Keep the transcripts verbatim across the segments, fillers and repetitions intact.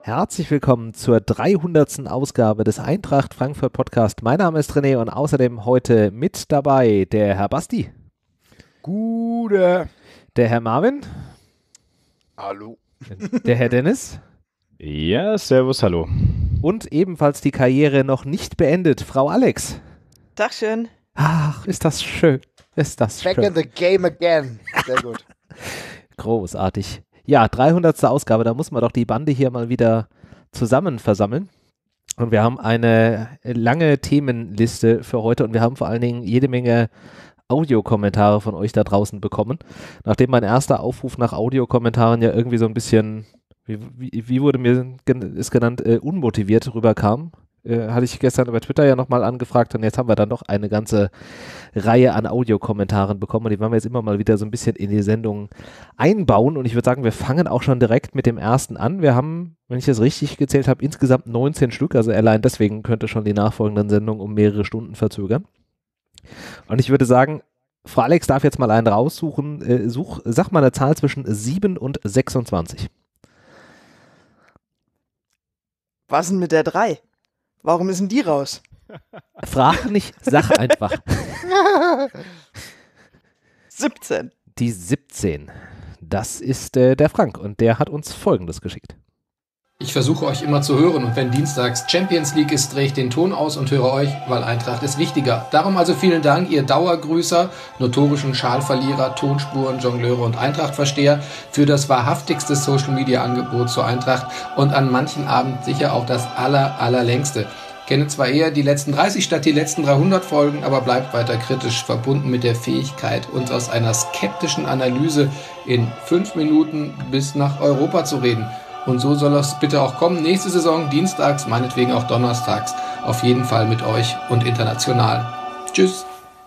Herzlich willkommen zur dreihundertsten Ausgabe des Eintracht Frankfurt Podcast. Mein Name ist René und außerdem heute mit dabei der Herr Basti. Gute. Der Herr Marvin. Hallo. Der Herr Dennis. Ja, servus, hallo. Und ebenfalls die Karriere noch nicht beendet, Frau Alex. Tagchen. Ach, ist das schön. Ist das Back schön. in the game again. Sehr gut. Großartig. Ja, dreihundertste Ausgabe, da muss man doch die Bande hier mal wieder zusammen versammeln. Und wir haben eine lange Themenliste für heute und wir haben vor allen Dingen jede Menge Audiokommentare von euch da draußen bekommen. Nachdem mein erster Aufruf nach Audiokommentaren ja irgendwie so ein bisschen, wie, wie, wie wurde mir es genannt, äh, unmotiviert rüberkam, äh, hatte ich gestern über Twitter ja nochmal angefragt und jetzt haben wir dann doch eine ganze Reihe an Audiokommentaren bekommen und die werden wir jetzt immer mal wieder so ein bisschen in die Sendung einbauen und ich würde sagen, wir fangen auch schon direkt mit dem ersten an. Wir haben, wenn ich das richtig gezählt habe, insgesamt neunzehn Stück, also allein deswegen könnte schon die nachfolgenden Sendungen um mehrere Stunden verzögern. Und ich würde sagen, Frau Alex darf jetzt mal einen raussuchen. Äh, such, sag mal eine Zahl zwischen sieben und sechsundzwanzig. Was denn mit der drei? Warum ist denn die raus? Frag nicht, sag einfach. siebzehn. Die siebzehn. Das ist äh, der Frank und der hat uns Folgendes geschickt. Ich versuche euch immer zu hören und wenn dienstags Champions League ist, drehe ich den Ton aus und höre euch, weil Eintracht ist wichtiger. Darum also vielen Dank, ihr Dauergrüßer, notorischen Schalverlierer, Tonspuren, Jongleure und Eintracht-Versteher für das wahrhaftigste Social-Media-Angebot zur Eintracht und an manchen Abend sicher auch das aller, allerlängste. Kenne zwar eher die letzten dreißig statt die letzten dreihundert Folgen, aber bleibt weiter kritisch, verbunden mit der Fähigkeit, uns aus einer skeptischen Analyse in fünf Minuten bis nach Europa zu reden. Und so soll es bitte auch kommen. Nächste Saison, dienstags, meinetwegen auch donnerstags. Auf jeden Fall mit euch und international. Tschüss.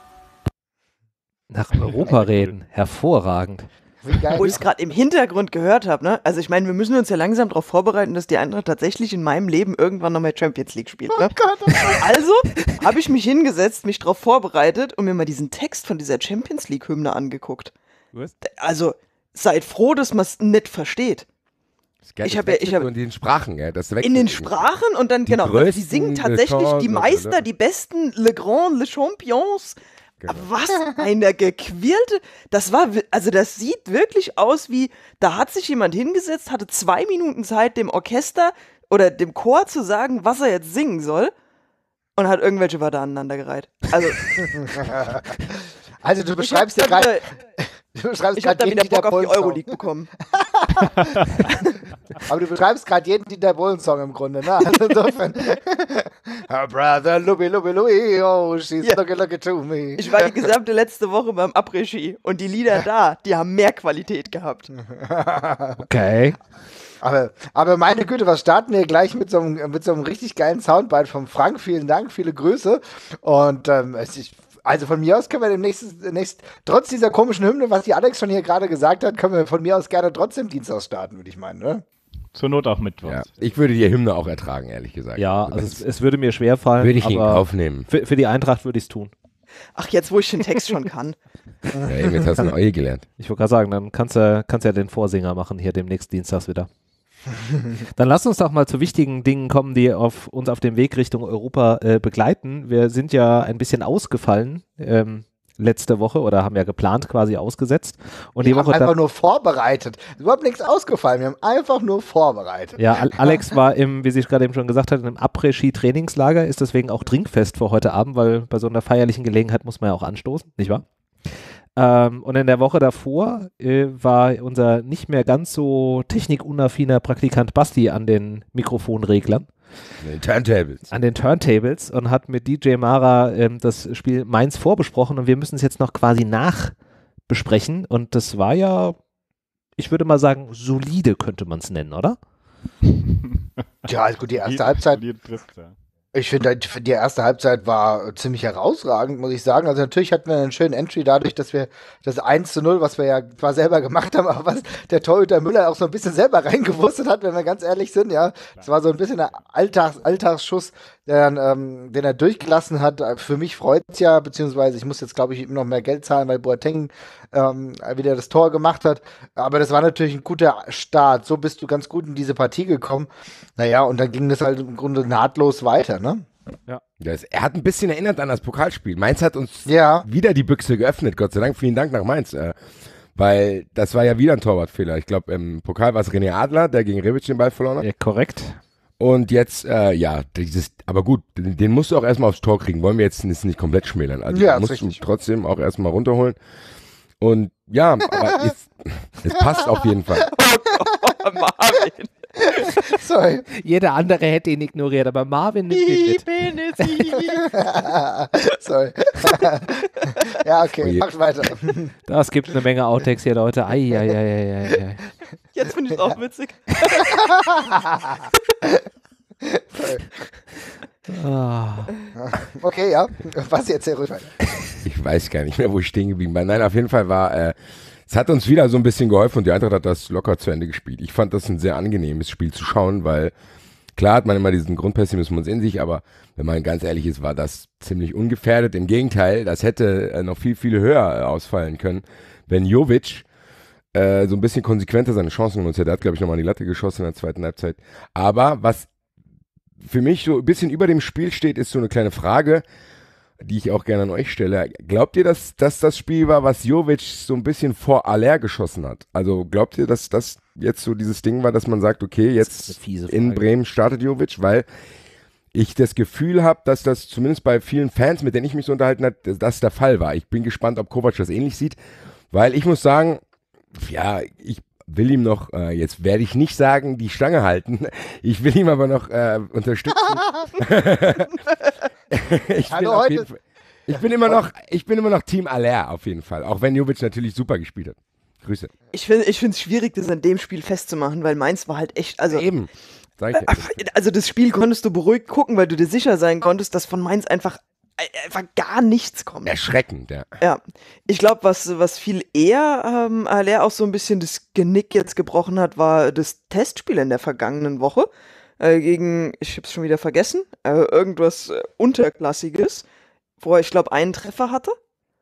Nach Europa reden. Hervorragend. Wo ich es gerade im Hintergrund gehört habe, ne? Also ich meine, wir müssen uns ja langsam darauf vorbereiten, dass die Eintracht tatsächlich in meinem Leben irgendwann noch mal Champions League spielt. Ne? Oh Gott, oh Gott. Also habe ich mich hingesetzt, mich darauf vorbereitet und mir mal diesen Text von dieser Champions League-Hymne angeguckt. Was? Also seid froh, dass man es nicht versteht. Ich habe ja, ich habe in den Sprachen, ja, das in den Sprachen und dann, die genau, Größten, die singen tatsächlich die Meister, oder? Die Besten, Le Grand, Le Champions. Genau. Was eine gequirlte, das war, also das sieht wirklich aus wie, da hat sich jemand hingesetzt, hatte zwei Minuten Zeit, dem Orchester oder dem Chor zu sagen, was er jetzt singen soll und hat irgendwelche Wörter aneinandergereiht. Also, also du beschreibst ja gerade... Du ich hab da wieder Bock auf die Euroleague bekommen. Aber du beschreibst gerade jeden Dieter Bohlen-Song im Grunde, ne? Also insofern. Her brother, Louie, Louie, Louie, oh, she's yeah. looking, looking to me. Ich war die gesamte letzte Woche beim Après-Ski und die Lieder da, die haben mehr Qualität gehabt. Okay. Aber, aber meine Güte, was starten wir gleich mit so einem, mit so einem richtig geilen Soundbite vom Frank. Vielen Dank, viele Grüße. Und ähm, ich Also von mir aus können wir demnächst, demnächst, trotz dieser komischen Hymne, was die Alex schon hier gerade gesagt hat, können wir von mir aus gerne trotzdem Dienstag starten, würde ich meinen, ne? Zur Not auch Mittwoch. Ja, ich würde die Hymne auch ertragen, ehrlich gesagt. Ja, also es, es würde mir schwerfallen. Würde ich ihn aufnehmen. Für, für die Eintracht würde ich es tun. Ach, jetzt, wo ich den Text schon kann. Ja, eben, jetzt hast du ein Eue gelernt. Ich wollte gerade sagen, dann kannst du kannst ja den Vorsänger machen, hier demnächst Dienstags wieder. Dann lass uns doch mal zu wichtigen Dingen kommen, die auf, uns auf dem Weg Richtung Europa äh, begleiten. Wir sind ja ein bisschen ausgefallen ähm, letzte Woche oder haben ja geplant quasi ausgesetzt. Und wir die Woche haben einfach da, nur vorbereitet. Überhaupt nichts ausgefallen. Wir haben einfach nur vorbereitet. Ja, Alex war im, wie sie gerade eben schon gesagt hat, im Après-Ski-Trainingslager, ist deswegen auch trinkfest für heute Abend, weil bei so einer feierlichen Gelegenheit muss man ja auch anstoßen, nicht wahr? Ähm, und in der Woche davor äh, war unser nicht mehr ganz so technikunaffiner Praktikant Basti an den Mikrofonreglern. An den Turntables. An den Turntables und hat mit D J Mara ähm, das Spiel Mainz vorbesprochen und wir müssen es jetzt noch quasi nachbesprechen und das war ja, ich würde mal sagen, solide könnte man es nennen, oder? Ja, also gut, die erste Halbzeit... Ich finde, die erste Halbzeit war ziemlich herausragend, muss ich sagen. Also natürlich hatten wir einen schönen Entry dadurch, dass wir das eins zu null, was wir ja zwar selber gemacht haben, aber was der Torhüter Müller auch so ein bisschen selber reingewurstet hat, wenn wir ganz ehrlich sind, ja. Es war so ein bisschen ein Alltags, Alltagsschuss, der, ähm, den er durchgelassen hat. Für mich freut es ja, beziehungsweise ich muss jetzt, glaube ich, noch mehr Geld zahlen, weil Boateng ähm, wieder das Tor gemacht hat. Aber das war natürlich ein guter Start. So bist du ganz gut in diese Partie gekommen. Naja, und dann ging das halt im Grunde nahtlos weiter, ne? Ja. Das, er hat ein bisschen erinnert an das Pokalspiel. Mainz hat uns ja. wieder die Büchse geöffnet, Gott sei Dank. Vielen Dank nach Mainz. Äh, weil das war ja wieder ein Torwartfehler. Ich glaube, im Pokal war es René Adler, der gegen Rebic den Ball verloren hat. Ja, korrekt. Und jetzt, äh, ja, dieses, aber gut, den, den musst du auch erstmal aufs Tor kriegen. Wollen wir jetzt nicht, nicht komplett schmälern. Also ja, musst richtig. du trotzdem auch erstmal runterholen. Und ja, aber es, es passt auf jeden Fall. Oh, Marvin. Sorry. Jeder andere hätte ihn ignoriert, aber Marvin nimmt ihn mit. Sorry. Ja, okay, oh macht weiter. Das gibt eine Menge Outtakes hier, Leute. Ei, ei, ei, ei, ei, ei. Jetzt finde ich es auch witzig. Ah. Okay, ja. Was jetzt, Herr Rüffel? Ich weiß gar nicht mehr, wo ich stehen geblieben bin. Nein, auf jeden Fall war, äh, es hat uns wieder so ein bisschen geholfen und die Eintracht hat das locker zu Ende gespielt. Ich fand das ein sehr angenehmes Spiel zu schauen, weil klar hat man immer diesen Grundpessimismus in sich, aber wenn man ganz ehrlich ist, war das ziemlich ungefährdet. Im Gegenteil, das hätte äh, noch viel, viel höher äh, ausfallen können, wenn Jovic äh, so ein bisschen konsequenter seine Chancen genutzt hätte. Der hat, glaube ich, nochmal an die Latte geschossen in der zweiten Halbzeit. Aber was für mich so ein bisschen über dem Spiel steht, ist so eine kleine Frage, die ich auch gerne an euch stelle. Glaubt ihr, dass, dass das Spiel war, was Jovic so ein bisschen vor Aller geschossen hat? Also glaubt ihr, dass das jetzt so dieses Ding war, dass man sagt, okay, jetzt in Bremen startet Jovic? Weil ich das Gefühl habe, dass das zumindest bei vielen Fans, mit denen ich mich so unterhalten habe, dass das der Fall war. Ich bin gespannt, ob Kovac das ähnlich sieht, weil ich muss sagen, ja, ich will ihm noch, äh, jetzt werde ich nicht sagen, die Stange halten. Ich will ihm aber noch äh, unterstützen. ich, Hallo, bin auf heute. jeden Fall, ich bin immer noch, ich bin immer noch Team Aller auf jeden Fall. Auch wenn Jovic natürlich super gespielt hat. Grüße. Ich finde ich finde es schwierig, das an dem Spiel festzumachen, weil Mainz war halt echt, also Eben. Sag ich äh, also das Spiel konntest du beruhigt gucken, weil du dir sicher sein konntest, dass von Mainz einfach einfach gar nichts kommt. Erschreckend, ja. Ja, ich glaube, was, was viel eher ähm, Aller auch so ein bisschen das Genick jetzt gebrochen hat, war das Testspiel in der vergangenen Woche äh, gegen, ich hab's schon wieder vergessen, äh, irgendwas äh, Unterklassiges, wo er, ich glaube, einen Treffer hatte.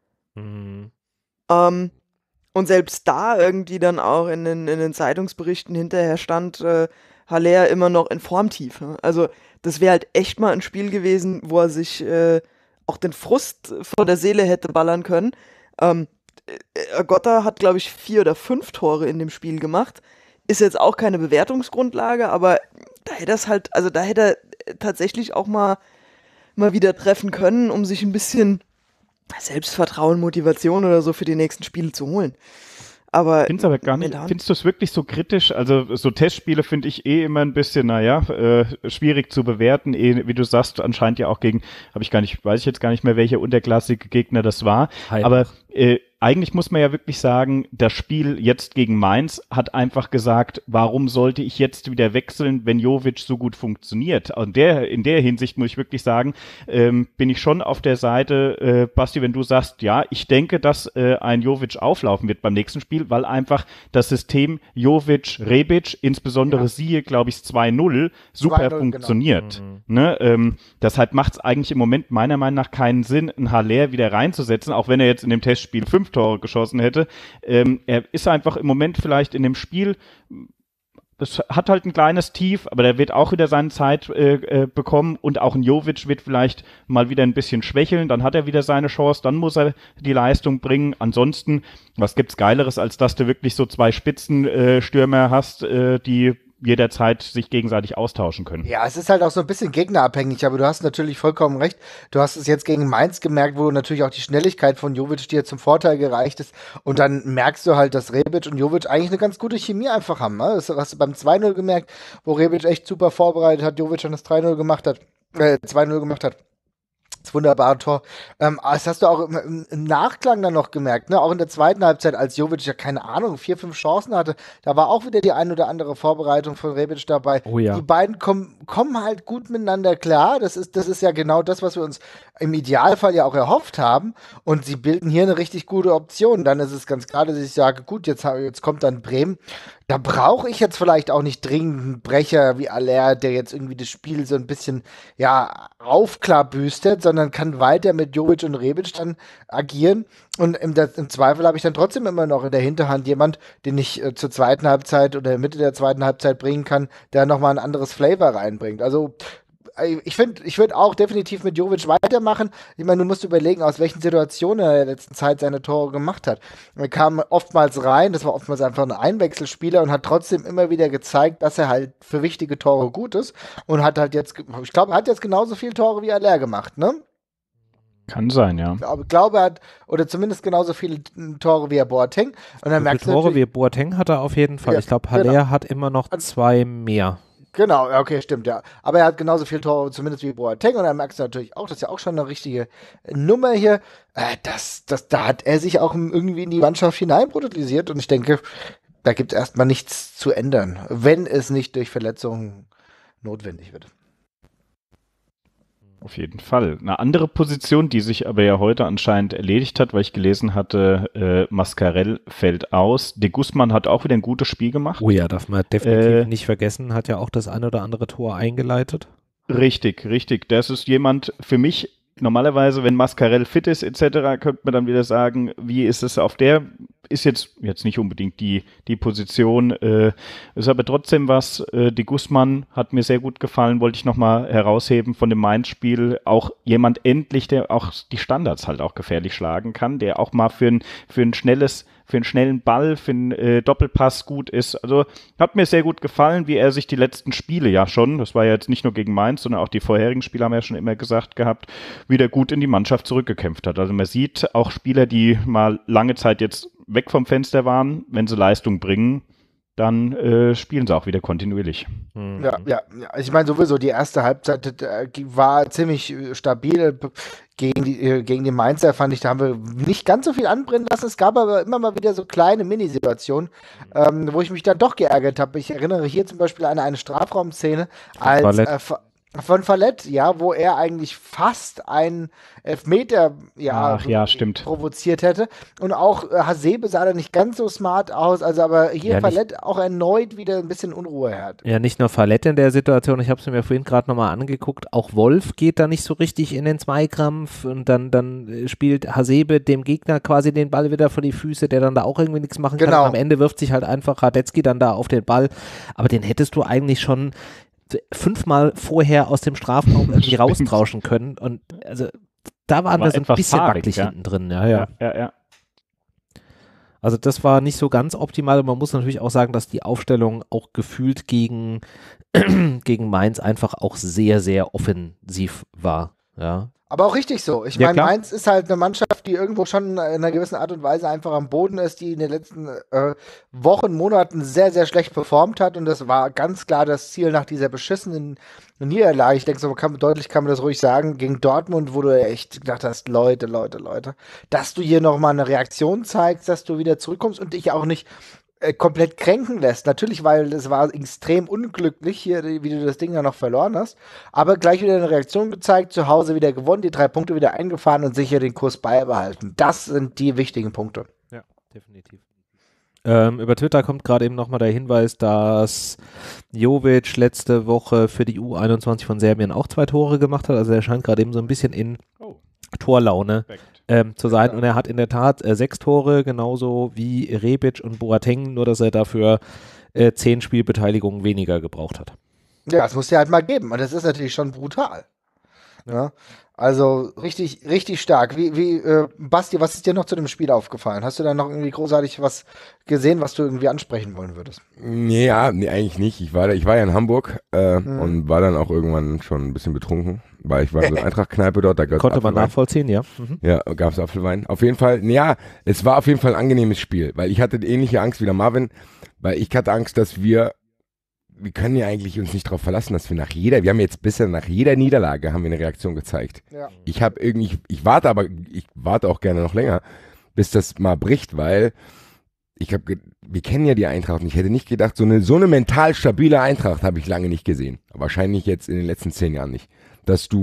Mhm. Ähm, und selbst da irgendwie dann auch in den, in den Zeitungsberichten hinterher stand äh, Haller immer noch in Formtief. Ne? Also das wäre halt echt mal ein Spiel gewesen, wo er sich äh, auch den Frust vor der Seele hätte ballern können. Ähm, Gotta hat, glaube ich, vier oder fünf Tore in dem Spiel gemacht. Ist jetzt auch keine Bewertungsgrundlage, aber da hätte er es halt, also da hätte er tatsächlich auch mal, mal wieder treffen können, um sich ein bisschen Selbstvertrauen, Motivation oder so für die nächsten Spiele zu holen. Aber find's aber gar nicht. Findest du es wirklich so kritisch? Also so Testspiele finde ich eh immer ein bisschen, naja, äh, schwierig zu bewerten. Eh, wie du sagst, anscheinend ja auch gegen, habe ich gar nicht, weiß ich jetzt gar nicht mehr, welcher unterklassige Gegner das war. Heim. Aber äh, eigentlich muss man ja wirklich sagen, das Spiel jetzt gegen Mainz hat einfach gesagt, warum sollte ich jetzt wieder wechseln, wenn Jovic so gut funktioniert? Und der, in der Hinsicht muss ich wirklich sagen, ähm, bin ich schon auf der Seite, äh, Basti, wenn du sagst, ja, ich denke, dass äh, ein Jovic auflaufen wird beim nächsten Spiel, weil einfach das System Jovic-Rebic, insbesondere ja. siehe, glaube ich, zwei null, super zwei null, funktioniert. Genau. Mhm. Ne? Ähm, deshalb macht es eigentlich im Moment meiner Meinung nach keinen Sinn, einen Haller wieder reinzusetzen, auch wenn er jetzt in dem Testspiel fünf Tore geschossen hätte. Ähm, er ist einfach im Moment vielleicht in dem Spiel, das hat halt ein kleines Tief, aber der wird auch wieder seine Zeit äh, äh, bekommen und auch ein Jovic wird vielleicht mal wieder ein bisschen schwächeln, dann hat er wieder seine Chance, dann muss er die Leistung bringen. Ansonsten, was gibt's Geileres, als dass du wirklich so zwei Spitzenstürmer äh, hast, äh, die jederzeit sich gegenseitig austauschen können. Ja, es ist halt auch so ein bisschen gegnerabhängig, aber du hast natürlich vollkommen recht. Du hast es jetzt gegen Mainz gemerkt, wo natürlich auch die Schnelligkeit von Jovic dir zum Vorteil gereicht ist und dann merkst du halt, dass Rebic und Jovic eigentlich eine ganz gute Chemie einfach haben. Ne? Das hast du beim zwei null gemerkt, wo Rebic echt super vorbereitet hat, Jovic dann das drei null gemacht hat, äh, zwei null gemacht hat. Das wunderbare Tor. Ähm, das hast du auch im, im Nachklang dann noch gemerkt, ne? Auch in der zweiten Halbzeit, als Jovic ja keine Ahnung, vier, fünf Chancen hatte, da war auch wieder die ein oder andere Vorbereitung von Rebic dabei. Oh ja. Die beiden kommen, kommen halt gut miteinander klar. Das ist, das ist ja genau das, was wir uns im Idealfall ja auch erhofft haben und sie bilden hier eine richtig gute Option. Dann ist es ganz klar, dass ich sage, gut, jetzt, jetzt kommt dann Bremen. Da brauche ich jetzt vielleicht auch nicht dringend einen Brecher wie Aller, der jetzt irgendwie das Spiel so ein bisschen, ja, aufklarbüstet, sondern kann weiter mit Jovic und Rebic dann agieren. Und im, im Zweifel habe ich dann trotzdem immer noch in der Hinterhand jemand, den ich äh, zur zweiten Halbzeit oder Mitte der zweiten Halbzeit bringen kann, der nochmal ein anderes Flavor reinbringt. Also ich finde, ich würde auch definitiv mit Jovic weitermachen. Ich meine, du musst überlegen, aus welchen Situationen er in der letzten Zeit seine Tore gemacht hat. Er kam oftmals rein, das war oftmals einfach ein Einwechselspieler und hat trotzdem immer wieder gezeigt, dass er halt für wichtige Tore gut ist und hat halt jetzt, ich glaube, er hat jetzt genauso viele Tore wie Aller gemacht, ne? Kann sein, ja. Ich glaube, er hat, oder zumindest genauso viele Tore wie er Boateng. Und dann merkst du Tore wie Boateng hat er auf jeden Fall. Ja, ich glaube, Haller genau. hat immer noch zwei mehr. Genau, okay, stimmt, ja. Aber er hat genauso viele Tore, zumindest wie Boateng. Und dann merkst du natürlich auch, das ist ja auch schon eine richtige Nummer hier. Äh, das, das, da hat er sich auch irgendwie in die Mannschaft hineinprotokolisiert. Und ich denke, da gibt es erstmal nichts zu ändern, wenn es nicht durch Verletzungen notwendig wird. Auf jeden Fall. Eine andere Position, die sich aber ja heute anscheinend erledigt hat, weil ich gelesen hatte, äh, Mascarell fällt aus. De Guzman hat auch wieder ein gutes Spiel gemacht. Oh ja, darf man definitiv äh, nicht vergessen, hat ja auch das ein oder andere Tor eingeleitet. Richtig, richtig. Das ist jemand für mich, normalerweise, wenn Mascarell fit ist et cetera, könnte man dann wieder sagen, wie ist es auf der, ist jetzt jetzt nicht unbedingt die die Position, äh, ist aber trotzdem was. Äh, De Guzman hat mir sehr gut gefallen, wollte ich nochmal herausheben von dem Mainz-Spiel. Auch jemand endlich, der auch die Standards halt auch gefährlich schlagen kann, der auch mal für ein für ein schnelles für einen schnellen Ball, für einen äh, Doppelpass gut ist. Also hat mir sehr gut gefallen, wie er sich die letzten Spiele ja schon, das war ja jetzt nicht nur gegen Mainz, sondern auch die vorherigen Spiele haben wir ja schon immer gesagt gehabt, wieder gut in die Mannschaft zurückgekämpft hat. Also man sieht auch Spieler, die mal lange Zeit jetzt weg vom Fenster waren, wenn sie Leistung bringen, dann äh, spielen sie auch wieder kontinuierlich. Mhm. Ja, ja, ja. Ich meine sowieso, die erste Halbzeit äh, war ziemlich äh, stabil. Gegen die, äh, gegen die Mainzer fand ich, da haben wir nicht ganz so viel anbrennen lassen. Es gab aber immer mal wieder so kleine Minisituationen, ähm, wo ich mich dann doch geärgert habe. Ich erinnere hier zum Beispiel an eine Strafraumszene als äh, von Verlet, ja, wo er eigentlich fast einen Elfmeter ja, Ach, ja, stimmt. provoziert hätte. Und auch äh, Hasebe sah da nicht ganz so smart aus, also aber hier ja, Verlet auch erneut wieder ein bisschen Unruhe hat. Ja, nicht nur Verlet in der Situation, ich habe es mir vorhin gerade nochmal angeguckt, auch Wolf geht da nicht so richtig in den Zweikampf und dann, dann spielt Hasebe dem Gegner quasi den Ball wieder vor die Füße, der dann da auch irgendwie nichts machen kann. Genau. Am Ende wirft sich halt einfach Radetzky dann da auf den Ball, aber den hättest du eigentlich schon fünfmal vorher aus dem Strafraum irgendwie raustrauschen können und also da waren wir so ein bisschen fahrig, wackelig ja. hinten drin. Ja, ja. Ja, ja, ja. Also das war nicht so ganz optimal. Man muss natürlich auch sagen, dass die Aufstellung auch gefühlt gegen, gegen Mainz einfach auch sehr, sehr offensiv war. Ja. Aber auch richtig so. Ich Ja, meine, klar. Mainz ist halt eine Mannschaft, die irgendwo schon in einer gewissen Art und Weise einfach am Boden ist, die in den letzten äh, Wochen, Monaten sehr, sehr schlecht performt hat. Und das war ganz klar das Ziel nach dieser beschissenen Niederlage. Ich denke, so kann, deutlich kann man das ruhig sagen, gegen Dortmund, wo du echt gedacht hast, Leute, Leute, Leute, dass du hier nochmal eine Reaktion zeigst, dass du wieder zurückkommst und dich auch nicht äh, komplett kränken lässt. Natürlich, weil es war extrem unglücklich hier, wie du das Ding ja noch verloren hast, aber gleich wieder eine Reaktion gezeigt, zu Hause wieder gewonnen, die drei Punkte wieder eingefahren und sicher den Kurs beibehalten. Das sind die wichtigen Punkte. Ja, definitiv. Ähm, über Twitter kommt gerade eben nochmal der Hinweis, dass Jovic letzte Woche für die U einundzwanzig von Serbien auch zwei Tore gemacht hat. Also er scheint gerade eben so ein bisschen in Oh. Torlaune Perfekt. ähm, zu sein. Und er hat in der Tat äh, sechs Tore, genauso wie Rebic und Boateng, nur dass er dafür äh, zehn Spielbeteiligungen weniger gebraucht hat. Ja, das muss ja halt mal geben. Und das ist natürlich schon brutal. Ja, also richtig, richtig stark. Wie, wie, äh, Basti, was ist dir noch zu dem Spiel aufgefallen? Hast du da noch irgendwie großartig was gesehen, was du irgendwie ansprechen wollen würdest? Nee, ja, nee, eigentlich nicht. Ich war, da, ich war ja in Hamburg äh, Mhm. und war dann auch irgendwann schon ein bisschen betrunken, weil ich war in so einer Eintracht-Kneipe dort. Da gab's Konnte man Apfelwein. nachvollziehen, ja. Mhm. Ja, gab es Apfelwein. Auf jeden Fall, ja, es war auf jeden Fall ein angenehmes Spiel, weil ich hatte ähnliche Angst wie der Marvin, weil ich hatte Angst, dass wir, wir können ja eigentlich uns nicht darauf verlassen, dass wir nach jeder, wir haben jetzt bisher nach jeder Niederlage haben wir eine Reaktion gezeigt. Ja. Ich habe irgendwie, ich, ich warte aber, ich warte auch gerne noch länger, bis das mal bricht, weil ich habe, wir kennen ja die Eintracht und ich hätte nicht gedacht, so eine, so eine mental stabile Eintracht habe ich lange nicht gesehen. Wahrscheinlich jetzt in den letzten zehn Jahren nicht. Dass du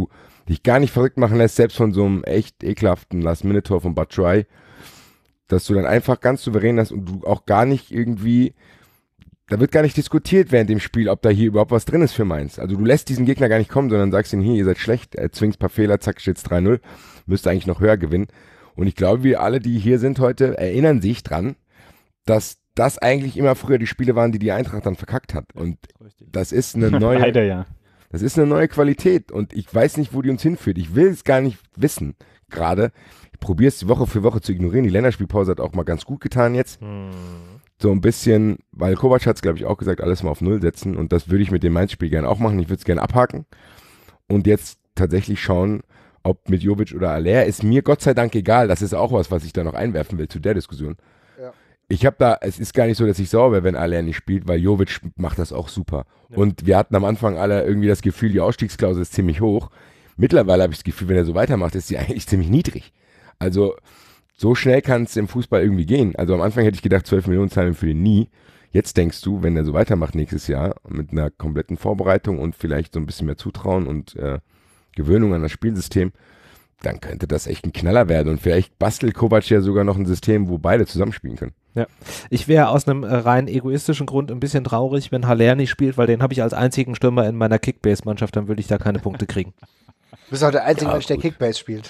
dich gar nicht verrückt machen lässt, selbst von so einem echt ekelhaften Last-Minute-Tor von Batshuayi, dass du dann einfach ganz souverän hast und du auch gar nicht irgendwie, da wird gar nicht diskutiert während dem Spiel, ob da hier überhaupt was drin ist für Mainz. Also du lässt diesen Gegner gar nicht kommen, sondern sagst ihm, hier, ihr seid schlecht, er zwingt ein paar Fehler, zack, steht's drei null, müsste eigentlich noch höher gewinnen. Und ich glaube, wir alle, die hier sind heute, erinnern sich dran, dass das eigentlich immer früher die Spiele waren, die die Eintracht dann verkackt hat. Und das ist eine neue, Leider, ja. Das ist eine neue Qualität und ich weiß nicht, wo die uns hinführt. Ich will es gar nicht wissen gerade. Ich probiere es Woche für Woche zu ignorieren. Die Länderspielpause hat auch mal ganz gut getan jetzt. Hm. So ein bisschen, weil Kovac hat es, glaube ich, auch gesagt, alles mal auf Null setzen und das würde ich mit dem Mainz-Spiel gerne auch machen. Ich würde es gerne abhaken und jetzt tatsächlich schauen, ob mit Jovic oder Aller, ist mir Gott sei Dank egal. Das ist auch was, was ich da noch einwerfen will zu der Diskussion. Ja. Ich habe da, es ist gar nicht so, dass ich sauer wäre, wenn Aller nicht spielt, weil Jovic macht das auch super. Ja. Und wir hatten am Anfang alle irgendwie das Gefühl, die Ausstiegsklausel ist ziemlich hoch. Mittlerweile habe ich das Gefühl, wenn er so weitermacht, ist sie eigentlich ziemlich niedrig. Also so schnell kann es im Fußball irgendwie gehen. Also am Anfang hätte ich gedacht, zwölf Millionen zahlen wir für den nie. Jetzt denkst du, wenn er so weitermacht nächstes Jahr, mit einer kompletten Vorbereitung und vielleicht so ein bisschen mehr Zutrauen und äh, Gewöhnung an das Spielsystem, dann könnte das echt ein Knaller werden. Und vielleicht bastelt Kovac ja sogar noch ein System, wo beide zusammenspielen können. Ja, ich wäre aus einem rein egoistischen Grund ein bisschen traurig, wenn Haller nicht spielt, weil den habe ich als einzigen Stürmer in meiner Kickbase-Mannschaft, dann würde ich da keine Punkte kriegen. Du bist auch der einzige Mensch, der Kickbase spielt.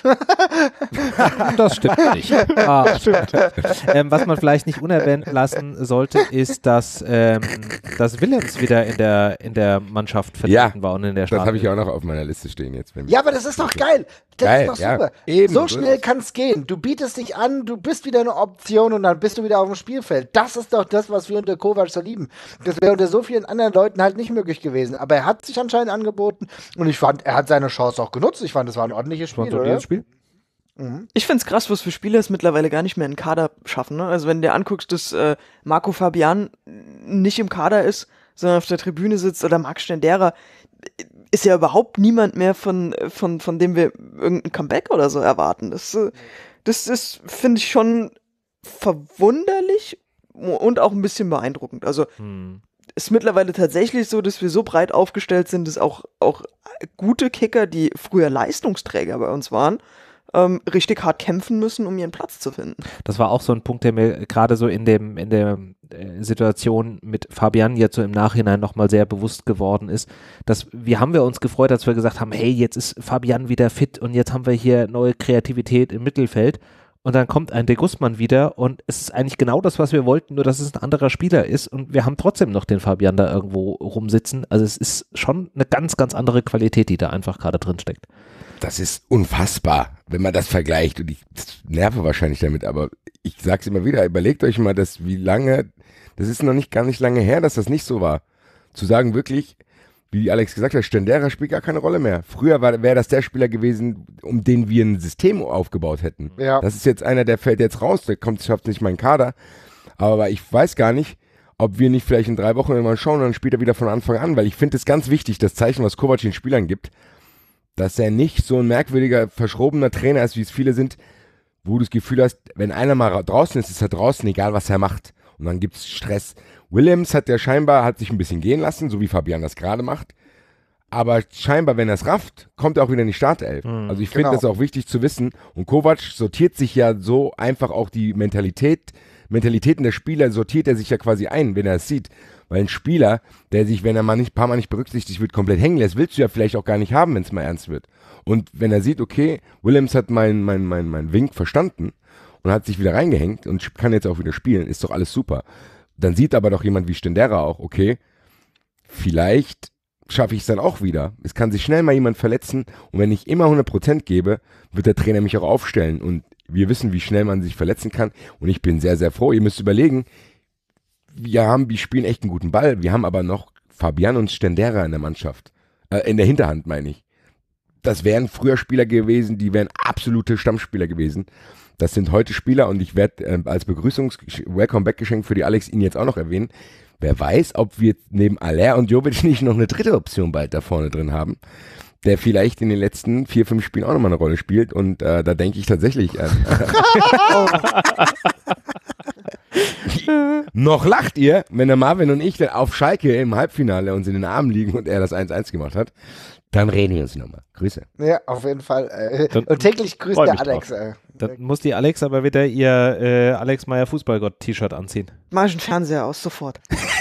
Das stimmt nicht. Ah, stimmt. Ähm, was man vielleicht nicht unerwähnt lassen sollte, ist, dass, ähm, dass Willems wieder in der, in der Mannschaft vertreten ja, war und in der Startelf. Das habe ich auch noch auf meiner Liste stehen jetzt. Ja, aber das ist doch geil. Das geil, ist doch super. Ja, eben, so schnell kann es gehen. Du bietest dich an, du bist wieder eine Option und dann bist du wieder auf dem Spielfeld. Das ist doch das, was wir unter Kovac so lieben. Das wäre unter so vielen anderen Leuten halt nicht möglich gewesen. Aber er hat sich anscheinend angeboten und ich fand, er hat seine Chance auch genutzt. Ich fand, das war ein ordentliches Spiel, oder? oder? Spiel? Mhm. Ich finde es krass, was für Spieler es mittlerweile gar nicht mehr in Kader schaffen. Ne? Also wenn du dir anguckst, dass äh, Marco Fabian nicht im Kader ist, sondern auf der Tribüne sitzt oder Marc Stendera, ist ja überhaupt niemand mehr, von, von, von dem wir irgendein Comeback oder so erwarten. Das, das ist, finde ich, schon verwunderlich und auch ein bisschen beeindruckend. Also hm. ist mittlerweile tatsächlich so, dass wir so breit aufgestellt sind, dass auch, auch gute Kicker, die früher Leistungsträger bei uns waren, ähm, richtig hart kämpfen müssen, um ihren Platz zu finden. Das war auch so ein Punkt, der mir gerade so in dem in der äh, Situation mit Fabian jetzt so im Nachhinein nochmal sehr bewusst geworden ist, dass wir haben wir uns gefreut, als wir gesagt haben, hey, jetzt ist Fabian wieder fit und jetzt haben wir hier neue Kreativität im Mittelfeld. Und dann kommt ein De Guzman wieder und es ist eigentlich genau das, was wir wollten, nur dass es ein anderer Spieler ist und wir haben trotzdem noch den Fabian da irgendwo rumsitzen. Also es ist schon eine ganz, ganz andere Qualität, die da einfach gerade drin steckt. Das ist unfassbar, wenn man das vergleicht und ich nerve wahrscheinlich damit, aber ich sag's immer wieder, überlegt euch mal, dass wie lange, das ist noch nicht gar nicht lange her, dass das nicht so war. Zu sagen wirklich, wie Alex gesagt hat, Stendera spielt gar keine Rolle mehr. Früher wäre das der Spieler gewesen, um den wir ein System aufgebaut hätten. Ja. Das ist jetzt einer, der fällt jetzt raus, der kommt, schafft nicht meinen Kader. Aber ich weiß gar nicht, ob wir nicht vielleicht in drei Wochen mal schauen und dann spielt er wieder von Anfang an, weil ich finde es ganz wichtig, das Zeichen, was Kovac den Spielern gibt, dass er nicht so ein merkwürdiger, verschrobener Trainer ist, wie es viele sind, wo du das Gefühl hast, wenn einer mal draußen ist, ist er draußen, egal was er macht. Und dann gibt es Stress. Williams hat ja scheinbar, hat sich ein bisschen gehen lassen, so wie Fabian das gerade macht. Aber scheinbar, wenn er es rafft, kommt er auch wieder in die Startelf. Mhm, also ich finde genau. Das auch wichtig zu wissen. Und Kovac sortiert sich ja so einfach auch die Mentalität, Mentalitäten der Spieler, sortiert er sich ja quasi ein, wenn er es sieht. Weil ein Spieler, der sich, wenn er mal nicht, ein paar Mal nicht berücksichtigt wird, komplett hängen lässt, willst du ja vielleicht auch gar nicht haben, wenn es mal ernst wird. Und wenn er sieht, okay, Williams hat meinen mein, mein, mein Wink verstanden und hat sich wieder reingehängt und kann jetzt auch wieder spielen, ist doch alles super. Dann sieht aber doch jemand wie Stendera auch, okay, vielleicht schaffe ich es dann auch wieder. Es kann sich schnell mal jemand verletzen und wenn ich immer hundert Prozent gebe, wird der Trainer mich auch aufstellen und wir wissen, wie schnell man sich verletzen kann und ich bin sehr, sehr froh. Ihr müsst überlegen, wir haben, wir spielen echt einen guten Ball, wir haben aber noch Fabian und Stendera in der Mannschaft, äh, in der Hinterhand meine ich. Das wären früher Spieler gewesen, die wären absolute Stammspieler gewesen. Das sind heute Spieler und ich werde äh, als Begrüßungs-Welcome-Back-Geschenk für die Alex ihn jetzt auch noch erwähnen. Wer weiß, ob wir neben Aller und Jovic nicht noch eine dritte Option bald da vorne drin haben, der vielleicht in den letzten vier, fünf Spielen auch nochmal eine Rolle spielt und äh, da denke ich tatsächlich an. Noch lacht ihr, wenn der Marvin und ich dann auf Schalke im Halbfinale uns in den Armen liegen und er das eins eins gemacht hat. Dann reden wir uns nochmal. Grüße. Ja, auf jeden Fall. Äh, und täglich grüßt der Alex. Äh. Dann muss die Alex aber wieder ihr äh, Alex Meyer Fußballgott-T-Shirt anziehen. Mach ich den Fernseher aus, sofort.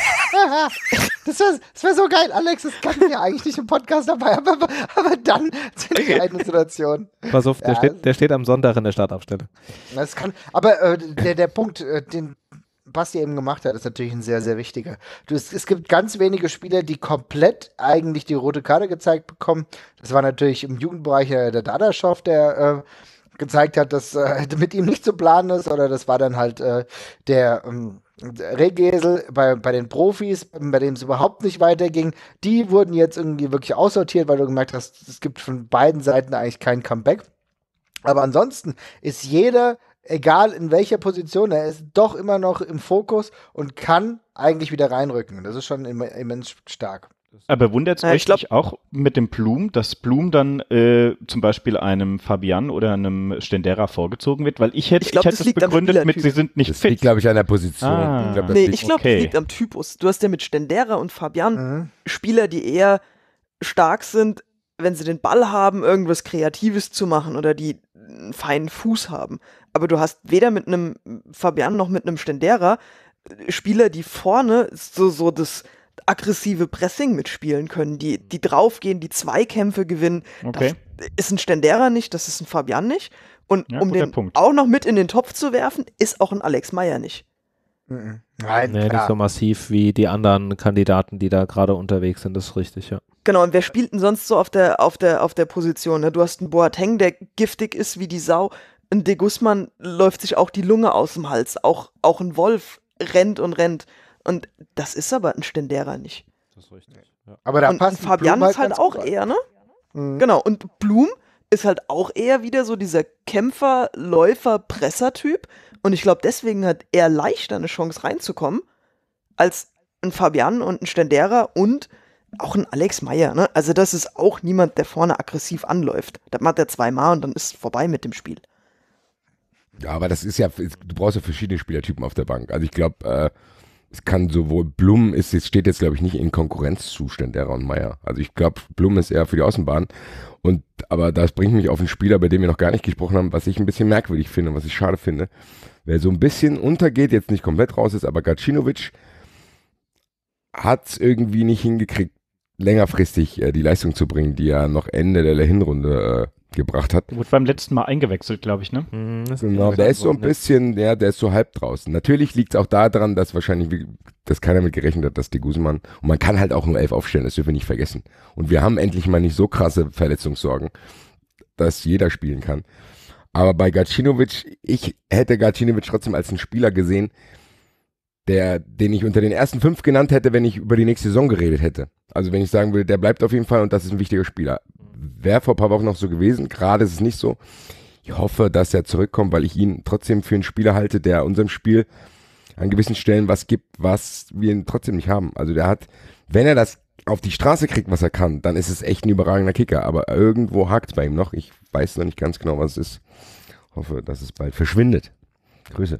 Das wäre wär so geil, Alex, das kann ja eigentlich nicht im Podcast dabei, aber, aber dann sind die eine Situation. Pass auf, der, Ja. steht, der steht am Sonntag in der Startaufstellung. Das kann, aber äh, der, der Punkt, äh, den Basti eben gemacht hat, ist natürlich ein sehr, sehr wichtiger. Du, es, es gibt ganz wenige Spieler, die komplett eigentlich die rote Karte gezeigt bekommen. Das war natürlich im Jugendbereich äh, der Dadaschow, der äh, gezeigt hat, dass äh, mit ihm nicht zu planen ist, oder das war dann halt äh, der ähm, Rehgesel bei, bei den Profis, bei denen es überhaupt nicht weiterging. Die wurden jetzt irgendwie wirklich aussortiert, weil du gemerkt hast, es gibt von beiden Seiten eigentlich kein Comeback. Aber ansonsten ist jeder, egal in welcher Position er ist, doch immer noch im Fokus und kann eigentlich wieder reinrücken. Das ist schon immens stark. Aber wundert es Ja, euch ich glaub- nicht auch mit dem Blum, dass Blum dann äh, zum Beispiel einem Fabian oder einem Stendera vorgezogen wird? Weil ich hätte Ich glaub, ich hätte das es liegt am begründet mit, Spielertyp. sie sind nicht Das fit. liegt, glaube ich, an der Position. Ah. Ich glaub, das Nee, liegt- ich glaube, okay. das liegt am Typus. Du hast ja mit Stendera und Fabian Mhm. Spieler, die eher stark sind, wenn sie den Ball haben, irgendwas Kreatives zu machen oder die einen feinen Fuß haben. Aber du hast weder mit einem Fabian noch mit einem Stendera Spieler, die vorne so, so das aggressive Pressing mitspielen können, die, die draufgehen, die Zweikämpfe gewinnen. Okay. Das ist ein Stendera nicht, das ist ein Fabian nicht. Und Ja, um guter den Punkt. auch noch mit in den Topf zu werfen, ist auch ein Alex Meyer nicht. Mhm. Nein, Nee, nicht klar. so massiv wie die anderen Kandidaten, die da gerade unterwegs sind, das ist richtig, ja. Genau, und wer spielt denn sonst so auf der, auf der, auf der Position? Ne? Du hast einen Boateng, der giftig ist wie die Sau. Ein De Guzman läuft sich auch die Lunge aus dem Hals. Auch, auch ein Wolf rennt und rennt. Und das ist aber ein Stendera nicht. Das ist richtig. Ja. Aber da und passt Fabian Blum ist halt ganz auch gut rein. eher, ne? Mhm. Genau, und Blum ist halt auch eher wieder so dieser Kämpfer, Läufer, Presser-Typ. Und ich glaube, deswegen hat er leichter eine Chance reinzukommen, als ein Fabian und ein Stendera und auch ein Alex Meyer. Ne? Also das ist auch niemand, der vorne aggressiv anläuft. Das macht er zweimal und dann ist es vorbei mit dem Spiel. Ja, aber das ist ja, du brauchst ja verschiedene Spielertypen auf der Bank. Also ich glaube, äh, es kann sowohl Blum, ist, es steht jetzt glaube ich nicht in Konkurrenz zu Stendera und Meyer. Also ich glaube, Blum ist eher für die Außenbahn. Und, aber das bringt mich auf einen Spieler, bei dem wir noch gar nicht gesprochen haben, was ich ein bisschen merkwürdig finde und was ich schade finde. Wer so ein bisschen untergeht, jetzt nicht komplett raus ist, aber Gacinovic hat es irgendwie nicht hingekriegt, längerfristig äh, die Leistung zu bringen, die er noch Ende der Hinrunde äh, gebracht hat. Der wurde beim letzten Mal eingewechselt, glaube ich, ne? Mhm, das Genau, der ist so ein bisschen, ja, der ist so halb draußen. Natürlich liegt es auch daran, dass wahrscheinlich, wie- dass keiner mit gerechnet hat, dass die Guzman, und man kann halt auch nur elf aufstellen, das dürfen wir nicht vergessen. Und wir haben endlich mal nicht so krasse Verletzungssorgen, dass jeder spielen kann. Aber bei Gacinovic, ich hätte Gacinovic trotzdem als einen Spieler gesehen, der, den ich unter den ersten fünf genannt hätte, wenn ich über die nächste Saison geredet hätte. Also wenn ich sagen würde, der bleibt auf jeden Fall und das ist ein wichtiger Spieler. Wäre vor ein paar Wochen noch so gewesen, gerade ist es nicht so. Ich hoffe, dass er zurückkommt, weil ich ihn trotzdem für einen Spieler halte, der unserem Spiel an gewissen Stellen was gibt, was wir ihn trotzdem nicht haben. Also der hat, wenn er das auf die Straße kriegt, was er kann, dann ist es echt ein überragender Kicker. Aber irgendwo hakt es bei ihm noch. Ich weiß noch nicht ganz genau, was es ist. Hoffe, dass es bald verschwindet. Grüße.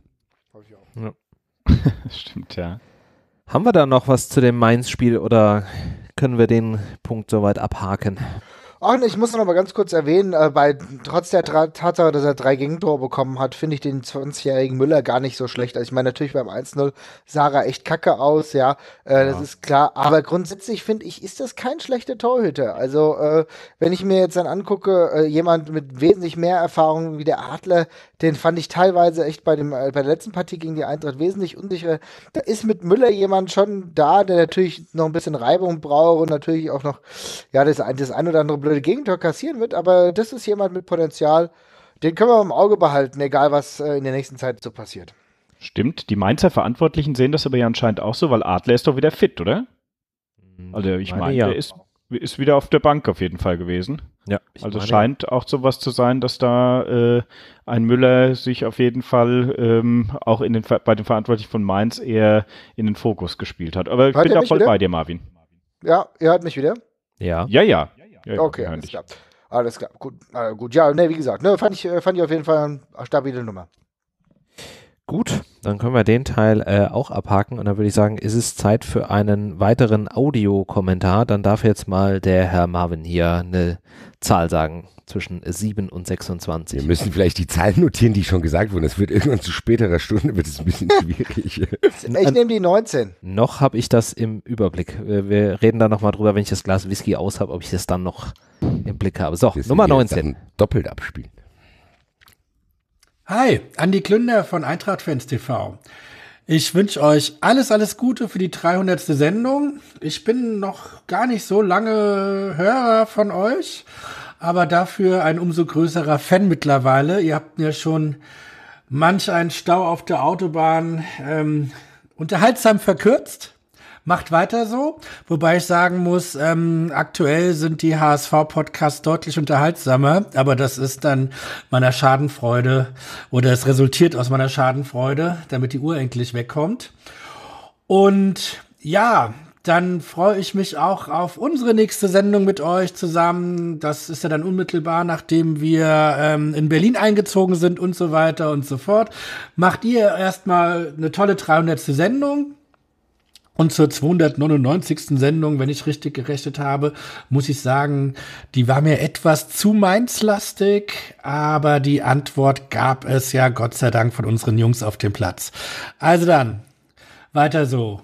Stimmt, ja. Haben wir da noch was zu dem Mainz-Spiel oder können wir den Punkt soweit abhaken? Ach, ich muss noch mal ganz kurz erwähnen, äh, bei, trotz der Tra- Tatsache, dass er drei Gegentore bekommen hat, finde ich den zwanzigjährigen Müller gar nicht so schlecht. Also ich meine, natürlich beim eins null sah er echt kacke aus, ja, äh, das ist klar. Aber grundsätzlich finde ich, ist das kein schlechter Torhüter. Also äh, wenn ich mir jetzt dann angucke, äh, jemand mit wesentlich mehr Erfahrung wie der Adler, den fand ich teilweise echt bei, dem, äh, bei der letzten Partie gegen die Eintracht wesentlich unsicherer. Da ist mit Müller jemand schon da, der natürlich noch ein bisschen Reibung braucht und natürlich auch noch, ja, das, das ein oder andere blöde Gegentor kassieren wird, aber das ist jemand mit Potenzial, den können wir im Auge behalten, egal was äh, in der nächsten Zeit so passiert. Stimmt, die Mainzer Verantwortlichen sehen das aber ja anscheinend auch so, weil Adler ist doch wieder fit, oder? Also ich Meine, meine, ja. der ist, ist wieder auf der Bank auf jeden Fall gewesen. Ja, ich Also meine, scheint auch sowas zu sein, dass da äh, ein Müller sich auf jeden Fall ähm, auch in den, Ver- bei den Verantwortlichen von Mainz eher in den Fokus gespielt hat. Aber ich Hört bin ihr da mich voll wieder? bei dir, Marvin. Ja, ihr hört mich wieder? Ja. Ja, ja. ja, ja Okay, wir hören alles dich. klar. Alles klar, gut. Äh, gut. Ja, ne, wie gesagt, ne, fand ich, äh, fand ich auf jeden Fall eine stabile Nummer. Gut, dann können wir den Teil äh, auch abhaken und dann würde ich sagen, ist es Zeit für einen weiteren Audiokommentar. Dann darf jetzt mal der Herr Marvin hier eine Zahl sagen zwischen sieben und sechsundzwanzig. Wir müssen vielleicht die Zahlen notieren, die schon gesagt wurden. Das wird irgendwann zu späterer Stunde, wird es ein bisschen schwierig. Ich nehme die neunzehn. Noch habe ich das im Überblick. Wir, wir reden da nochmal drüber, wenn ich das Glas Whisky aus habe, ob ich das dann noch im Blick habe. So, Das Nummer wir jetzt neunzehn. dann doppelt abspielen. Hi, Andi Klünder von Eintracht-Fans T V. Ich wünsche euch alles, alles Gute für die dreihundertste Sendung. Ich bin noch gar nicht so lange Hörer von euch, aber dafür ein umso größerer Fan mittlerweile. Ihr habt mir schon manch einen Stau auf der Autobahn ähm, unterhaltsam verkürzt. Macht weiter so, wobei ich sagen muss, ähm, aktuell sind die H S V-Podcasts deutlich unterhaltsamer, aber das ist dann meiner Schadenfreude oder es resultiert aus meiner Schadenfreude, damit die Uhr endlich wegkommt. Und ja, dann freue ich mich auch auf unsere nächste Sendung mit euch zusammen. Das ist ja dann unmittelbar, nachdem wir ähm, in Berlin eingezogen sind und so weiter und so fort. Macht ihr erstmal eine tolle dreihundertste Sendung. Und zur zweihundertneunundneunzigsten Sendung, wenn ich richtig gerechnet habe, muss ich sagen, die war mir etwas zu mainzlastig, aber die Antwort gab es ja Gott sei Dank von unseren Jungs auf dem Platz. Also dann, weiter so.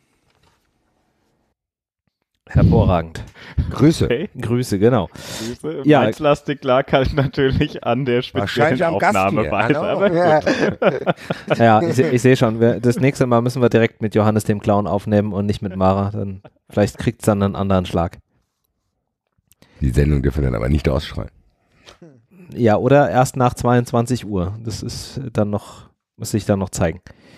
Hervorragend. Grüße. Okay. Grüße, genau. Grüße. Ja. Mainz-lastig lag halt natürlich an der speziellen Wahrscheinlich am Gast hier. Aufnahmeweise. Hallo. Aber Ja. Ja, ich, se- ich sehe schon, wir, das nächste Mal müssen wir direkt mit Johannes dem Clown aufnehmen und nicht mit Mara. Dann vielleicht kriegt es dann einen anderen Schlag. Die Sendung dürfen wir dann aber nicht ausstrahlen. Ja, oder erst nach zweiundzwanzig Uhr. Das ist dann noch, muss sich dann noch zeigen.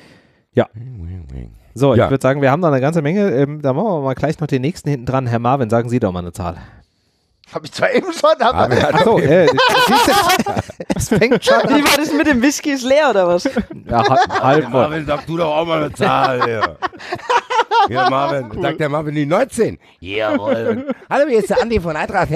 So, ich Ja. würde sagen, wir haben da eine ganze Menge. Ähm, da machen wir mal gleich noch den nächsten hinten dran. Herr Marvin, sagen Sie doch mal eine Zahl. Hab ich zwar eben schon, aber Aber er hat Achso, äh, siehst du, es fängt schon an. Wie war das mit dem Whisky? Ist leer oder was? Ja, ha- halb voll. Marvin, sag du doch auch mal eine Zahl hier. Ja, Marvin, cool. Sagt der Marvin die neunzehn. Jawohl. Hallo, hier ist der Andi von Eintracht.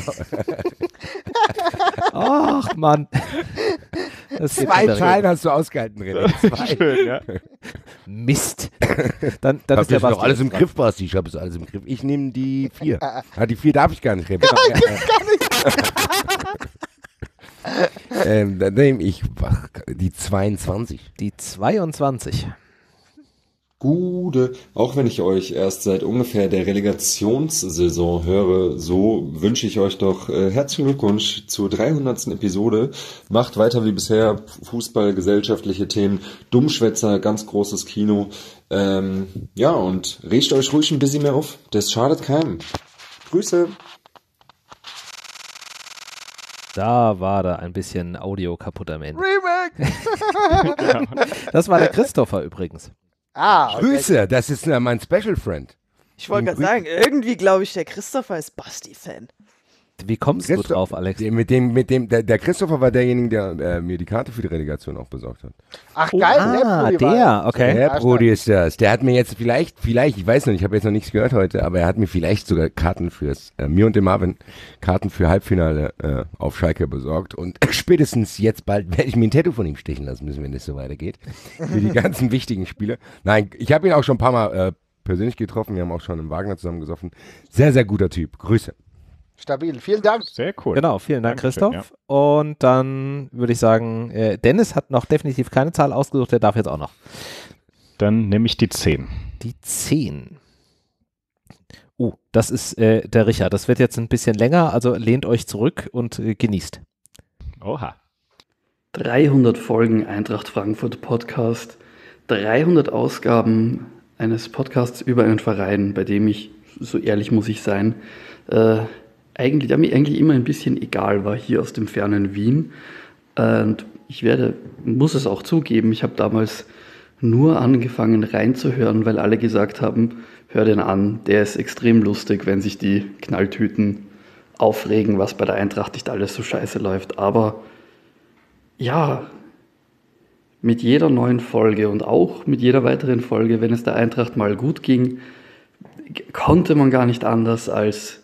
Ach, Mann. Das geht Zwei in der Zahlen Regel. hast du ausgehalten, René. Zwei. schön, ja. Mist. Dann, dann Hab ist der ich doch Basti alles im dran. Griff, Basti. Ich habe es alles im Griff. Ich nehme die vier. Ah, die vier darf ich gar nicht nehmen. ähm, dann nehme ich ach, die zweiundzwanzig. Die zweiundzwanzig. Gude, auch wenn ich euch erst seit ungefähr der Relegationssaison höre, so wünsche ich euch doch äh, herzlichen Glückwunsch zur dreihundertsten Episode. Macht weiter wie bisher, Fußball, gesellschaftliche Themen, Dummschwätzer, ganz großes Kino. Ähm, ja, und regt euch ruhig ein bisschen mehr auf, das schadet keinem. Grüße! Da war da ein bisschen Audio kaputt am Ende. Remake. Das war der Christopher übrigens. Ah, okay. Grüße, das ist äh, mein Special Friend. Ich wollte gerade sagen, irgendwie glaube ich, der Christopher ist Basti-Fan. Wie kommst du Christo- drauf, Alex? Der, mit dem, mit dem, der, der Christopher war derjenige, der äh, mir die Karte für die Relegation auch besorgt hat. Ach geil, Ah, der Brudi war- der, okay. Der Ja, Brody ist das. Der hat mir jetzt vielleicht, vielleicht, ich weiß noch nicht, ich habe jetzt noch nichts gehört heute, aber er hat mir vielleicht sogar Karten fürs, äh, mir und dem Marvin, Karten für Halbfinale äh, auf Schalke besorgt. Und spätestens jetzt bald werde ich mir ein Tattoo von ihm stechen lassen müssen, wenn es so weitergeht. Für die ganzen wichtigen Spiele. Nein, ich habe ihn auch schon ein paar Mal äh, persönlich getroffen. Wir haben auch schon im Wagner zusammen gesoffen. Sehr, sehr guter Typ. Grüße. Stabil, vielen Dank. Sehr cool. Genau, vielen Dank, Dankeschön, Christoph. Und dann würde ich sagen, äh, Dennis hat noch definitiv keine Zahl ausgesucht, der darf jetzt auch noch. Dann nehme ich die zehn. Die zehn. Oh, das ist äh, der Richard. Das wird jetzt ein bisschen länger, also lehnt euch zurück und äh, genießt. Oha. dreihundert Folgen Eintracht Frankfurt Podcast, dreihundert Ausgaben eines Podcasts über einen Verein, bei dem ich, so ehrlich muss ich sein, äh, eigentlich, der mir eigentlich immer ein bisschen egal war, hier aus dem fernen Wien. Und ich werde, muss es auch zugeben, ich habe damals nur angefangen reinzuhören, weil alle gesagt haben, hör den an, der ist extrem lustig, wenn sich die Knalltüten aufregen, was bei der Eintracht nicht alles so scheiße läuft. Aber ja, mit jeder neuen Folge und auch mit jeder weiteren Folge, wenn es der Eintracht mal gut ging, konnte man gar nicht anders als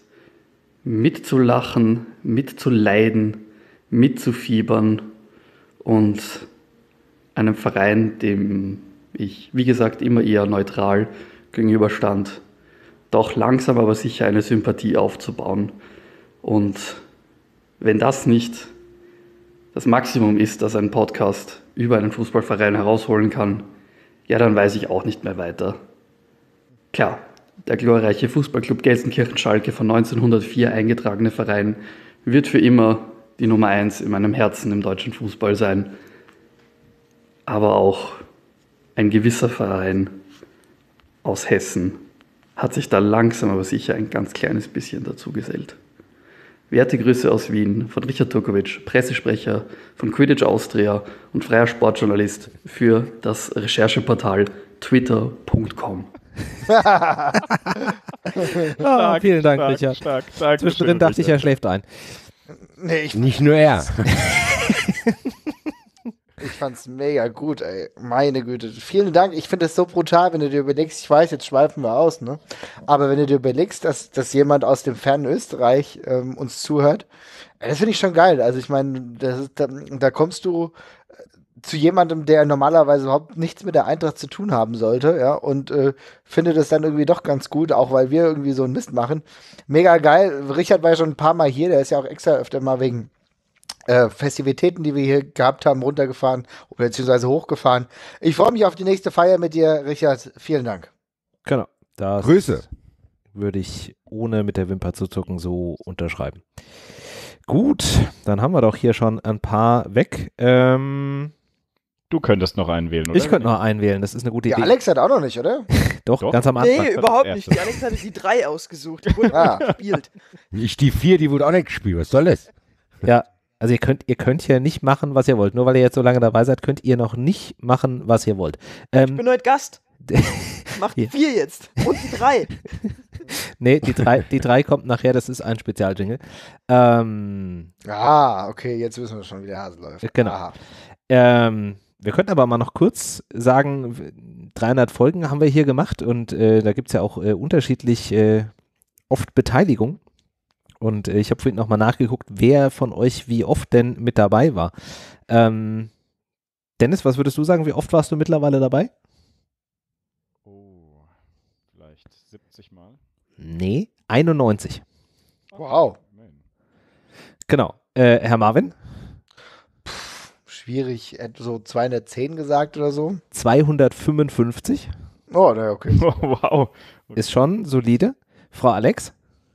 mitzulachen, mitzuleiden, mitzufiebern und einem Verein, dem ich, wie gesagt, immer eher neutral gegenüberstand, doch langsam aber sicher eine Sympathie aufzubauen. Und wenn das nicht das Maximum ist, das ein Podcast über einen Fußballverein herausholen kann, ja, dann weiß ich auch nicht mehr weiter. Klar, der glorreiche Fußballclub Gelsenkirchen-Schalke von neunzehnhundertvier eingetragene Verein wird für immer die Nummer eins in meinem Herzen im deutschen Fußball sein. Aber auch ein gewisser Verein aus Hessen hat sich da langsam aber sicher ein ganz kleines bisschen dazu gesellt. Werte Grüße aus Wien von Richard Turkovic, Pressesprecher von Quidditch Austria und freier Sportjournalist für das Rechercheportal twitter punkt com. ah, Stark, vielen Dank, stark, Richard. Stark, stark, Zwischendrin dachte Richard. ich, er schläft ein. Nee, ich, Nicht nur er. ich fand's mega gut, ey. Meine Güte. Vielen Dank. Ich finde es so brutal, wenn du dir überlegst, ich weiß, jetzt schweifen wir aus, ne? Aber wenn du dir überlegst, dass, dass jemand aus dem fernen Österreich ähm, uns zuhört, ey, das finde ich schon geil. Also ich meine, das ist, da, da kommst du zu jemandem, der normalerweise überhaupt nichts mit der Eintracht zu tun haben sollte, ja, und äh, finde das dann irgendwie doch ganz gut, auch weil wir irgendwie so einen Mist machen. Mega geil. Richard war ja schon ein paar Mal hier, der ist ja auch extra öfter mal wegen äh, Festivitäten, die wir hier gehabt haben, runtergefahren, beziehungsweise hochgefahren. Ich freue mich auf die nächste Feier mit dir, Richard. Vielen Dank. Genau. Das Grüße. würde ich ohne mit der Wimper zu zucken so unterschreiben. Gut, dann haben wir doch hier schon ein paar weg. Ähm, Du könntest noch einen wählen, oder? ich könnte noch einen wählen, das ist eine gute Der Idee. Alex hat auch noch nicht, oder? Doch, Doch. ganz am Anfang. Nee, überhaupt nicht. Die Alex hatte die drei ausgesucht. Die wurden Ah. nicht gespielt. Ich die vier, die wurde auch nicht gespielt. Was soll das? Ja, also ihr könnt, ihr könnt ja nicht machen, was ihr wollt. Nur weil ihr jetzt so lange dabei seid, könnt ihr noch nicht machen, was ihr wollt. Ich Ähm, bin heute Gast. Macht Ja. vier jetzt. Und die drei. nee, die drei, die drei kommt nachher, das ist ein Spezialjingle. Ähm, Ah, okay, jetzt wissen wir schon, wie der Hase läuft. Genau. Aha. ähm, wir könnten aber mal noch kurz sagen, dreihundert Folgen haben wir hier gemacht und äh, da gibt es ja auch äh, unterschiedlich äh, oft Beteiligung. Und äh, ich habe vorhin nochmal nachgeguckt, wer von euch wie oft denn mit dabei war. Ähm, Dennis, was würdest du sagen, wie oft warst du mittlerweile dabei? Oh, vielleicht siebzig Mal. Nee, einundneunzig. Wow. Genau. Äh, Herr Marvin? Schwierig, etwa so zweihundertzehn gesagt oder so. zweihundertfünfundfünfzig. Oh, na, okay. Oh, wow. Ist schon solide. Frau Alex?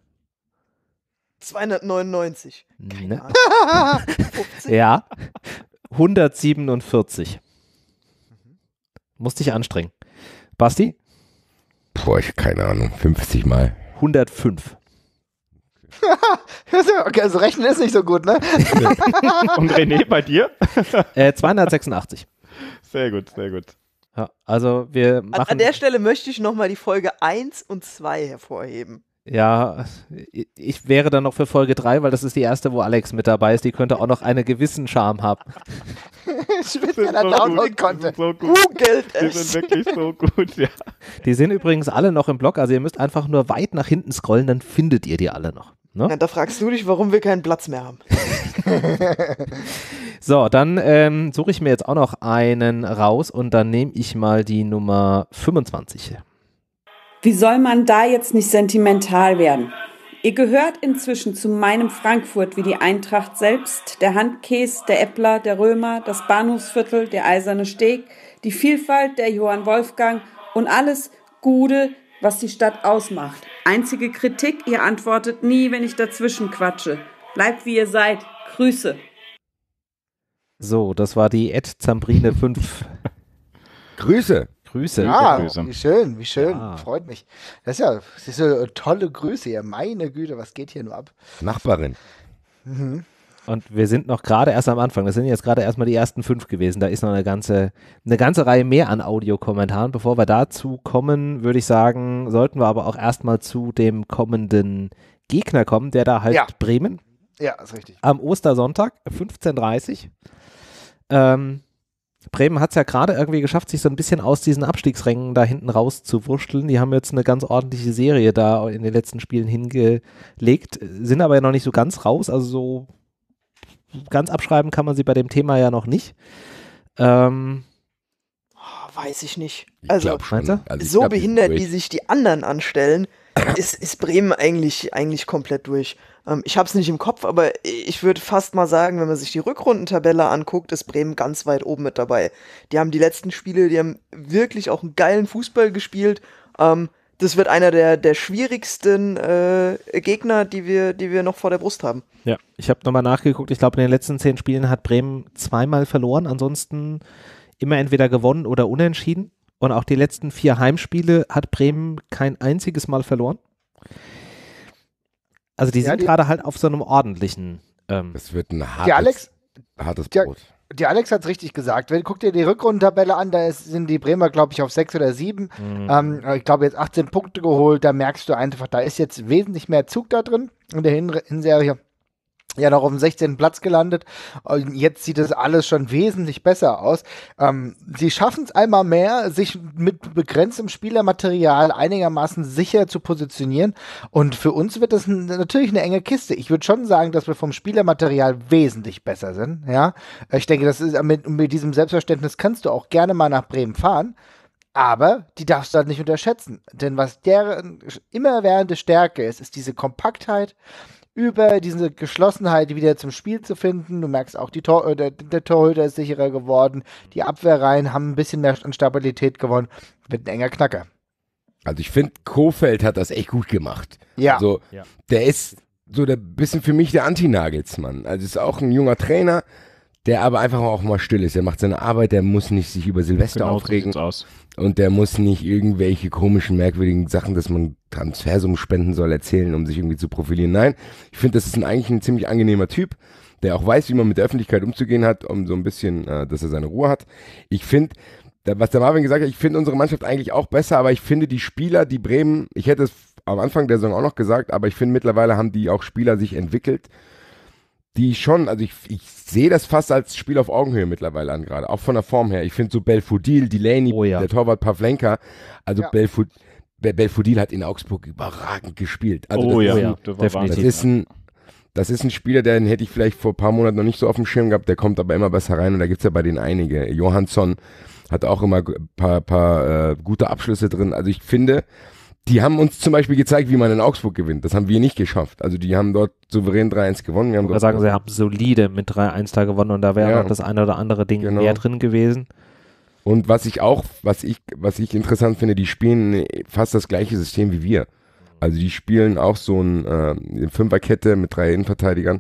zweihundertneunundneunzig. Keine Ne. Ahnung. fünfzig. Ja. hundertsiebenundvierzig. Musste ich anstrengen. Basti? Boah, ich keine Ahnung. fünfzig Mal. hundertfünf. Okay, also rechnen ist nicht so gut, ne? Und René, bei dir? Äh, zweihundertsechsundachtzig. Sehr gut, sehr gut. Ja, also wir An, machen. an der Stelle möchte ich nochmal die Folge eins und zwei hervorheben. Ja, ich wäre dann noch für Folge drei, weil das ist die erste, wo Alex mit dabei ist. Die könnte auch noch einen gewissen Charme haben. Spezieller Download-Content. so gut. Googelt Die es. sind wirklich so gut, ja. Die sind übrigens alle noch im Blog, also ihr müsst einfach nur weit nach hinten scrollen, dann findet ihr die alle noch. Ne? Ja, da fragst du dich, warum wir keinen Platz mehr haben. So, dann ähm, suche ich mir jetzt auch noch einen raus und dann nehme ich mal die Nummer fünfundzwanzig. Wie soll man da jetzt nicht sentimental werden? Ihr gehört inzwischen zu meinem Frankfurt wie die Eintracht selbst, der Handkäse, der Äppler, der Römer, das Bahnhofsviertel, der Eiserne Steg, die Vielfalt der Johann Wolfgang und alles Gute, was die Stadt ausmacht. Einzige Kritik, ihr antwortet nie, wenn ich dazwischen quatsche. Bleibt wie ihr seid. Grüße. So, das war die Ed Zambrine fünf. Grüße. Grüße. Ja, Grüße. wie schön, wie schön. Ja. Freut mich. Das ist ja, das ist so eine tolle Grüße hier. Meine Güte, was geht hier nur ab? Nachbarin. Mhm. Und wir sind noch gerade erst am Anfang. Das sind jetzt gerade erstmal die ersten fünf gewesen. Da ist noch eine ganze, eine ganze Reihe mehr an Audiokommentaren. Bevor wir dazu kommen, würde ich sagen, sollten wir aber auch erstmal zu dem kommenden Gegner kommen, der da halt Ja. Bremen Ja, ist richtig. am Ostersonntag, fünfzehn Uhr dreißig. Ähm, Bremen hat es ja gerade irgendwie geschafft, sich so ein bisschen aus diesen Abstiegsrängen da hinten raus zu wursteln. Die haben jetzt eine ganz ordentliche Serie da in den letzten Spielen hingelegt, sind aber ja noch nicht so ganz raus, also so ganz abschreiben kann man sie bei dem Thema ja noch nicht. Ähm, weiß ich nicht. Also, ich schon. Also ich so glaub, behindert, wie sich die anderen anstellen, ist, ist Bremen eigentlich, eigentlich komplett durch. Ähm, ich habe es nicht im Kopf, aber ich würde fast mal sagen, wenn man sich die Rückrundentabelle anguckt, ist Bremen ganz weit oben mit dabei. Die haben die letzten Spiele, die haben wirklich auch einen geilen Fußball gespielt. Ähm, das wird einer der, der schwierigsten äh, Gegner, die wir, die wir noch vor der Brust haben. Ja, ich habe nochmal nachgeguckt. Ich glaube, in den letzten zehn Spielen hat Bremen zweimal verloren. Ansonsten immer entweder gewonnen oder unentschieden. Und auch die letzten vier Heimspiele hat Bremen kein einziges Mal verloren. Also die ja, sind gerade halt auf so einem ordentlichen... Ähm, das wird ein hartes, die Alex, hartes die, Brot. Die Alex hat es richtig gesagt. Wenn, guck dir die Rückrundentabelle an, da ist, sind die Bremer, glaube ich, auf sechs oder sieben. Mhm. Ähm, ich glaube, jetzt achtzehn Punkte geholt. Da merkst du einfach, da ist jetzt wesentlich mehr Zug da drin in der Hin- Hinserie. Ja, noch auf dem sechzehnten Platz gelandet. Und jetzt sieht es alles schon wesentlich besser aus. Ähm, sie schaffen es einmal mehr, sich mit begrenztem Spielermaterial einigermaßen sicher zu positionieren. Und für uns wird das ein, natürlich eine enge Kiste. Ich würde schon sagen, dass wir vom Spielermaterial wesentlich besser sind. Ja, ich denke, das ist mit, mit diesem Selbstverständnis kannst du auch gerne mal nach Bremen fahren. Aber die darfst du halt nicht unterschätzen. Denn was deren immerwährende Stärke ist, ist diese Kompaktheit, über diese Geschlossenheit wieder zum Spiel zu finden. Du merkst auch, die Tor, der, der Torhüter ist sicherer geworden. Die Abwehrreihen haben ein bisschen mehr an Stabilität gewonnen. Wird ein enger Knacker. Also ich finde, Kohfeldt hat das echt gut gemacht. Ja. Also ja. Der ist so ein bisschen für mich der Anti-Nagelsmann. Also ist auch ein junger Trainer, der aber einfach auch mal still ist. Der macht seine Arbeit, der muss nicht sich über Silvester genau, aufregen. So sieht's aus. Und der muss nicht irgendwelche komischen, merkwürdigen Sachen, dass man Transfersummen spenden soll, erzählen, um sich irgendwie zu profilieren. Nein, ich finde, das ist ein, eigentlich ein ziemlich angenehmer Typ, der auch weiß, wie man mit der Öffentlichkeit umzugehen hat, um so ein bisschen, äh, dass er seine Ruhe hat. Ich finde, was der Marvin gesagt hat, ich finde unsere Mannschaft eigentlich auch besser, aber ich finde die Spieler, die Bremen, ich hätte es am Anfang der Saison auch noch gesagt, aber ich finde mittlerweile haben die auch Spieler sich entwickelt, die schon, also ich, ich sehe das fast als Spiel auf Augenhöhe mittlerweile an gerade, auch von der Form her. Ich finde so Belfodil, Delaney, oh ja. der Torwart Pavlenka, also ja. Belfodil, Belfodil hat in Augsburg überragend gespielt. Also oh das ja, ist ein, definitiv. Das ist, ein, das ist ein Spieler, den hätte ich vielleicht vor ein paar Monaten noch nicht so auf dem Schirm gehabt, der kommt aber immer besser rein und da gibt es ja bei denen einige. Johansson hat auch immer ein paar, paar äh, gute Abschlüsse drin. Also ich finde, die haben uns zum Beispiel gezeigt, wie man in Augsburg gewinnt. Das haben wir nicht geschafft. Also die haben dort souverän drei eins gewonnen. Wir haben dort sagen, sie haben solide mit drei eins da gewonnen und da wäre ja, noch das eine oder andere Ding genau. mehr drin gewesen. Und was ich auch, was ich, was ich interessant finde, die spielen fast das gleiche System wie wir. Also die spielen auch so ein, äh, eine Fünferkette mit drei Innenverteidigern.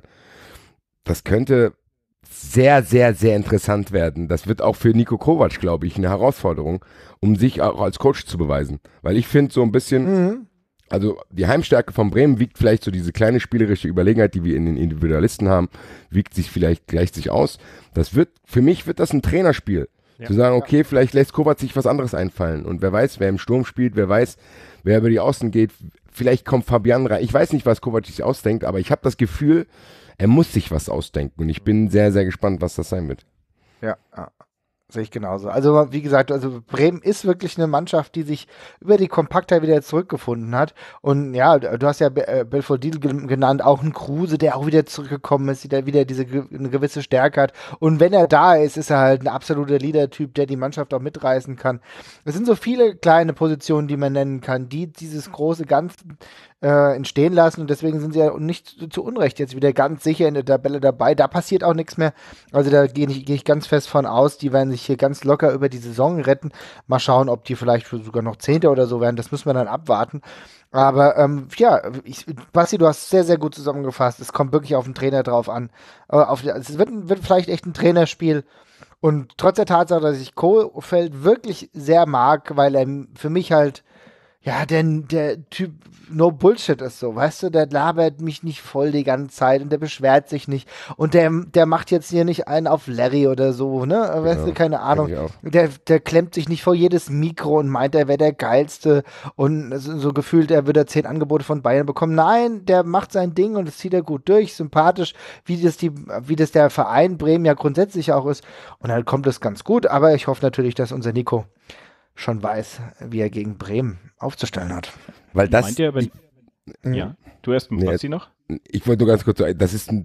Das könnte sehr, sehr, sehr interessant werden. Das wird auch für Niko Kovac, glaube ich, eine Herausforderung, um sich auch als Coach zu beweisen. Weil ich finde so ein bisschen, mhm. also die Heimstärke von Bremen wiegt vielleicht so diese kleine spielerische Überlegenheit, die wir in den Individualisten haben, wiegt sich vielleicht, gleicht sich aus. Das wird, für mich wird das ein Trainerspiel. Ja. Zu sagen, okay, vielleicht lässt Kovac sich was anderes einfallen. Und wer weiß, wer im Sturm spielt, wer weiß, wer über die Außen geht. Vielleicht kommt Fabian rein. Ich weiß nicht, was Kovac sich ausdenkt, aber ich habe das Gefühl, er muss sich was ausdenken. Und ich bin sehr, sehr gespannt, was das sein wird. Ja, ja. Sehe ich genauso. Also wie gesagt, also Bremen ist wirklich eine Mannschaft, die sich über die Kompaktheit wieder zurückgefunden hat. Und ja, du hast ja Belfodil genannt, auch ein Kruse, der auch wieder zurückgekommen ist, der wieder diese eine gewisse Stärke hat. Und wenn er da ist, ist er halt ein absoluter Leader-Typ, der die Mannschaft auch mitreißen kann. Es sind so viele kleine Positionen, die man nennen kann, die dieses große Ganze äh, entstehen lassen. Und deswegen sind sie ja nicht zu, zu Unrecht jetzt wieder ganz sicher in der Tabelle dabei. Da passiert auch nichts mehr. Also da gehe ich, geh ich ganz fest von aus, die werden sich hier ganz locker über die Saison retten. Mal schauen, ob die vielleicht sogar noch Zehnte oder so werden. Das müssen wir dann abwarten. Aber ähm, ja, ich, Basti, du hast sehr, sehr gut zusammengefasst. Es kommt wirklich auf den Trainer drauf an. Äh, auf, es wird, wird vielleicht echt ein Trainerspiel. Und trotz der Tatsache, dass ich Kohfeldt wirklich sehr mag, weil er für mich halt ja, der, der Typ no Bullshit ist so, weißt du, der labert mich nicht voll die ganze Zeit und der beschwert sich nicht und der, der macht jetzt hier nicht einen auf Larry oder so, ne, genau, weißt du, keine Ahnung, der, der klemmt sich nicht vor jedes Mikro und meint, er wäre der Geilste und so, so gefühlt, er würde zehn Angebote von Bayern bekommen. Nein, der macht sein Ding und das zieht er gut durch, sympathisch, wie das, die, wie das der Verein Bremen ja grundsätzlich auch ist und dann kommt das ganz gut, aber ich hoffe natürlich, dass unser Nico schon weiß, wie er gegen Bremen aufzustellen hat. Weil das. Meint ihr, wenn, ich, ja, du erst, nee, was sie noch? Ich wollte nur ganz kurz sagen, das ist ein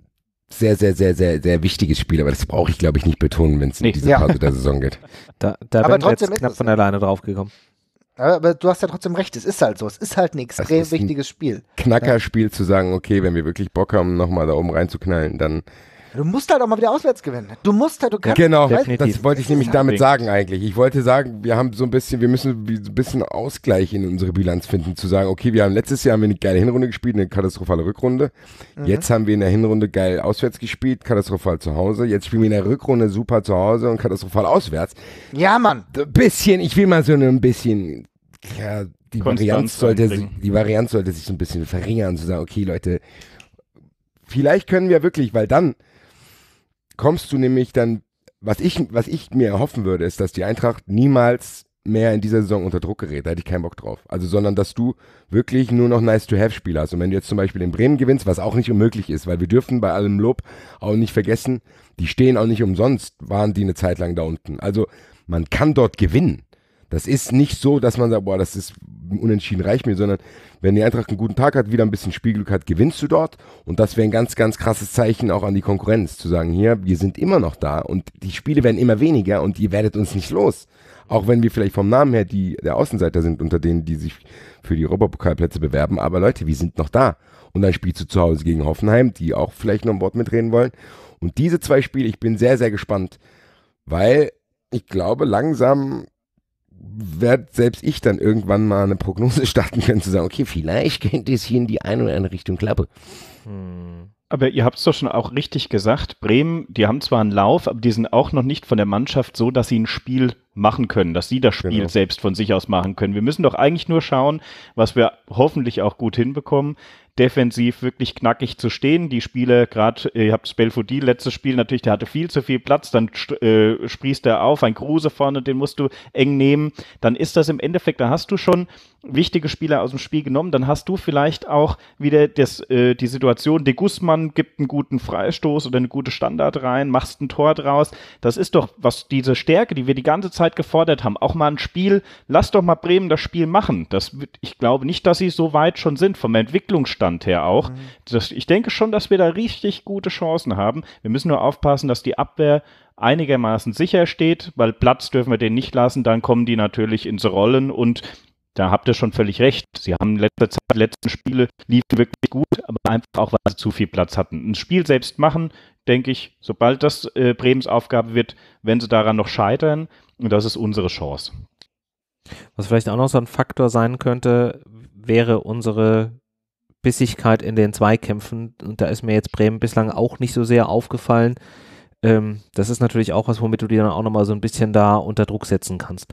sehr, sehr, sehr, sehr, sehr wichtiges Spiel, aber das brauche ich, glaube ich, nicht betonen, wenn es in Nee. diese Ja. Phase der Saison geht. Da, da Aber wären wir trotzdem jetzt ist knapp es von so. alleine draufgekommen. Aber du hast ja trotzdem recht, es ist halt so. Es ist halt ein extrem ist ein wichtiges Spiel. Knackerspiel zu sagen, okay, wenn wir wirklich Bock haben, nochmal da oben reinzuknallen, dann Du musst halt auch mal wieder auswärts gewinnen. Du musst halt, du kannst. genau, definitiv. das wollte ich nämlich halt damit Ding. sagen eigentlich. Ich wollte sagen, wir haben so ein bisschen, wir müssen wie- so ein bisschen Ausgleich in unsere Bilanz finden, zu sagen, okay, wir haben letztes Jahr haben wir eine geile Hinrunde gespielt, eine katastrophale Rückrunde. Mhm. Jetzt haben wir in der Hinrunde geil auswärts gespielt, katastrophal zu Hause. Jetzt spielen wir in der Rückrunde super zu Hause und katastrophal auswärts. Ja, Mann. Ein bisschen, ich will mal so ein bisschen, ja, die Konstanz Varianz sollte, sich, reinbringen. die Varianz sollte sich so ein bisschen verringern, zu sagen, okay, Leute, vielleicht können wir wirklich, weil dann kommst du nämlich dann, was ich, was ich mir erhoffen würde, ist, dass die Eintracht niemals mehr in dieser Saison unter Druck gerät. Da hätte ich keinen Bock drauf. Also, sondern, dass du wirklich nur noch Nice-to-have-Spieler hast. Und wenn du jetzt zum Beispiel in Bremen gewinnst, was auch nicht unmöglich ist, weil wir dürfen bei allem Lob auch nicht vergessen, die stehen auch nicht umsonst, waren die eine Zeit lang da unten. Also, man kann dort gewinnen. Das ist nicht so, dass man sagt, boah, das ist unentschieden, reicht mir, sondern wenn die Eintracht einen guten Tag hat, wieder ein bisschen Spielglück hat, gewinnst du dort. Und das wäre ein ganz, ganz krasses Zeichen auch an die Konkurrenz, zu sagen, hier, wir sind immer noch da und die Spiele werden immer weniger und ihr werdet uns nicht los. Auch wenn wir vielleicht vom Namen her die der Außenseiter sind, unter denen, die sich für die Europapokalplätze bewerben. Aber Leute, wir sind noch da. Und dann spielst du zu Hause gegen Hoffenheim, die auch vielleicht noch ein Wort mitreden wollen. Und diese zwei Spiele, ich bin sehr, sehr gespannt, weil ich glaube, langsam werde selbst ich dann irgendwann mal eine Prognose starten können, zu sagen, okay, vielleicht könnte es hier in die eine oder andere Richtung klappen. Aber ihr habt es doch schon auch richtig gesagt, Bremen, die haben zwar einen Lauf, aber die sind auch noch nicht von der Mannschaft so, dass sie ein Spiel machen können, dass sie das Spiel Genau. selbst von sich aus machen können. Wir müssen doch eigentlich nur schauen, was wir hoffentlich auch gut hinbekommen, defensiv wirklich knackig zu stehen. Die Spiele, gerade, ihr habt Belfodil, letztes Spiel natürlich, der hatte viel zu viel Platz, dann äh, sprießt er auf, ein Kruse vorne, den musst du eng nehmen. Dann ist das im Endeffekt, da hast du schon wichtige Spieler aus dem Spiel genommen, dann hast du vielleicht auch wieder das, äh, die Situation, de Guzman gibt einen guten Freistoß oder eine gute Standard rein, machst ein Tor draus. Das ist doch, was diese Stärke, die wir die ganze Zeit gefordert haben, auch mal ein Spiel, lass doch mal Bremen das Spiel machen. Das, ich glaube nicht, dass sie so weit schon sind, vom Entwicklungsstand her auch. Mhm. Das, ich denke schon, dass wir da richtig gute Chancen haben. Wir müssen nur aufpassen, dass die Abwehr einigermaßen sicher steht, weil Platz dürfen wir denen nicht lassen, dann kommen die natürlich ins Rollen und da habt ihr schon völlig recht. Sie haben in letzter Zeit, die letzten Spiele liefen wirklich gut, aber einfach auch, weil sie zu viel Platz hatten. Ein Spiel selbst machen, denke ich, sobald das äh, Bremens Aufgabe wird, wenn sie daran noch scheitern, und das ist unsere Chance. Was vielleicht auch noch so ein Faktor sein könnte, wäre unsere Bissigkeit in den Zweikämpfen. Und da ist mir jetzt Bremen bislang auch nicht so sehr aufgefallen. Ähm, das ist natürlich auch was, womit du die dann auch nochmal so ein bisschen da unter Druck setzen kannst.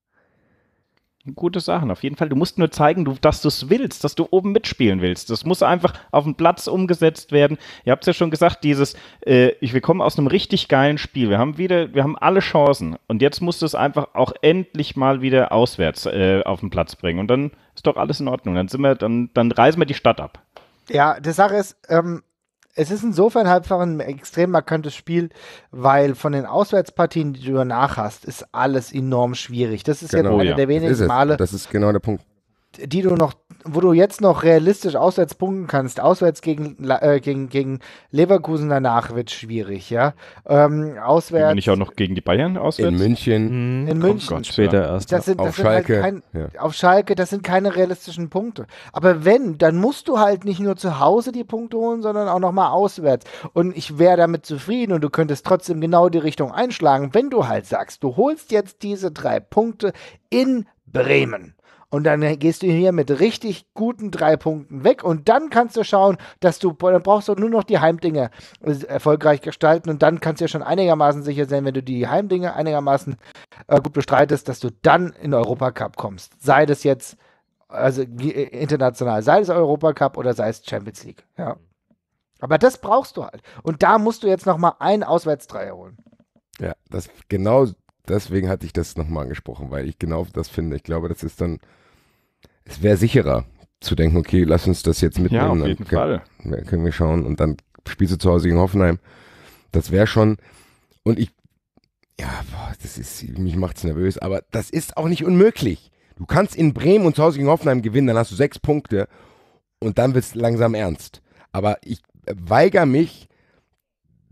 Gute Sachen, auf jeden Fall. Du musst nur zeigen, du, dass du es willst, dass du oben mitspielen willst. Das muss einfach auf dem Platz umgesetzt werden. Ihr habt es ja schon gesagt, dieses, äh, ich, wir kommen aus einem richtig geilen Spiel. Wir haben wieder, wir haben alle Chancen. Und jetzt musst du es einfach auch endlich mal wieder auswärts äh, auf den Platz bringen. Und dann ist doch alles in Ordnung. Dann sind wir, dann, dann reisen wir die Stadt ab. Ja, die Sache ist, ähm, es ist insofern halt einfach ein extrem markantes Spiel, weil von den Auswärtspartien, die du danach hast, ist alles enorm schwierig. Das ist Genau, jetzt eine ja. der Das ist wenigen es. Male, Das ist genau der Punkt. die du noch, wo du jetzt noch realistisch auswärts punkten kannst. Auswärts gegen, äh, gegen, gegen Leverkusen danach wird schwierig, ja. Ähm, auswärts. Wenn nicht auch noch gegen die Bayern auswärts? In München, Mhm. In München. Gott, Später ja. erst. Das sind, das auf sind Schalke. Halt kein, ja. auf Schalke, das sind keine realistischen Punkte. Aber wenn, dann musst du halt nicht nur zu Hause die Punkte holen, sondern auch nochmal auswärts. Und ich wäre damit zufrieden und du könntest trotzdem genau die Richtung einschlagen, wenn du halt sagst, du holst jetzt diese drei Punkte in Bremen. Und dann gehst du hier mit richtig guten drei Punkten weg und dann kannst du schauen, dass du, dann brauchst du nur noch die Heimdinge erfolgreich gestalten und dann kannst du ja schon einigermaßen sicher sein, wenn du die Heimdinge einigermaßen äh, gut bestreitest, dass du dann in den Europacup kommst. Sei das jetzt, also international, sei es Europacup oder sei es Champions League. Ja. Aber das brauchst du halt. Und da musst du jetzt nochmal einen Auswärtsdreier holen. Ja, das genau deswegen hatte ich das nochmal angesprochen, weil ich genau das finde. Ich glaube, das ist dann, es wäre sicherer zu denken, okay, lass uns das jetzt mitnehmen. Ja, auf dann jeden können, Fall. können wir schauen und dann spielst du zu Hause gegen Hoffenheim. Das wäre schon, und ich, ja, boah, das ist, mich macht's nervös, aber das ist auch nicht unmöglich. Du kannst in Bremen und zu Hause gegen Hoffenheim gewinnen, dann hast du sechs Punkte und dann wird's langsam ernst. Aber ich weigere mich,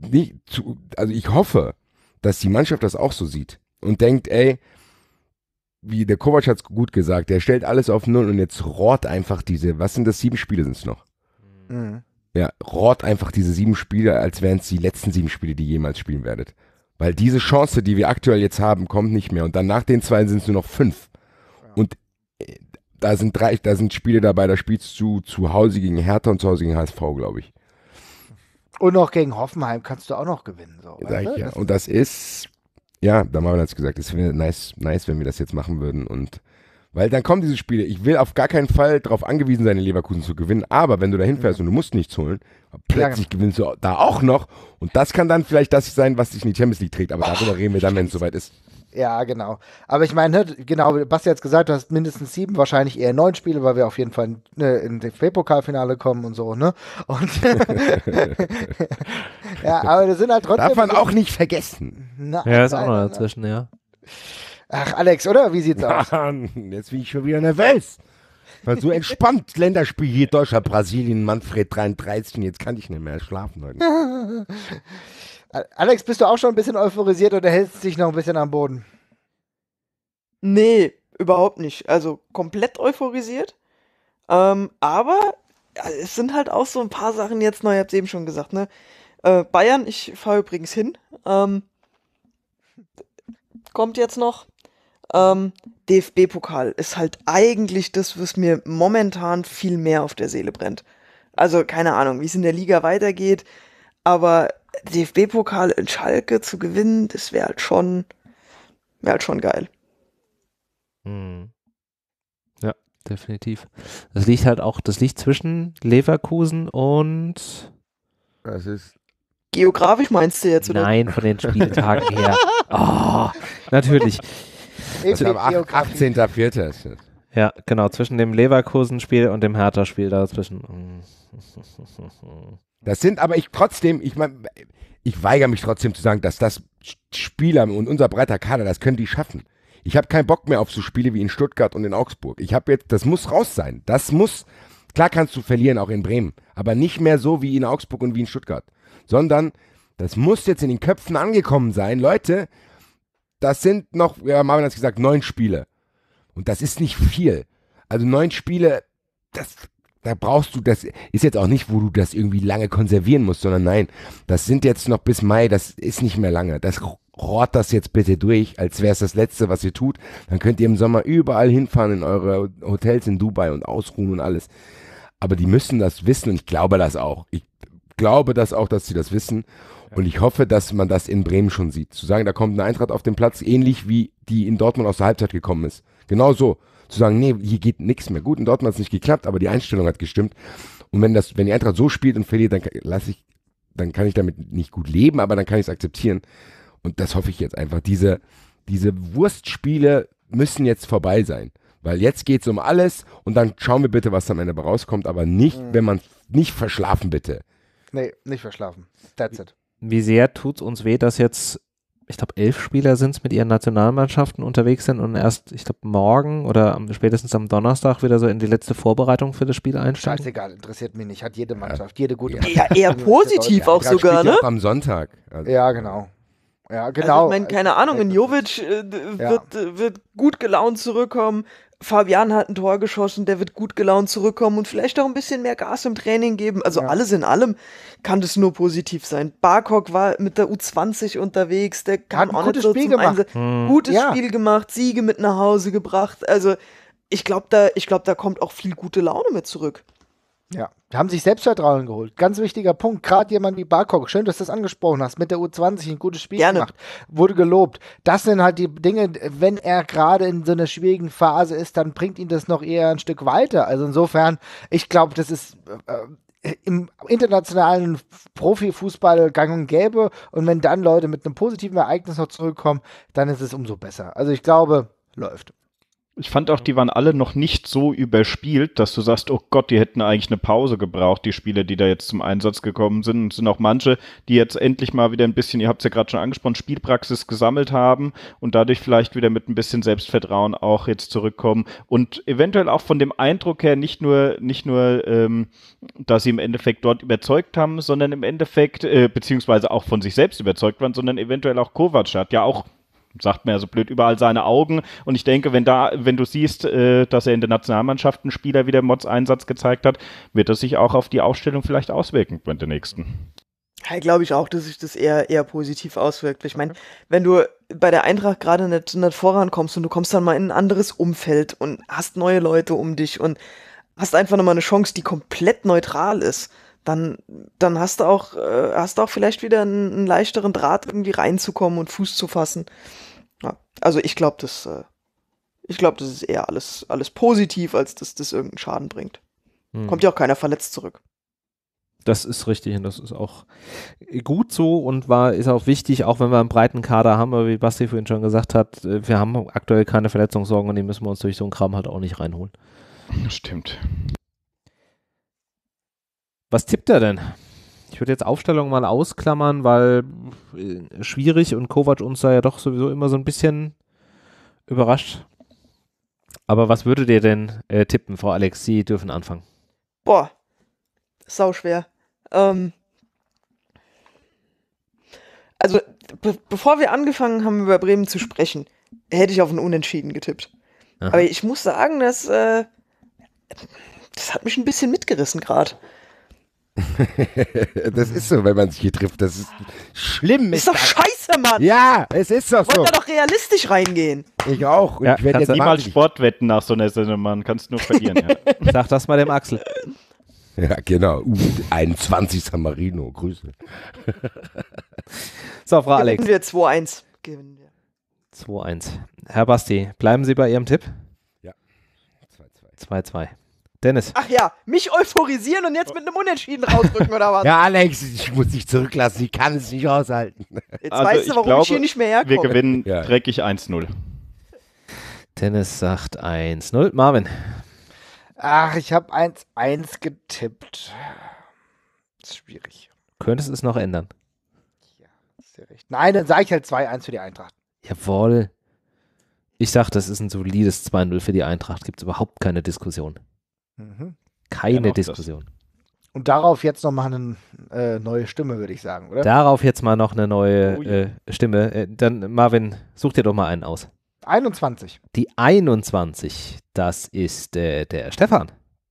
nicht zu, also ich hoffe, dass die Mannschaft das auch so sieht und denkt, ey, wie der Kovac hat es gut gesagt, der stellt alles auf Null und jetzt rohrt einfach diese, was sind das, sieben Spiele sind es noch? Mhm. Ja, rohrt einfach diese sieben Spiele, als wären es die letzten sieben Spiele, die ihr jemals spielen werdet. Weil diese Chance, die wir aktuell jetzt haben, kommt nicht mehr. Und dann nach den zwei sind es nur noch fünf. Ja. Und äh, da sind drei, da sind Spiele dabei, da spielst du zu Hause gegen Hertha und zu Hause gegen H S V, glaube ich. Und noch gegen Hoffenheim kannst du auch noch gewinnen. So, Sag ich, ja. Und das ist, ja, da haben wir jetzt gesagt, es wäre nice, nice, wenn wir das jetzt machen würden. Und weil dann kommen diese Spiele. Ich will auf gar keinen Fall darauf angewiesen sein, in Leverkusen zu gewinnen. Aber wenn du da hinfährst mhm. und du musst nichts holen, plötzlich ja, gewinnst du da auch noch. Und das kann dann vielleicht das sein, was dich in die Champions League trägt. Aber darüber reden wir dann, wenn es soweit ist. Ja, genau. Aber ich meine, genau, Basti hat es gesagt, du hast mindestens sieben, wahrscheinlich eher neun Spiele, weil wir auf jeden Fall ne, in D F B-Pokalfinale kommen und so, ne? Und ja, aber das sind halt trotzdem. Darf man auch nicht vergessen. Na, ja, ist auch noch dazwischen, ja. Ach, Alex, oder? Wie sieht's aus? Jetzt bin ich schon wieder nervös. Weil so entspannt Länderspiel hier, Deutschland, Brasilien, Manfred dreiunddreißig, jetzt kann ich nicht mehr schlafen heute. Alex, bist du auch schon ein bisschen euphorisiert oder hältst du dich noch ein bisschen am Boden? Nee, überhaupt nicht. Also komplett euphorisiert. Ähm, aber ja, es sind halt auch so ein paar Sachen jetzt neu, ihr habt es eben schon gesagt, ne? Äh, Bayern, ich fahre übrigens hin. Ähm, kommt jetzt noch. Ähm, D F B-Pokal ist halt eigentlich das, was mir momentan viel mehr auf der Seele brennt. Also keine Ahnung, wie es in der Liga weitergeht, aber D F B-Pokal in Schalke zu gewinnen, das wäre halt schon, wäre halt schon geil. Hm. Ja, definitiv. Das liegt halt auch, das liegt zwischen Leverkusen und das ist geografisch meinst du jetzt, oder? Nein, von den Spieltagen her. Oh, natürlich. Also am achtzehnten vierten ist es. Ja, genau, zwischen dem Leverkusen-Spiel und dem Hertha-Spiel dazwischen. Das sind aber ich trotzdem, ich meine, ich weigere mich trotzdem zu sagen, dass das Spieler und unser breiter Kader, das können die schaffen. Ich habe keinen Bock mehr auf so Spiele wie in Stuttgart und in Augsburg. Ich habe jetzt, das muss raus sein. Das muss, klar kannst du verlieren, auch in Bremen, aber nicht mehr so wie in Augsburg und wie in Stuttgart, sondern das muss jetzt in den Köpfen angekommen sein. Leute, das sind noch, ja, Marvin hat es gesagt, neun Spiele. Und das ist nicht viel. Also neun Spiele, das, da brauchst du, das ist jetzt auch nicht, wo du das irgendwie lange konservieren musst, sondern nein, das sind jetzt noch bis Mai, das ist nicht mehr lange. Das rohrt das jetzt bitte durch, als wäre es das Letzte, was ihr tut. Dann könnt ihr im Sommer überall hinfahren in eure Hotels in Dubai und ausruhen und alles. Aber die müssen das wissen und ich glaube das auch. Ich glaube das auch, dass sie das wissen. Und ich hoffe, dass man das in Bremen schon sieht. Zu sagen, da kommt eine Eintracht auf den Platz, ähnlich wie die in Dortmund aus der Halbzeit gekommen ist. Genau so. Zu sagen, nee, hier geht nichts mehr. Gut, in Dortmund hat es nicht geklappt, aber die Einstellung hat gestimmt. Und wenn das, wenn die Eintracht so spielt und verliert, dann lasse ich, dann kann ich damit nicht gut leben, aber dann kann ich es akzeptieren. Und das hoffe ich jetzt einfach. Diese, diese Wurstspiele müssen jetzt vorbei sein. Weil jetzt geht es um alles und dann schauen wir bitte, was am Ende rauskommt, aber nicht, mhm. wenn man nicht verschlafen, bitte. Nee, nicht verschlafen. That's it. Wie sehr tut es uns weh, dass jetzt, ich glaube, elf Spieler sind es mit ihren Nationalmannschaften unterwegs sind und erst, ich glaube, morgen oder am, spätestens am Donnerstag wieder so in die letzte Vorbereitung für das Spiel einsteigen? Scheißegal, interessiert mich nicht. Hat jede Mannschaft, jede gute Mannschaft. Ja, eher positiv auch sogar, ne? Auch am Sonntag. Also. Ja, genau. Ja, genau. Also ich meine, keine Ahnung, in Jovic äh, wird, ja. wird gut gelaunt zurückkommen. Fabian hat ein Tor geschossen, der wird gut gelaunt zurückkommen und vielleicht auch ein bisschen mehr Gas im Training geben. Also ja. alles in allem kann das nur positiv sein. Barkok war mit der U zwanzig unterwegs, der kam hat auch ein gutes nicht so Spiel zum gemacht. Einsatz. Hm. Gutes ja. Spiel gemacht, Siege mit nach Hause gebracht. Also ich glaube, da, ich glaub, da kommt auch viel gute Laune mit zurück. Ja, die haben sich Selbstvertrauen geholt. Ganz wichtiger Punkt. Gerade jemand wie Barkok, schön, dass du das angesprochen hast, mit der U zwanzig ein gutes Spiel Gerne. gemacht, wurde gelobt. Das sind halt die Dinge, wenn er gerade in so einer schwierigen Phase ist, dann bringt ihn das noch eher ein Stück weiter. Also insofern, ich glaube, das ist äh, im internationalen Profifußball gang und gäbe und wenn dann Leute mit einem positiven Ereignis noch zurückkommen, dann ist es umso besser. Also ich glaube, läuft. Ich fand auch, die waren alle noch nicht so überspielt, dass du sagst, oh Gott, die hätten eigentlich eine Pause gebraucht, die Spieler, die da jetzt zum Einsatz gekommen sind. Und es sind auch manche, die jetzt endlich mal wieder ein bisschen, ihr habt es ja gerade schon angesprochen, Spielpraxis gesammelt haben und dadurch vielleicht wieder mit ein bisschen Selbstvertrauen auch jetzt zurückkommen. Und eventuell auch von dem Eindruck her nicht nur, nicht nur, ähm, dass sie im Endeffekt dort überzeugt haben, sondern im Endeffekt, äh, beziehungsweise auch von sich selbst überzeugt waren, sondern eventuell auch Kovac hat ja auch, sagt man ja so blöd, überall seine Augen. Und ich denke, wenn da, wenn du siehst, äh, dass er in der Nationalmannschaft einen Spieler wieder Mods-Einsatz gezeigt hat, wird das sich auch auf die Aufstellung vielleicht auswirken bei der nächsten. Ja, glaube ich auch, dass sich das eher, eher positiv auswirkt. Ich meine, wenn du bei der Eintracht gerade nicht, nicht vorankommst und du kommst dann mal in ein anderes Umfeld und hast neue Leute um dich und hast einfach nochmal eine Chance, die komplett neutral ist, dann, dann hast du auch, äh, hast du auch vielleicht wieder einen, einen leichteren Draht, irgendwie reinzukommen und Fuß zu fassen. Ja, also ich glaube, das, äh, ich glaube, das ist eher alles, alles positiv, als dass das irgendeinen Schaden bringt. Hm. Kommt ja auch keiner verletzt zurück. Das ist richtig und das ist auch gut so und war, ist auch wichtig, auch wenn wir einen breiten Kader haben, aber wie Basti vorhin schon gesagt hat, wir haben aktuell keine Verletzungssorgen und die müssen wir uns durch so einen Kram halt auch nicht reinholen. Stimmt. Was tippt er denn? Ich würde jetzt Aufstellung mal ausklammern, weil äh, schwierig und Kovac uns da ja doch sowieso immer so ein bisschen überrascht. Aber was würdet ihr denn äh, tippen, Frau Alex? Sie dürfen anfangen. Boah, sau schwer. Ähm also, be bevor wir angefangen haben, über Bremen zu sprechen, hätte ich auf ein Unentschieden getippt. Aha. Aber ich muss sagen, dass äh, das hat mich ein bisschen mitgerissen gerade. Das ist so, wenn man sich hier trifft. Das ist schlimm. Ist, ist doch das. Scheiße, Mann. Ja, es ist doch so. Ich wollte da doch realistisch reingehen. Ich auch. Ja, ich werde jetzt niemals Sportwetten nach so einer Sendung, man kannst nur verlieren. Ja. Sag das mal dem Axel. Ja, genau. U einundzwanzig San Marino. Grüße. So, Frau Alex. Gewinnen wir zwei eins. Gewinnen wir. zwei eins. Herr Basti, bleiben Sie bei Ihrem Tipp? Ja. zwei zwei. zwei zwei. Dennis. Ach ja, mich euphorisieren und jetzt mit einem Unentschieden rausrücken, oder was? Ja, Alex, ich muss dich zurücklassen. Ich kann es nicht aushalten. Jetzt also weißt du, warum ich, glaube, ich hier nicht mehr herkomme. Wir gewinnen ja. dreckig eins null. Dennis sagt eins null. Marvin. Ach, ich habe eins eins getippt. Das ist schwierig. Könntest du es noch ändern? Ja, ist ja recht. Nein, dann sage ich halt zwei eins für die Eintracht. Jawohl. Ich sag, das ist ein solides zwei null für die Eintracht. Gibt es überhaupt keine Diskussion. Mhm. Keine ja, Diskussion. Das. Und darauf jetzt noch mal eine äh, neue Stimme, würde ich sagen, oder? Darauf jetzt mal noch eine neue oh, ja. äh, Stimme. Äh, dann, Marvin, such dir doch mal einen aus. einundzwanzig. Die einundzwanzig, das ist äh, der Stefan.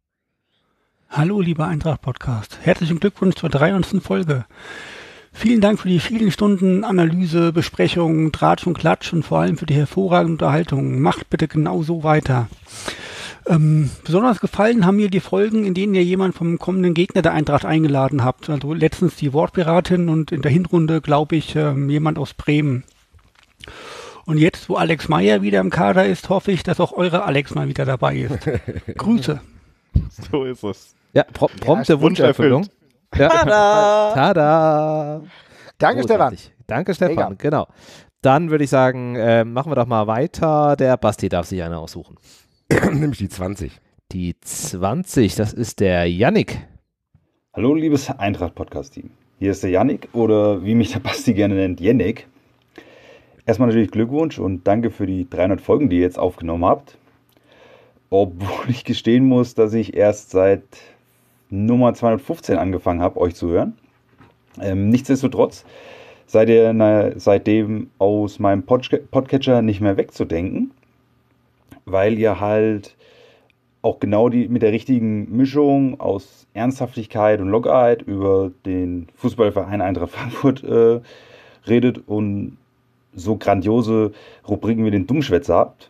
Hallo, lieber Eintracht-Podcast. Herzlichen Glückwunsch zur dreihundertsten Folge. Vielen Dank für die vielen Stunden Analyse, Besprechung, Tratsch und Klatsch und vor allem für die hervorragende Unterhaltung. Macht bitte genau so weiter. Ähm, besonders gefallen haben mir die Folgen, in denen ihr jemand vom kommenden Gegner der Eintracht eingeladen habt. Also letztens die Wortpiratin und in der Hinrunde, glaube ich, ähm, jemand aus Bremen. Und jetzt, wo Alex Meyer wieder im Kader ist, hoffe ich, dass auch eure Alex mal wieder dabei ist. Grüße. So ist es. Ja, pro prompte ja, Wunscherfüllung. Ja. Tada! Tada! Danke, Großartig. Stefan. Danke, Stefan. Mega. Genau. Dann würde ich sagen, äh, machen wir doch mal weiter. Der Basti darf sich eine aussuchen. Nämlich die zwanzig. Die zwanzig, das ist der Yannick. Hallo, liebes Eintracht-Podcast-Team. Hier ist der Yannick oder wie mich der Basti gerne nennt, Yannick. Erstmal natürlich Glückwunsch und danke für die dreihundert Folgen, die ihr jetzt aufgenommen habt. Obwohl ich gestehen muss, dass ich erst seit Nummer zweihundertfünfzehn angefangen habe, euch zu hören. Ähm, nichtsdestotrotz seid ihr na, seitdem aus meinem Pod Podcatcher nicht mehr wegzudenken, weil ihr halt auch genau die mit der richtigen Mischung aus Ernsthaftigkeit und Lockerheit über den Fußballverein Eintracht Frankfurt äh, redet und so grandiose Rubriken wie den Dummschwätzer habt.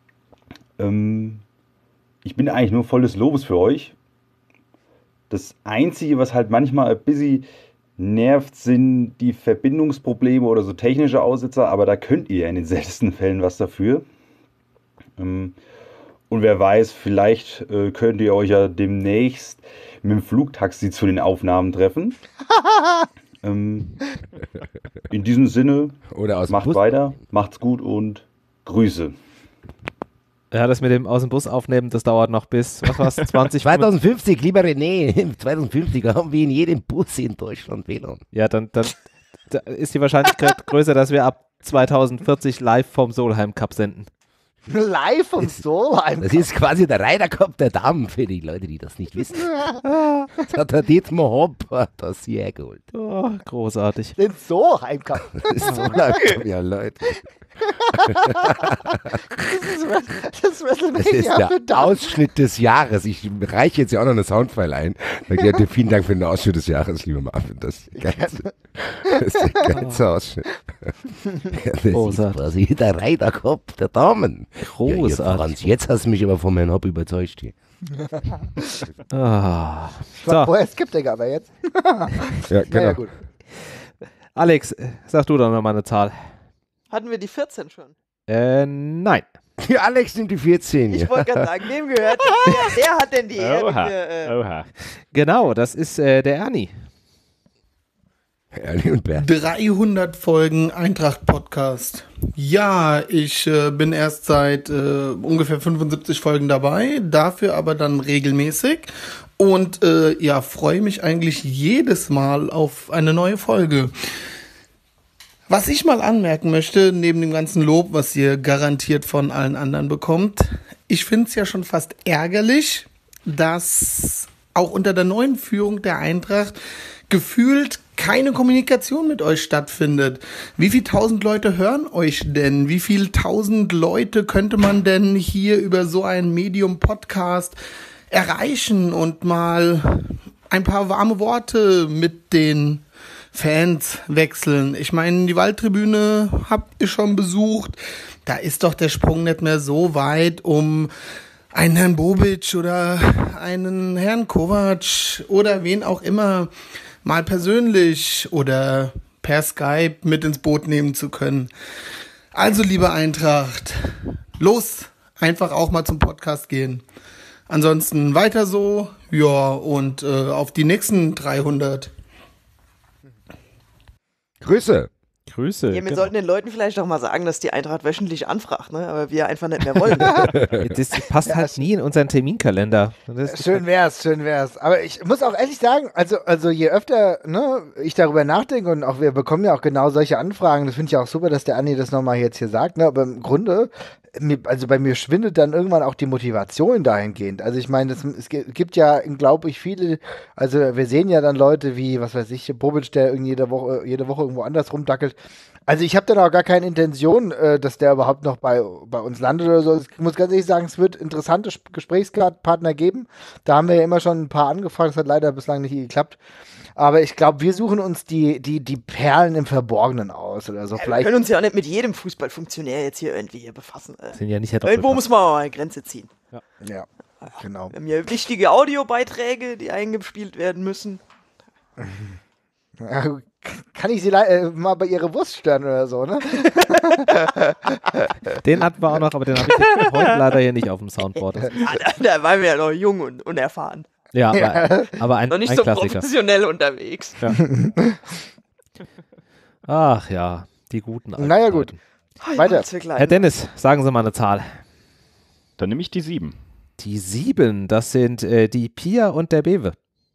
Ähm, ich bin eigentlich nur voll des Lobes für euch. Das Einzige, was halt manchmal ein bisschen nervt, sind die Verbindungsprobleme oder so technische Aussetzer, aber da könnt ihr in den seltensten Fällen was dafür. Ähm, und wer weiß, vielleicht äh, könnt ihr euch ja demnächst mit dem Flugtaxi zu den Aufnahmen treffen. ähm, in diesem Sinne, oder aus macht Bus weiter, macht's gut und Grüße. Ja, das mit dem aus dem Bus aufnehmen, das dauert noch bis, was war's, zwanzig zwanzig fünfzig, lieber René, zwanzig fünfzig haben wir in jedem Bus in Deutschland W L A N. Ja, dann, dann da ist die Wahrscheinlichkeit größer, dass wir ab zwanzig vierzig live vom Solheim Cup senden. Live vom Solheim Cup? Das ist quasi der Ryder Cup der Damen für die Leute, die das nicht wissen. Das hat der Dietmar Hopp das hier hergeholt. Oh, großartig. Den Solheim Cup. Das Solheim Cup, ja Leute. Das, das, das ist der Ausschnitt des Jahres. Ich reiche jetzt ja auch noch eine Soundfile ein. Ja, vielen Dank für den Ausschnitt des Jahres, lieber Marvin. Das ist der ganze, das ist der ganze Ausschnitt. Das ist quasi der Ryder Cup der Damen. Großartig. Ja, Franz, jetzt hast du mich aber von meinem Hobby überzeugt hier. ah. Ich war vorher Skeptiker, aber jetzt. Ja, genau. Ja, gut. Alex, sag du doch noch mal eine Zahl. Hatten wir die vierzehn schon? Äh, nein. Die Alex nimmt die vierzehn. Ich wollte gerade sagen, dem gehört, der, der hat denn die Oha. Ehre. Äh, Oha. Genau, das ist äh, der Ernie. Ernie und Bert. dreihundert Folgen Eintracht-Podcast. Ja, ich äh, bin erst seit äh, ungefähr fünfundsiebzig Folgen dabei, dafür aber dann regelmäßig und äh, ja, freue mich eigentlich jedes Mal auf eine neue Folge. Was ich mal anmerken möchte, neben dem ganzen Lob, was ihr garantiert von allen anderen bekommt, ich finde es ja schon fast ärgerlich, dass auch unter der neuen Führung der Eintracht gefühlt keine Kommunikation mit euch stattfindet. Wie viel tausend Leute hören euch denn? Wie viel tausend Leute könnte man denn hier über so ein Medium-Podcast erreichen und mal ein paar warme Worte mit den Fans wechseln? Ich meine, die Waldtribüne habt ihr schon besucht. Da ist doch der Sprung nicht mehr so weit, um einen Herrn Bobic oder einen Herrn Kovac oder wen auch immer mal persönlich oder per Skype mit ins Boot nehmen zu können. Also, liebe Eintracht, los, einfach auch mal zum Podcast gehen. Ansonsten weiter so, ja, und äh, auf die nächsten dreihundert. Grüße. Grüße. Ja, wir genau. sollten den Leuten vielleicht auch mal sagen, dass die Eintracht wöchentlich anfragt, ne? Aber wir einfach nicht mehr wollen. Das passt halt nie in unseren Terminkalender. Das Schön wär's, schön wär's. Aber ich muss auch ehrlich sagen, also, also je öfter ne, ich darüber nachdenke und auch wir bekommen ja auch genau solche Anfragen, das finde ich auch super, dass der Andi das nochmal jetzt hier sagt, ne? Aber im Grunde, also bei mir schwindet dann irgendwann auch die Motivation dahingehend. Also ich meine, es gibt ja, glaube ich, viele, also wir sehen ja dann Leute wie, was weiß ich, Bobic, der irgendwie jede Woche, jede Woche irgendwo anders rumdackelt. Also ich habe dann auch gar keine Intention, äh, dass der überhaupt noch bei, bei uns landet oder so. Ich muss ganz ehrlich sagen, es wird interessante Gesprächspartner geben. Da haben wir ja immer schon ein paar angefragt, das hat leider bislang nicht geklappt. Aber ich glaube, wir suchen uns die, die, die Perlen im Verborgenen aus oder so. Ja, Vielleicht wir können uns ja auch nicht mit jedem Fußballfunktionär jetzt hier irgendwie hier befassen. Äh. Sind ja nicht Irgendwo muss man auch mal eine Grenze ziehen. Ja, ja genau. Wir haben hier wichtige Audiobeiträge, die eingespielt werden müssen. Ja, kann ich sie äh, mal bei ihrer Wurst stören oder so, ne? Den hatten wir auch noch, aber den habe ich heute leider hier nicht auf dem Soundboard. Ja, da, da waren wir ja noch jung und unerfahren. Ja, aber, aber ein, noch nicht ein so Klassiker. professionell unterwegs. Ja. Ach ja, die guten alten Naja, gut. Oh, Weiter. Herr Dennis, sagen Sie mal eine Zahl. Dann nehme ich die sieben. Die sieben, das sind äh, die Pia und der Bewe.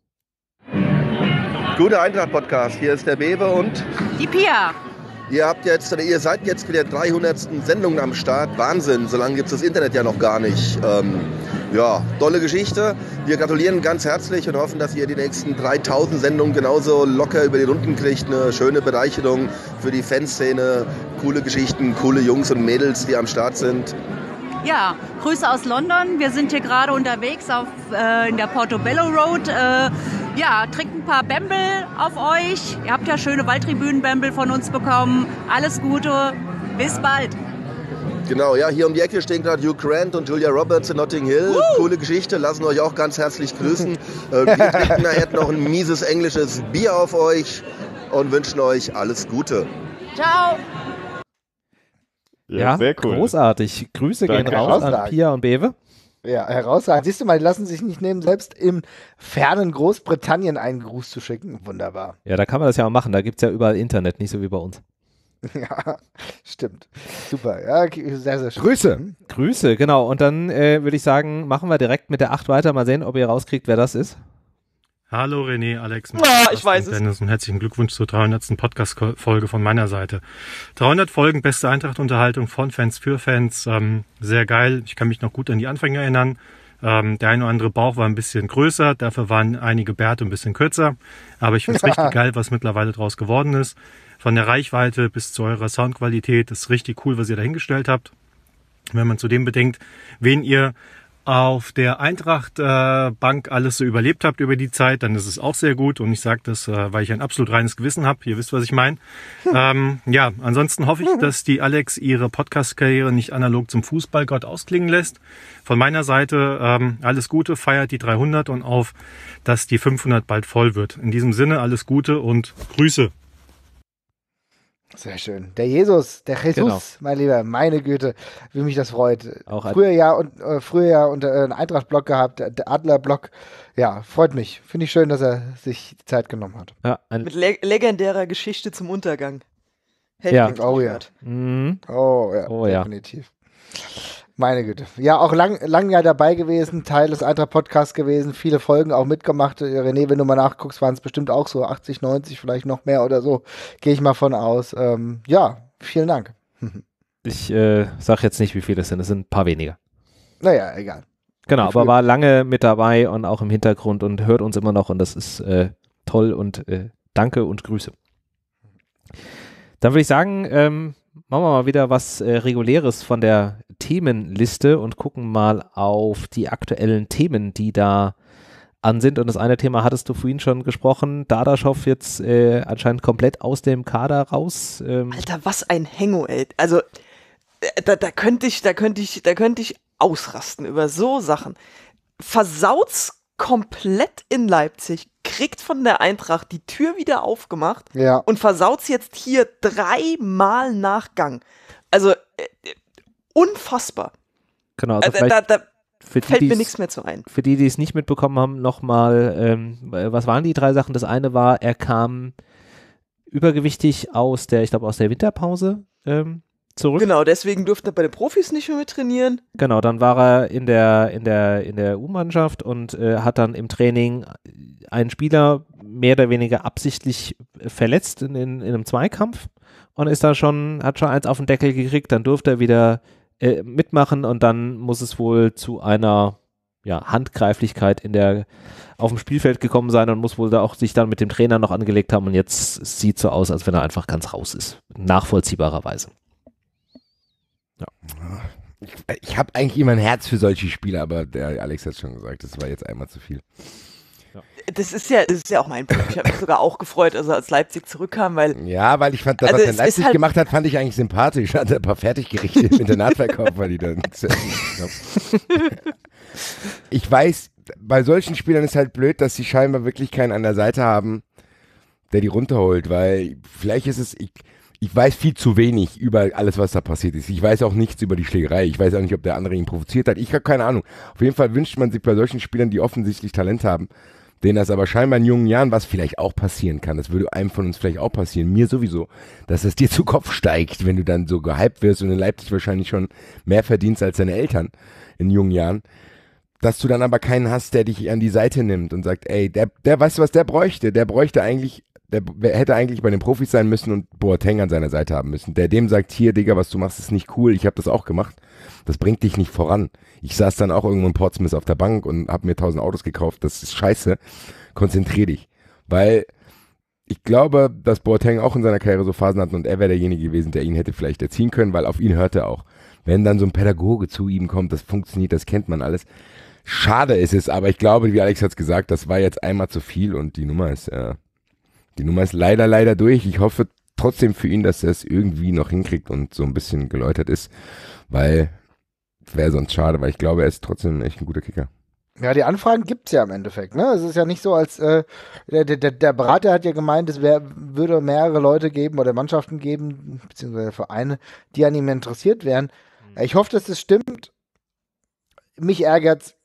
Gute Eintracht-Podcast, hier ist der Bewe und die Pia. Ihr habt jetzt, oder ihr seid jetzt mit der dreihundertsten Sendung am Start. Wahnsinn, so lange gibt es das Internet ja noch gar nicht. Ähm, ja, tolle Geschichte. Wir gratulieren ganz herzlich und hoffen, dass ihr die nächsten dreitausend Sendungen genauso locker über die Runden kriegt. Eine schöne Bereicherung für die Fanszene. Coole Geschichten, coole Jungs und Mädels, die am Start sind. Ja, Grüße aus London. Wir sind hier gerade unterwegs auf, äh, in der Portobello Road. Äh, ja, trinkt ein paar Bämbel auf euch. Ihr habt ja schöne Waldtribünen-Bämbel von uns bekommen. Alles Gute. Bis bald. Genau, ja, hier um die Ecke stehen gerade Hugh Grant und Julia Roberts in Notting Hill. Uh. Coole Geschichte, lassen euch auch ganz herzlich grüßen. äh, wir trinken nachher noch ein mieses englisches Bier auf euch und wünschen euch alles Gute. Ciao. Ja, ja, sehr cool. Großartig. Grüße Danke. Gehen raus an Pia und Bewe. Ja, herausragend. Siehst du mal, die lassen sich nicht nehmen, selbst im fernen Großbritannien einen Gruß zu schicken. Wunderbar. Ja, da kann man das ja auch machen. Da gibt es ja überall Internet, nicht so wie bei uns. Ja, stimmt. Super. Ja, sehr, sehr schön. Grüße. Mhm. Grüße, genau. Und dann äh, würde ich sagen, machen wir direkt mit der acht weiter. Mal sehen, ob ihr rauskriegt, wer das ist. Hallo René, Alex, Ah, ich weiß und Dennis und herzlichen Glückwunsch zur dreihundertsten Podcast-Folge von meiner Seite. dreihundert Folgen, beste Eintracht-Unterhaltung von Fans für Fans. Ähm, sehr geil. Ich kann mich noch gut an die Anfänge erinnern. Ähm, der eine oder andere Bauch war ein bisschen größer, dafür waren einige Bärte ein bisschen kürzer. Aber ich finde es richtig geil, was mittlerweile draus geworden ist. Von der Reichweite bis zu eurer Soundqualität ist richtig cool, was ihr dahingestellt habt. Wenn man zudem bedenkt, wen ihr auf der Eintracht-Bank äh, alles so überlebt habt über die Zeit, dann ist es auch sehr gut. Und ich sage das, äh, weil ich ein absolut reines Gewissen habe. Ihr wisst, was ich meine. ähm, ja, ansonsten hoffe ich, dass die Alex ihre Podcast-Karriere nicht analog zum Fußballgott ausklingen lässt. Von meiner Seite ähm, alles Gute, feiert die dreihundert und auf, dass die fünfhundert bald voll wird. In diesem Sinne alles Gute und Grüße. Sehr schön. Der Jesus, der Jesus, Genau. mein Lieber, meine Güte, wie mich das freut. Auch früher ja und äh, früher ja unter äh, einen Eintracht-Block gehabt, der Adler-Block. Ja, freut mich. Finde ich schön, dass er sich die Zeit genommen hat. Ja, ein Mit le legendärer Geschichte zum Untergang. Ja. Hätte ich Oh ja. gehört. Mhm. Oh ja, Oh ja. definitiv. Meine Güte. Ja, auch lang, lang ja dabei gewesen, Teil des Eintracht-Podcasts gewesen, viele Folgen auch mitgemacht. Äh, René, wenn du mal nachguckst, waren es bestimmt auch so achtzig, neunzig, vielleicht noch mehr oder so. Gehe ich mal von aus. Ähm, ja, vielen Dank. Ich äh, sage jetzt nicht, wie viele es sind. Es sind ein paar weniger. Naja, egal. Genau, Wie aber viel? war lange mit dabei und auch im Hintergrund und hört uns immer noch und das ist äh, toll und äh, danke und Grüße. Dann würde ich sagen, ähm, machen wir mal wieder was äh, Reguläres von der Themenliste und gucken mal auf die aktuellen Themen, die da an sind. Und das eine Thema hattest du vorhin schon gesprochen, Dardaschow jetzt äh, anscheinend komplett aus dem Kader raus. Ähm, Alter, was ein Hengo, ey. Also, äh, da, da könnte ich, da könnte ich, da könnte ich ausrasten über so Sachen. Versaut's komplett in Leipzig, kriegt von der Eintracht die Tür wieder aufgemacht Ja. und versaut's jetzt hier dreimal Nachgang. Also, äh, äh, unfassbar. genau, also Also, vielleicht da, da für die, fällt mir die's- nichts mehr zu ein. Für die, die es nicht mitbekommen haben, nochmal, ähm, was waren die drei Sachen? Das eine war, er kam übergewichtig aus der, ich glaube, aus der Winterpause ähm, zurück. Genau, deswegen durfte er bei den Profis nicht mehr mit trainieren. Genau, dann war er in der, in der, in der U-Mannschaft und äh, hat dann im Training einen Spieler mehr oder weniger absichtlich verletzt in, in, in einem Zweikampf und ist da schon, hat schon eins auf den Deckel gekriegt, dann durfte er wieder äh, mitmachen und dann muss es wohl zu einer ja, Handgreiflichkeit in der, auf dem Spielfeld gekommen sein und muss wohl da auch sich dann mit dem Trainer noch angelegt haben und jetzt sieht so aus, als wenn er einfach ganz raus ist. Nachvollziehbarerweise. Ja. Ich, ich habe eigentlich immer ein Herz für solche Spiele, aber der Alex hat schon gesagt, das war jetzt einmal zu viel. Das ist ja, das ist ja auch mein Punkt. Ich habe mich sogar auch gefreut, also als Leipzig zurückkam, weil Ja, weil ich fand, das, Also was es der ist Leipzig halt- gemacht hat, fand ich eigentlich sympathisch. Hatte ein paar Fertiggerichte im Internatverkauf, weil die da nichts zu essen haben. Ich weiß, bei solchen Spielern ist halt blöd, dass sie scheinbar wirklich keinen an der Seite haben, der die runterholt, weil vielleicht ist es, ich, ich weiß viel zu wenig über alles, was da passiert ist. Ich weiß auch nichts über die Schlägerei. Ich weiß auch nicht, ob der andere ihn provoziert hat. Ich habe keine Ahnung. Auf jeden Fall wünscht man sich bei solchen Spielern, die offensichtlich Talent haben, denen das aber scheinbar in jungen Jahren, was vielleicht auch passieren kann, das würde einem von uns vielleicht auch passieren, mir sowieso, dass es dir zu Kopf steigt, wenn du dann so gehypt wirst und in Leipzig wahrscheinlich schon mehr verdienst als deine Eltern in jungen Jahren, dass du dann aber keinen hast, der dich an die Seite nimmt und sagt, ey, der, der, weißt du, was der bräuchte? Der bräuchte eigentlich, der hätte eigentlich bei den Profis sein müssen und Boateng an seiner Seite haben müssen. Der dem sagt, hier, Digga, was du machst, ist nicht cool, ich habe das auch gemacht. Das bringt dich nicht voran. Ich saß dann auch irgendwo in Portsmouth auf der Bank und habe mir tausend Autos gekauft, das ist scheiße. Konzentrier dich. Weil ich glaube, dass Boateng auch in seiner Karriere so Phasen hat und er wäre derjenige gewesen, der ihn hätte vielleicht erziehen können, weil auf ihn hört er auch. Wenn dann so ein Pädagoge zu ihm kommt, das funktioniert, das kennt man alles. Schade ist es, aber ich glaube, wie Alex hat es gesagt, das war jetzt einmal zu viel und die Nummer ist, äh, die Nummer ist leider, leider durch. Ich hoffe trotzdem für ihn, dass er es irgendwie noch hinkriegt und so ein bisschen geläutert ist, weil wäre sonst schade, weil ich glaube, er ist trotzdem echt ein guter Kicker. Ja, die Anfragen gibt's ja im Endeffekt, ne? Es ist ja nicht so, als äh, der, der, der Berater hat ja gemeint, es wär, würde mehrere Leute geben oder Mannschaften geben, beziehungsweise Vereine, die an ihm interessiert wären. Ich hoffe, dass das stimmt. Mich ärgert's.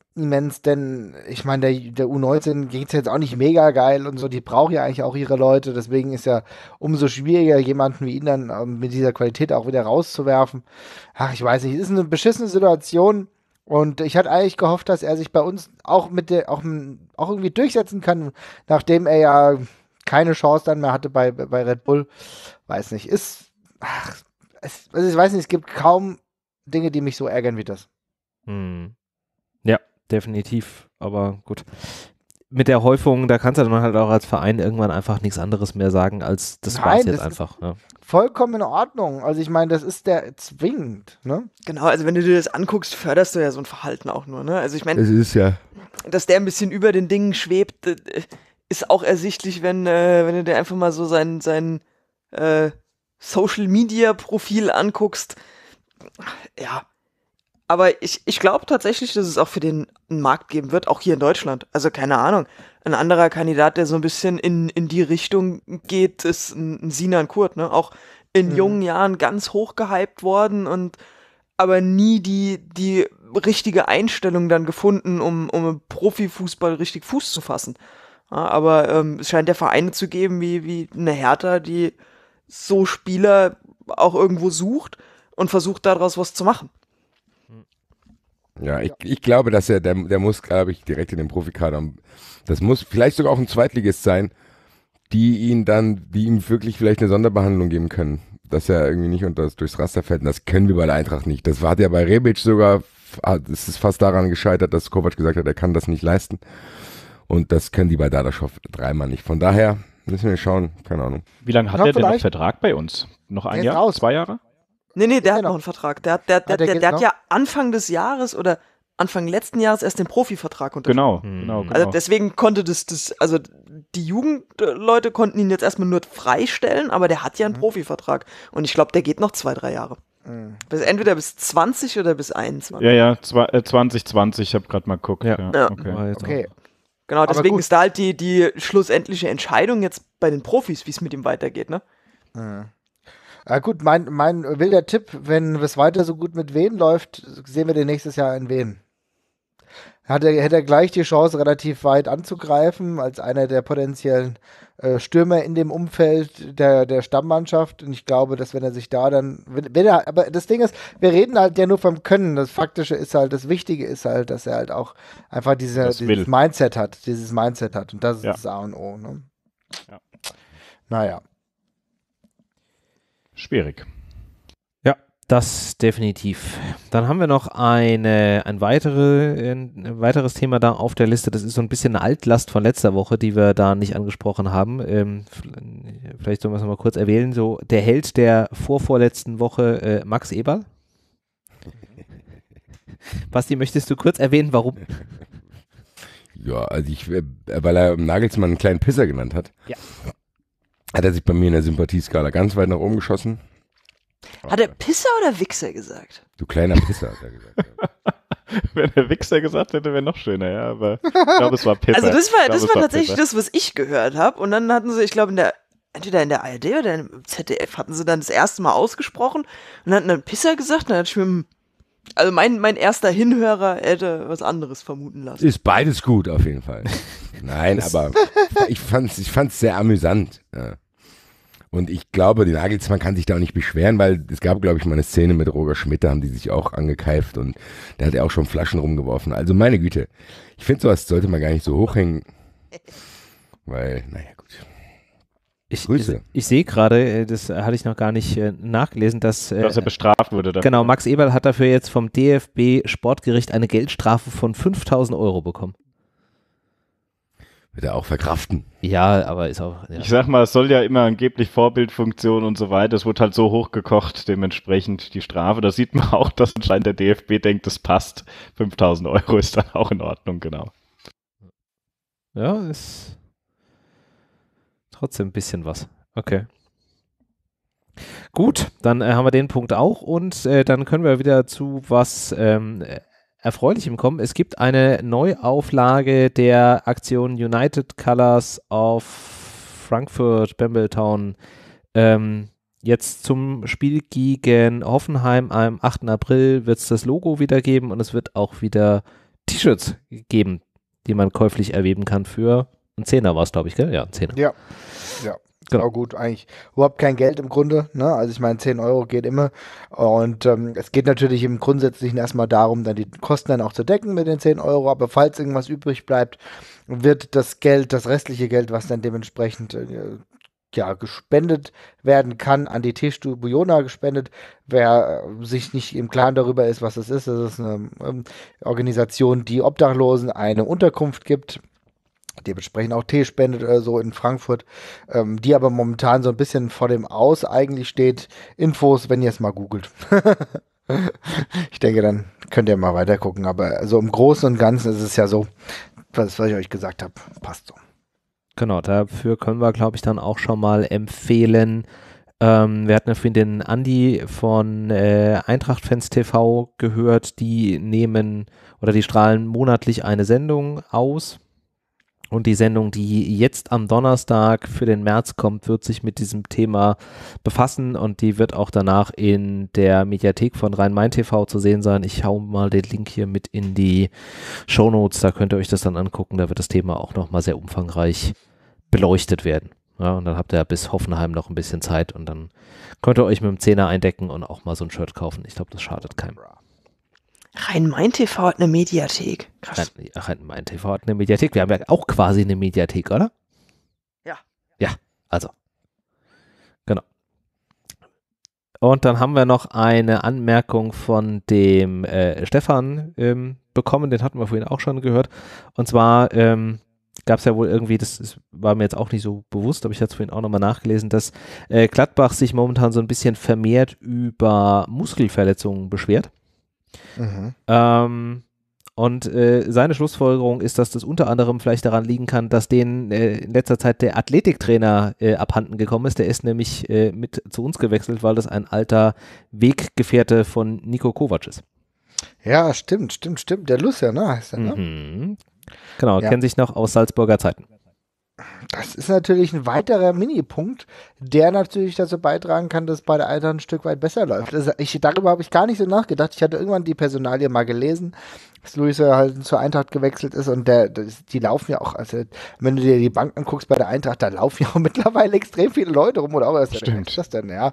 immens, denn ich meine, der, der U neunzehn geht es jetzt auch nicht mega geil und so, die braucht ja eigentlich auch ihre Leute, deswegen ist ja umso schwieriger, jemanden wie ihn dann ähm, mit dieser Qualität auch wieder rauszuwerfen. Ach, ich weiß nicht, es ist eine beschissene Situation und ich hatte eigentlich gehofft, dass er sich bei uns auch mit der, auch, auch irgendwie durchsetzen kann, nachdem er ja keine Chance dann mehr hatte bei, bei Red Bull. Weiß nicht, ist, ach, es, also ich weiß nicht, es gibt kaum Dinge, die mich so ärgern wie das. Hm. Ja, definitiv, aber gut. Mit der Häufung, da kannst du dann halt auch als Verein irgendwann einfach nichts anderes mehr sagen, als das Nein, war's jetzt das einfach. Ja. Vollkommen in Ordnung. Also ich meine, das ist der zwingend, ne? Genau, also wenn du dir das anguckst, förderst du ja so ein Verhalten auch nur, ne? Also ich meine, Das ist ja. dass der ein bisschen über den Dingen schwebt, ist auch ersichtlich, wenn, äh, wenn du dir einfach mal so sein, sein äh, Social-Media-Profil anguckst. Ja, aber ich, ich glaube tatsächlich, dass es auch für den einen Markt geben wird, auch hier in Deutschland. Also keine Ahnung. Ein anderer Kandidat, der so ein bisschen in, in die Richtung geht, ist ein, ein Sinan Kurt, ne? Auch in mhm. jungen Jahren ganz hoch gehypt worden und aber nie die, die richtige Einstellung dann gefunden, um, um im Profifußball richtig Fuß zu fassen. Ja, aber ähm, es scheint ja Vereine zu geben, wie, wie eine Hertha, die so Spieler auch irgendwo sucht und versucht daraus was zu machen. Ja, ich, ich glaube, dass er, der, der muss, glaube ich, direkt in den Profikader, das muss vielleicht sogar auch ein Zweitligist sein, die ihn dann, die ihm wirklich vielleicht eine Sonderbehandlung geben können, dass er irgendwie nicht unter, durchs Raster fällt. Und das können wir bei der Eintracht nicht. Das war ja bei Rebic sogar, es ist fast daran gescheitert, dass Kovac gesagt hat, er kann das nicht leisten. Und das können die bei Dardaschow dreimal nicht. Von daher müssen wir schauen, keine Ahnung. Wie lange hat Ja, er denn noch vielleicht. Vertrag bei uns? Noch ein Der ist Jahr? raus. Zwei Jahre? Nee, nee, der hat Genau. noch einen Vertrag. Der hat, der, der, Ah, der der, geht der hat noch? ja Anfang des Jahres oder Anfang letzten Jahres erst den Profivertrag unterschrieben. Genau, Hm. genau, genau. Also deswegen konnte das, das, also die Jugendleute konnten ihn jetzt erstmal nur freistellen, aber der hat ja einen Mhm. Profivertrag. Und ich glaube, der geht noch zwei, drei Jahre. Mhm. Bis, entweder bis zwanzig oder bis einundzwanzig. ja, ja, zwei, äh, zwanzig zwanzig, ich habe gerade mal geguckt. Ja. Ja. Ja. Okay. War jetzt Okay. Genau, Aber deswegen gut. ist da halt die, die schlussendliche Entscheidung jetzt bei den Profis, wie es mit ihm weitergeht, ne? Mhm. Ja, gut, mein, mein wilder Tipp, wenn es weiter so gut mit Wien läuft, sehen wir den nächstes Jahr in Wien. Hat er, hätte er gleich die Chance, relativ weit anzugreifen, als einer der potenziellen äh, Stürmer in dem Umfeld der, der Stammmannschaft. Und ich glaube, dass wenn er sich da dann, wenn, wenn er, aber das Ding ist, wir reden halt ja nur vom Können. Das Faktische ist halt, das Wichtige ist halt, dass er halt auch einfach diese, Das dieses will. Mindset hat, dieses Mindset hat. Und das ist Ja. das A und O. Ne? Ja. Naja. Schwierig. Ja, das definitiv. Dann haben wir noch eine, ein, weitere, ein weiteres Thema da auf der Liste. Das ist so ein bisschen eine Altlast von letzter Woche, die wir da nicht angesprochen haben. Ähm, vielleicht sollen wir es nochmal kurz erwähnen. So, der Held der vorvorletzten Woche, äh, Max Eberl. Basti, möchtest du kurz erwähnen, warum? Ja, also ich, äh, weil er Nagelsmann einen kleinen Pisser genannt hat, Ja. hat er sich bei mir in der Sympathieskala ganz weit nach oben geschossen. Hat er Pisser oder Wichser gesagt? Du kleiner Pisser, hat er gesagt. Ja. Wenn er Wichser gesagt hätte, wäre noch schöner, ja, aber ich glaube, es war Pisser. Also das war, Ich das glaube, es war tatsächlich Pisser. das, was ich gehört habe. Und dann hatten sie, ich glaube, in der, entweder in der A R D oder im Z D F hatten sie dann das erste Mal ausgesprochen und hatten dann Pisser gesagt. Und dann hatte ich mir, hm, also mein, mein erster Hinhörer hätte was anderes vermuten lassen. Ist beides gut, auf jeden Fall. Nein, aber ich fand's, ich fand's sehr amüsant. Ja. Und ich glaube, den Nagelsmann kann sich da auch nicht beschweren, weil es gab, glaube ich, mal eine Szene mit Roger Schmidt, da haben die sich auch angekeift und der hat ja auch schon Flaschen rumgeworfen. Also meine Güte, ich finde, sowas sollte man gar nicht so hochhängen, weil, naja, gut. Ich, Grüße. ich, ich sehe gerade, äh, das hatte ich noch gar nicht äh, nachgelesen, dass, äh, Dass er bestraft wurde dafür. genau, Max Eberl hat dafür jetzt vom D F B Sportgericht eine Geldstrafe von fünftausend Euro bekommen. Wird er auch verkraften. Ja, aber ist auch. Ja. Ich sag mal, es soll ja immer angeblich Vorbildfunktion und so weiter. Es wurde halt so hochgekocht, dementsprechend die Strafe. Da sieht man auch, dass anscheinend der D F B denkt, das passt. fünftausend Euro ist dann auch in Ordnung, genau. Ja, ist trotzdem ein bisschen was. Okay. Gut, dann äh, haben wir den Punkt auch und äh, dann können wir wieder zu was ähm, Erfreulichem kommen. Es gibt eine Neuauflage der Aktion United Colors of Frankfurt, Bambletown. Ähm, jetzt zum Spiel gegen Hoffenheim am achten April wird es das Logo wieder geben und es wird auch wieder T-Shirts geben, die man käuflich erwerben kann für einen Zehner war es, glaube ich, gell? Ja, ein Zehner. Ja, ja. Genau. Auch gut, eigentlich überhaupt kein Geld im Grunde, ne? Also ich meine, zehn Euro geht immer und ähm, es geht natürlich im Grundsätzlichen erstmal darum, dann die Kosten dann auch zu decken mit den zehn Euro, aber falls irgendwas übrig bleibt, wird das Geld, das restliche Geld, was dann dementsprechend äh, ja, gespendet werden kann, an die Teestube Jona gespendet. Wer äh, sich nicht im Klaren darüber ist, was das ist, das ist eine ähm, Organisation, die Obdachlosen eine Unterkunft gibt, dementsprechend auch Tee spendet oder so in Frankfurt, ähm, die aber momentan so ein bisschen vor dem Aus eigentlich steht. Infos, wenn ihr es mal googelt. Ich denke, dann könnt ihr mal weiter gucken, aber so im Großen und Ganzen ist es ja so, was, was ich euch gesagt habe, passt so. Genau, dafür können wir, glaube ich, dann auch schon mal empfehlen. Ähm, wir hatten ja vorhin den Andi von äh, Eintracht-Fans T V gehört, die nehmen oder die strahlen monatlich eine Sendung aus. Und die Sendung, die jetzt am Donnerstag für den März kommt, wird sich mit diesem Thema befassen und die wird auch danach in der Mediathek von Rhein-Main T V zu sehen sein. Ich hau mal den Link hier mit in die Shownotes, da könnt ihr euch das dann angucken. Da wird das Thema auch nochmal sehr umfangreich beleuchtet werden. Ja, und dann habt ihr bis Hoffenheim noch ein bisschen Zeit und dann könnt ihr euch mit dem Zehner eindecken und auch mal so ein Shirt kaufen. Ich glaube, das schadet keinem. Rhein-Main-T V hat eine Mediathek. Krass. Rhein-Main-T V hat eine Mediathek. Wir haben ja auch quasi eine Mediathek, oder? Ja. Ja, also. Genau. Und dann haben wir noch eine Anmerkung von dem äh, Stefan ähm, bekommen. Den hatten wir vorhin auch schon gehört. Und zwar ähm, gab es ja wohl irgendwie, das ist, war mir jetzt auch nicht so bewusst, aber ich hatte es vorhin auch nochmal nachgelesen, dass äh, Gladbach sich momentan so ein bisschen vermehrt über Muskelverletzungen beschwert. Mhm. Ähm, und äh, seine Schlussfolgerung ist, dass das unter anderem vielleicht daran liegen kann, dass denen äh, in letzter Zeit der Athletiktrainer äh, abhanden gekommen ist. Der ist nämlich äh, mit zu uns gewechselt, weil das ein alter Weggefährte von Niko Kovac ist. Ja, stimmt, stimmt, stimmt. Der Lucia, ne? Heißt der, ne? Mhm. Genau, Ja. kennt sich noch aus Salzburger Zeiten. Das ist natürlich ein weiterer Minipunkt, der natürlich dazu beitragen kann, dass bei der Eintracht ein Stück weit besser läuft. Also ich, darüber habe ich gar nicht so nachgedacht. Ich hatte irgendwann die Personalie mal gelesen, dass Luis ja halt zur Eintracht gewechselt ist und der, das, die laufen ja auch, also wenn du dir die Bank anguckst bei der Eintracht, da laufen ja auch mittlerweile extrem viele Leute rum, oder auch was ist das denn, ja?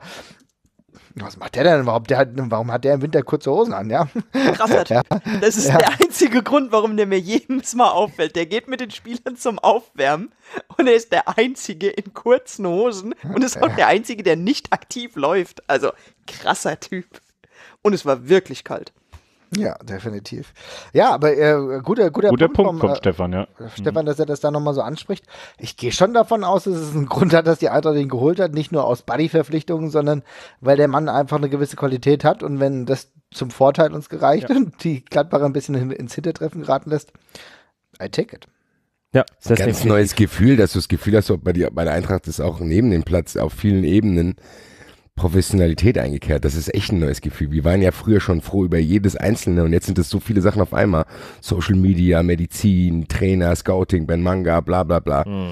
Was macht der denn überhaupt? Der hat, warum hat der im Winter kurze Hosen an, ja? Krasser Typ. Ja. Das ist Ja. der einzige Grund, warum der mir jedes Mal auffällt. Der geht mit den Spielern zum Aufwärmen und er ist der Einzige in kurzen Hosen und ist auch der Einzige, der nicht aktiv läuft. Also krasser Typ. Und es war wirklich kalt. Ja, definitiv. Ja, aber äh, guter, guter, Guter Punkt, Punkt vom, vom äh, Stefan, ja. Stefan, dass er das da nochmal so anspricht. Ich gehe schon davon aus, dass es einen Grund hat, dass die Eintracht ihn geholt hat, nicht nur aus Buddy-Verpflichtungen, sondern weil der Mann einfach eine gewisse Qualität hat und wenn das zum Vorteil uns gereicht Ja. und die Gladbacher ein bisschen hin- ins Hintertreffen geraten lässt, I take it. Ja, Ein ganz neues Gefühl, dass du das Gefühl hast, bei, die, bei der Eintracht ist auch neben dem Platz auf vielen Ebenen Professionalität eingekehrt. Das ist echt ein neues Gefühl. Wir waren ja früher schon froh über jedes Einzelne und jetzt sind es so viele Sachen auf einmal. Social Media, Medizin, Trainer, Scouting, Ben Manga, bla bla bla. Mhm.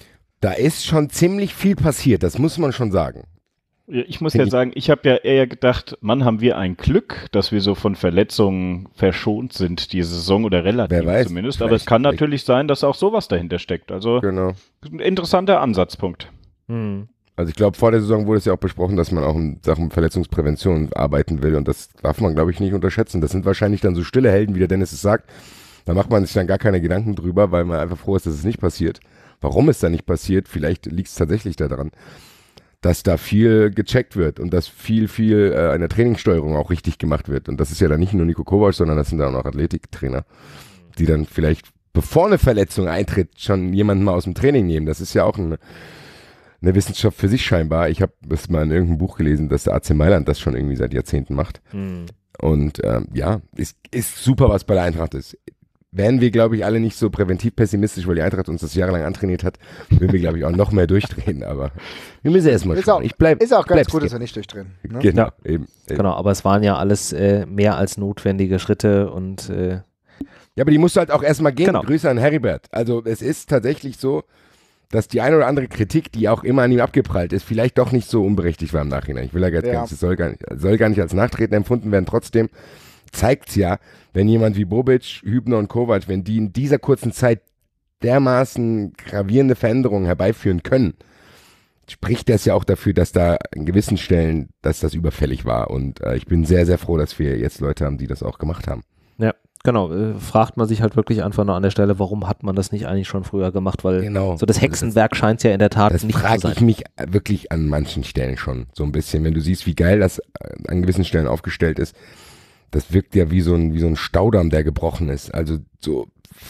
Da ist schon ziemlich viel passiert, das muss man schon sagen. Ja, Ich muss Find ja ich- sagen, ich habe ja eher gedacht, Mann, haben wir ein Glück, dass wir so von Verletzungen verschont sind, diese Saison oder relativ Wer weiß, zumindest. Aber es vielleicht- kann vielleicht- natürlich sein, dass auch sowas dahinter steckt. Also Genau. ein interessanter Ansatzpunkt. Mhm. Also ich glaube, vor der Saison wurde es ja auch besprochen, dass man auch in Sachen Verletzungsprävention arbeiten will und das darf man, glaube ich, nicht unterschätzen. Das sind wahrscheinlich dann so stille Helden, wie der Dennis es sagt. Da macht man sich dann gar keine Gedanken drüber, weil man einfach froh ist, dass es nicht passiert. Warum es dann nicht passiert, vielleicht liegt es tatsächlich daran, dass da viel gecheckt wird und dass viel, viel äh, an der Trainingssteuerung auch richtig gemacht wird. Und das ist ja dann nicht nur Niko Kovac, sondern das sind dann auch Athletiktrainer, die dann vielleicht, bevor eine Verletzung eintritt, schon jemanden mal aus dem Training nehmen. Das ist ja auch eine, eine Wissenschaft für sich scheinbar. Ich habe das mal in irgendeinem Buch gelesen, dass der A C Mailand das schon irgendwie seit Jahrzehnten macht. Mhm. Und ähm, ja, ist, ist super, was bei der Eintracht ist. Wären wir, glaube ich, alle nicht so präventiv pessimistisch, weil die Eintracht uns das jahrelang antrainiert hat, würden wir, glaube ich, auch noch mehr durchdrehen. Aber wir müssen erstmal Ist schauen. auch, Ich bleib, ist auch ganz bleib gut, dass skeptisch. wir nicht durchdrehen. Ne? Genau, Ja. eben, eben. Genau, aber es waren ja alles äh, mehr als notwendige Schritte und äh, Ja, aber die musst du halt auch erstmal gehen. Genau. Grüße an Heribert. Also es ist tatsächlich so, dass die eine oder andere Kritik, die auch immer an ihm abgeprallt ist, vielleicht doch nicht so unberechtigt war im Nachhinein. Ich will ja gar, Ja. gar nicht, es soll gar nicht, soll gar nicht als Nachtreten empfunden werden. Trotzdem, zeigt's ja, wenn jemand wie Bobic, Hübner und Kovac, wenn die in dieser kurzen Zeit dermaßen gravierende Veränderungen herbeiführen können, spricht das ja auch dafür, dass da an gewissen Stellen, dass das überfällig war. Und äh, ich bin sehr, sehr froh, dass wir jetzt Leute haben, die das auch gemacht haben. Ja, genau. Äh, fragt man sich halt wirklich einfach nur an der Stelle, warum hat man das nicht eigentlich schon früher gemacht? Weil genau. so das Hexenwerk scheint es ja in der Tat das nicht zu sein. Das frage ich mich wirklich an manchen Stellen schon so ein bisschen. Wenn du siehst, wie geil das an gewissen Stellen aufgestellt ist, das wirkt ja wie so ein, wie so ein Staudamm, der gebrochen ist. Also so,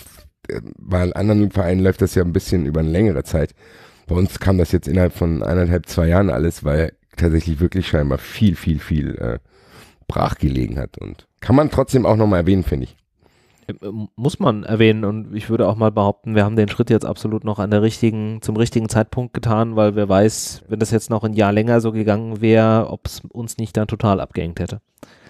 bei anderen Vereinen läuft das ja ein bisschen über eine längere Zeit. Bei uns kam das jetzt innerhalb von eineinhalb, zwei Jahren alles, weil tatsächlich wirklich scheinbar viel, viel, viel äh, brach gelegen hat. Und kann man trotzdem auch nochmal erwähnen, finde ich. Muss man erwähnen, und ich würde auch mal behaupten, wir haben den Schritt jetzt absolut noch an der richtigen, zum richtigen Zeitpunkt getan, weil wer weiß, wenn das jetzt noch ein Jahr länger so gegangen wäre, ob es uns nicht dann total abgehängt hätte.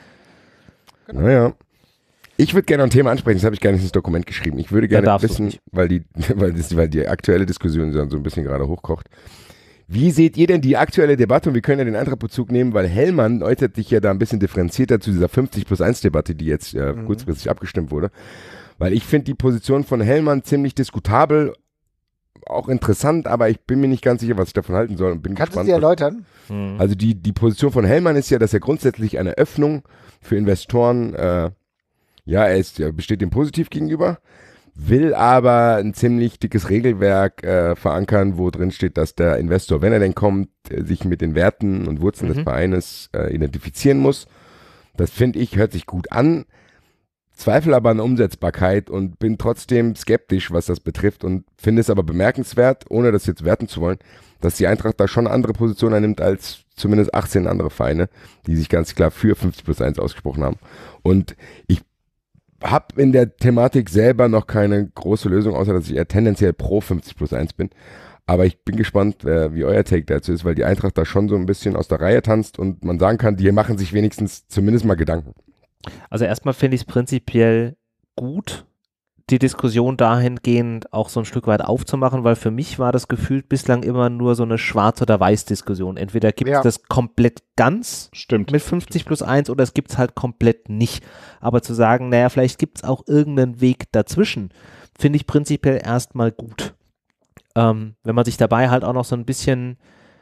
Genau. Naja. Ich würde gerne ein Thema ansprechen, das habe ich gar nicht ins Dokument geschrieben. Ich würde gerne ja, wissen, weil die, weil, das, weil die aktuelle Diskussion so ein bisschen gerade hochkocht. Wie seht ihr denn die aktuelle Debatte, und wir können ja den Eintracht-Bezug nehmen, weil Hellmann äußert sich ja da ein bisschen differenzierter zu dieser fünfzig plus eins Debatte, die jetzt äh, mhm. kurzfristig abgestimmt wurde. Weil ich finde die Position von Hellmann ziemlich diskutabel, auch interessant, aber ich bin mir nicht ganz sicher, was ich davon halten soll. Und bin Kannst gespannt, du sie erläutern? Was, also die, die Position von Hellmann ist ja, dass er grundsätzlich eine Öffnung für Investoren äh, ja, er, ist, er besteht dem positiv gegenüber, will aber ein ziemlich dickes Regelwerk äh, verankern, wo drin steht, dass der Investor, wenn er denn kommt, äh, sich mit den Werten und Wurzeln mhm. des Vereines äh, identifizieren muss. Das finde ich, hört sich gut an, zweifle aber an der Umsetzbarkeit und bin trotzdem skeptisch, was das betrifft, und finde es aber bemerkenswert, ohne das jetzt werten zu wollen, dass die Eintracht da schon eine andere Position einnimmt als zumindest achtzehn andere Vereine, die sich ganz klar für fünfzig plus eins ausgesprochen haben. Und ich habe in der Thematik selber noch keine große Lösung, außer dass ich eher tendenziell pro fünfzig plus eins bin. Aber ich bin gespannt, äh, wie euer Take dazu ist, weil die Eintracht da schon so ein bisschen aus der Reihe tanzt und man sagen kann, die machen sich wenigstens zumindest mal Gedanken. Also erstmal finde ich es prinzipiell gut, die Diskussion dahingehend auch so ein Stück weit aufzumachen, weil für mich war das gefühlt bislang immer nur so eine Schwarz- oder Weiß-Diskussion. Entweder gibt es ja. das komplett ganz Stimmt. mit fünfzig plus eins oder es gibt es halt komplett nicht. Aber zu sagen, naja, vielleicht gibt es auch irgendeinen Weg dazwischen, finde ich prinzipiell erstmal gut. Ähm, wenn man sich dabei halt auch noch so ein bisschen,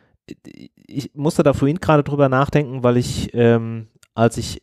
ich musste da vorhin gerade drüber nachdenken, weil ich, ähm, als ich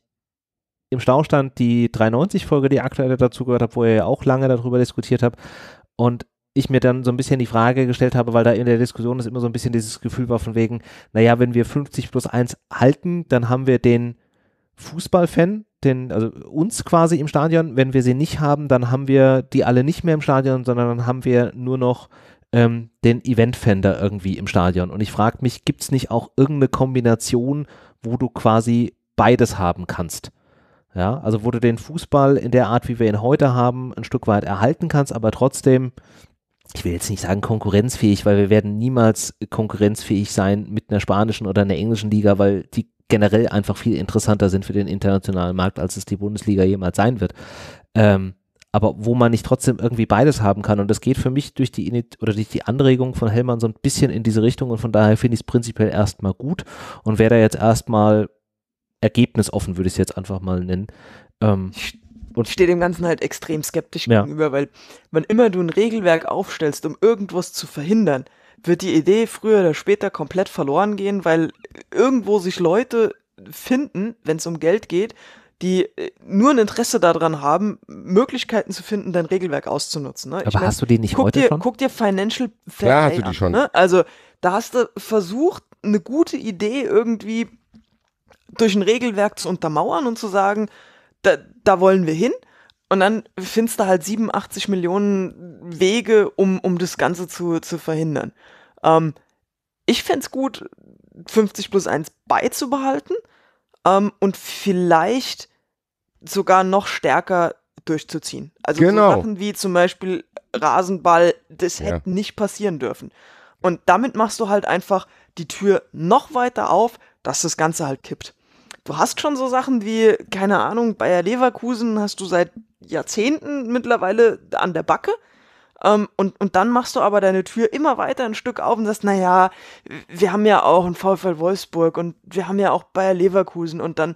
im Stau stand, die dreihundertneunzig-Folge, die aktuell dazu gehört habe, wo ihr ja auch lange darüber diskutiert habt, und ich mir dann so ein bisschen die Frage gestellt habe, weil da in der Diskussion ist immer so ein bisschen dieses Gefühl war von wegen, naja, wenn wir fünfzig plus eins halten, dann haben wir den Fußballfan, den, also uns quasi im Stadion. Wenn wir sie nicht haben, dann haben wir die alle nicht mehr im Stadion, sondern dann haben wir nur noch ähm, den Event-Fan da irgendwie im Stadion. Und ich frage mich, gibt es nicht auch irgendeine Kombination, wo du quasi beides haben kannst? Ja, also wo du den Fußball in der Art, wie wir ihn heute haben, ein Stück weit erhalten kannst, aber trotzdem, ich will jetzt nicht sagen konkurrenzfähig, weil wir werden niemals konkurrenzfähig sein mit einer spanischen oder einer englischen Liga, weil die generell einfach viel interessanter sind für den internationalen Markt, als es die Bundesliga jemals sein wird. Ähm, aber wo man nicht trotzdem irgendwie beides haben kann, und das geht für mich durch die Init- oder durch die Anregung von Hellmann so ein bisschen in diese Richtung, und von daher finde ich es prinzipiell erstmal gut und wäre da jetzt erstmal ergebnisoffen, würde ich es jetzt einfach mal nennen. Ähm, und ich stehe dem Ganzen halt extrem skeptisch ja. gegenüber, weil wann immer du ein Regelwerk aufstellst, um irgendwas zu verhindern, wird die Idee früher oder später komplett verloren gehen, weil irgendwo sich Leute finden, wenn es um Geld geht, die nur ein Interesse daran haben, Möglichkeiten zu finden, dein Regelwerk auszunutzen. Ne? Aber ich mein, hast du die nicht guck heute dir, schon? Guck dir Financial Fair Klar, Play hast du die an. schon. Ne? Also da hast du versucht, eine gute Idee irgendwie durch ein Regelwerk zu untermauern und zu sagen, da, da wollen wir hin, und dann findest du halt siebenundachtzig Millionen Wege, um, um das Ganze zu, zu verhindern. Ähm, ich fände es gut, fünfzig plus eins beizubehalten ähm, und vielleicht sogar noch stärker durchzuziehen. Also genau. so Sachen wie zum Beispiel Rasenball, das Ja. hätte nicht passieren dürfen. Und damit machst du halt einfach die Tür noch weiter auf, dass das Ganze halt kippt. Du hast schon so Sachen wie, keine Ahnung, Bayer Leverkusen hast du seit Jahrzehnten mittlerweile an der Backe. Ähm, und, und dann machst du aber deine Tür immer weiter ein Stück auf und sagst, naja, wir haben ja auch einen VfL Wolfsburg und wir haben ja auch Bayer Leverkusen, und dann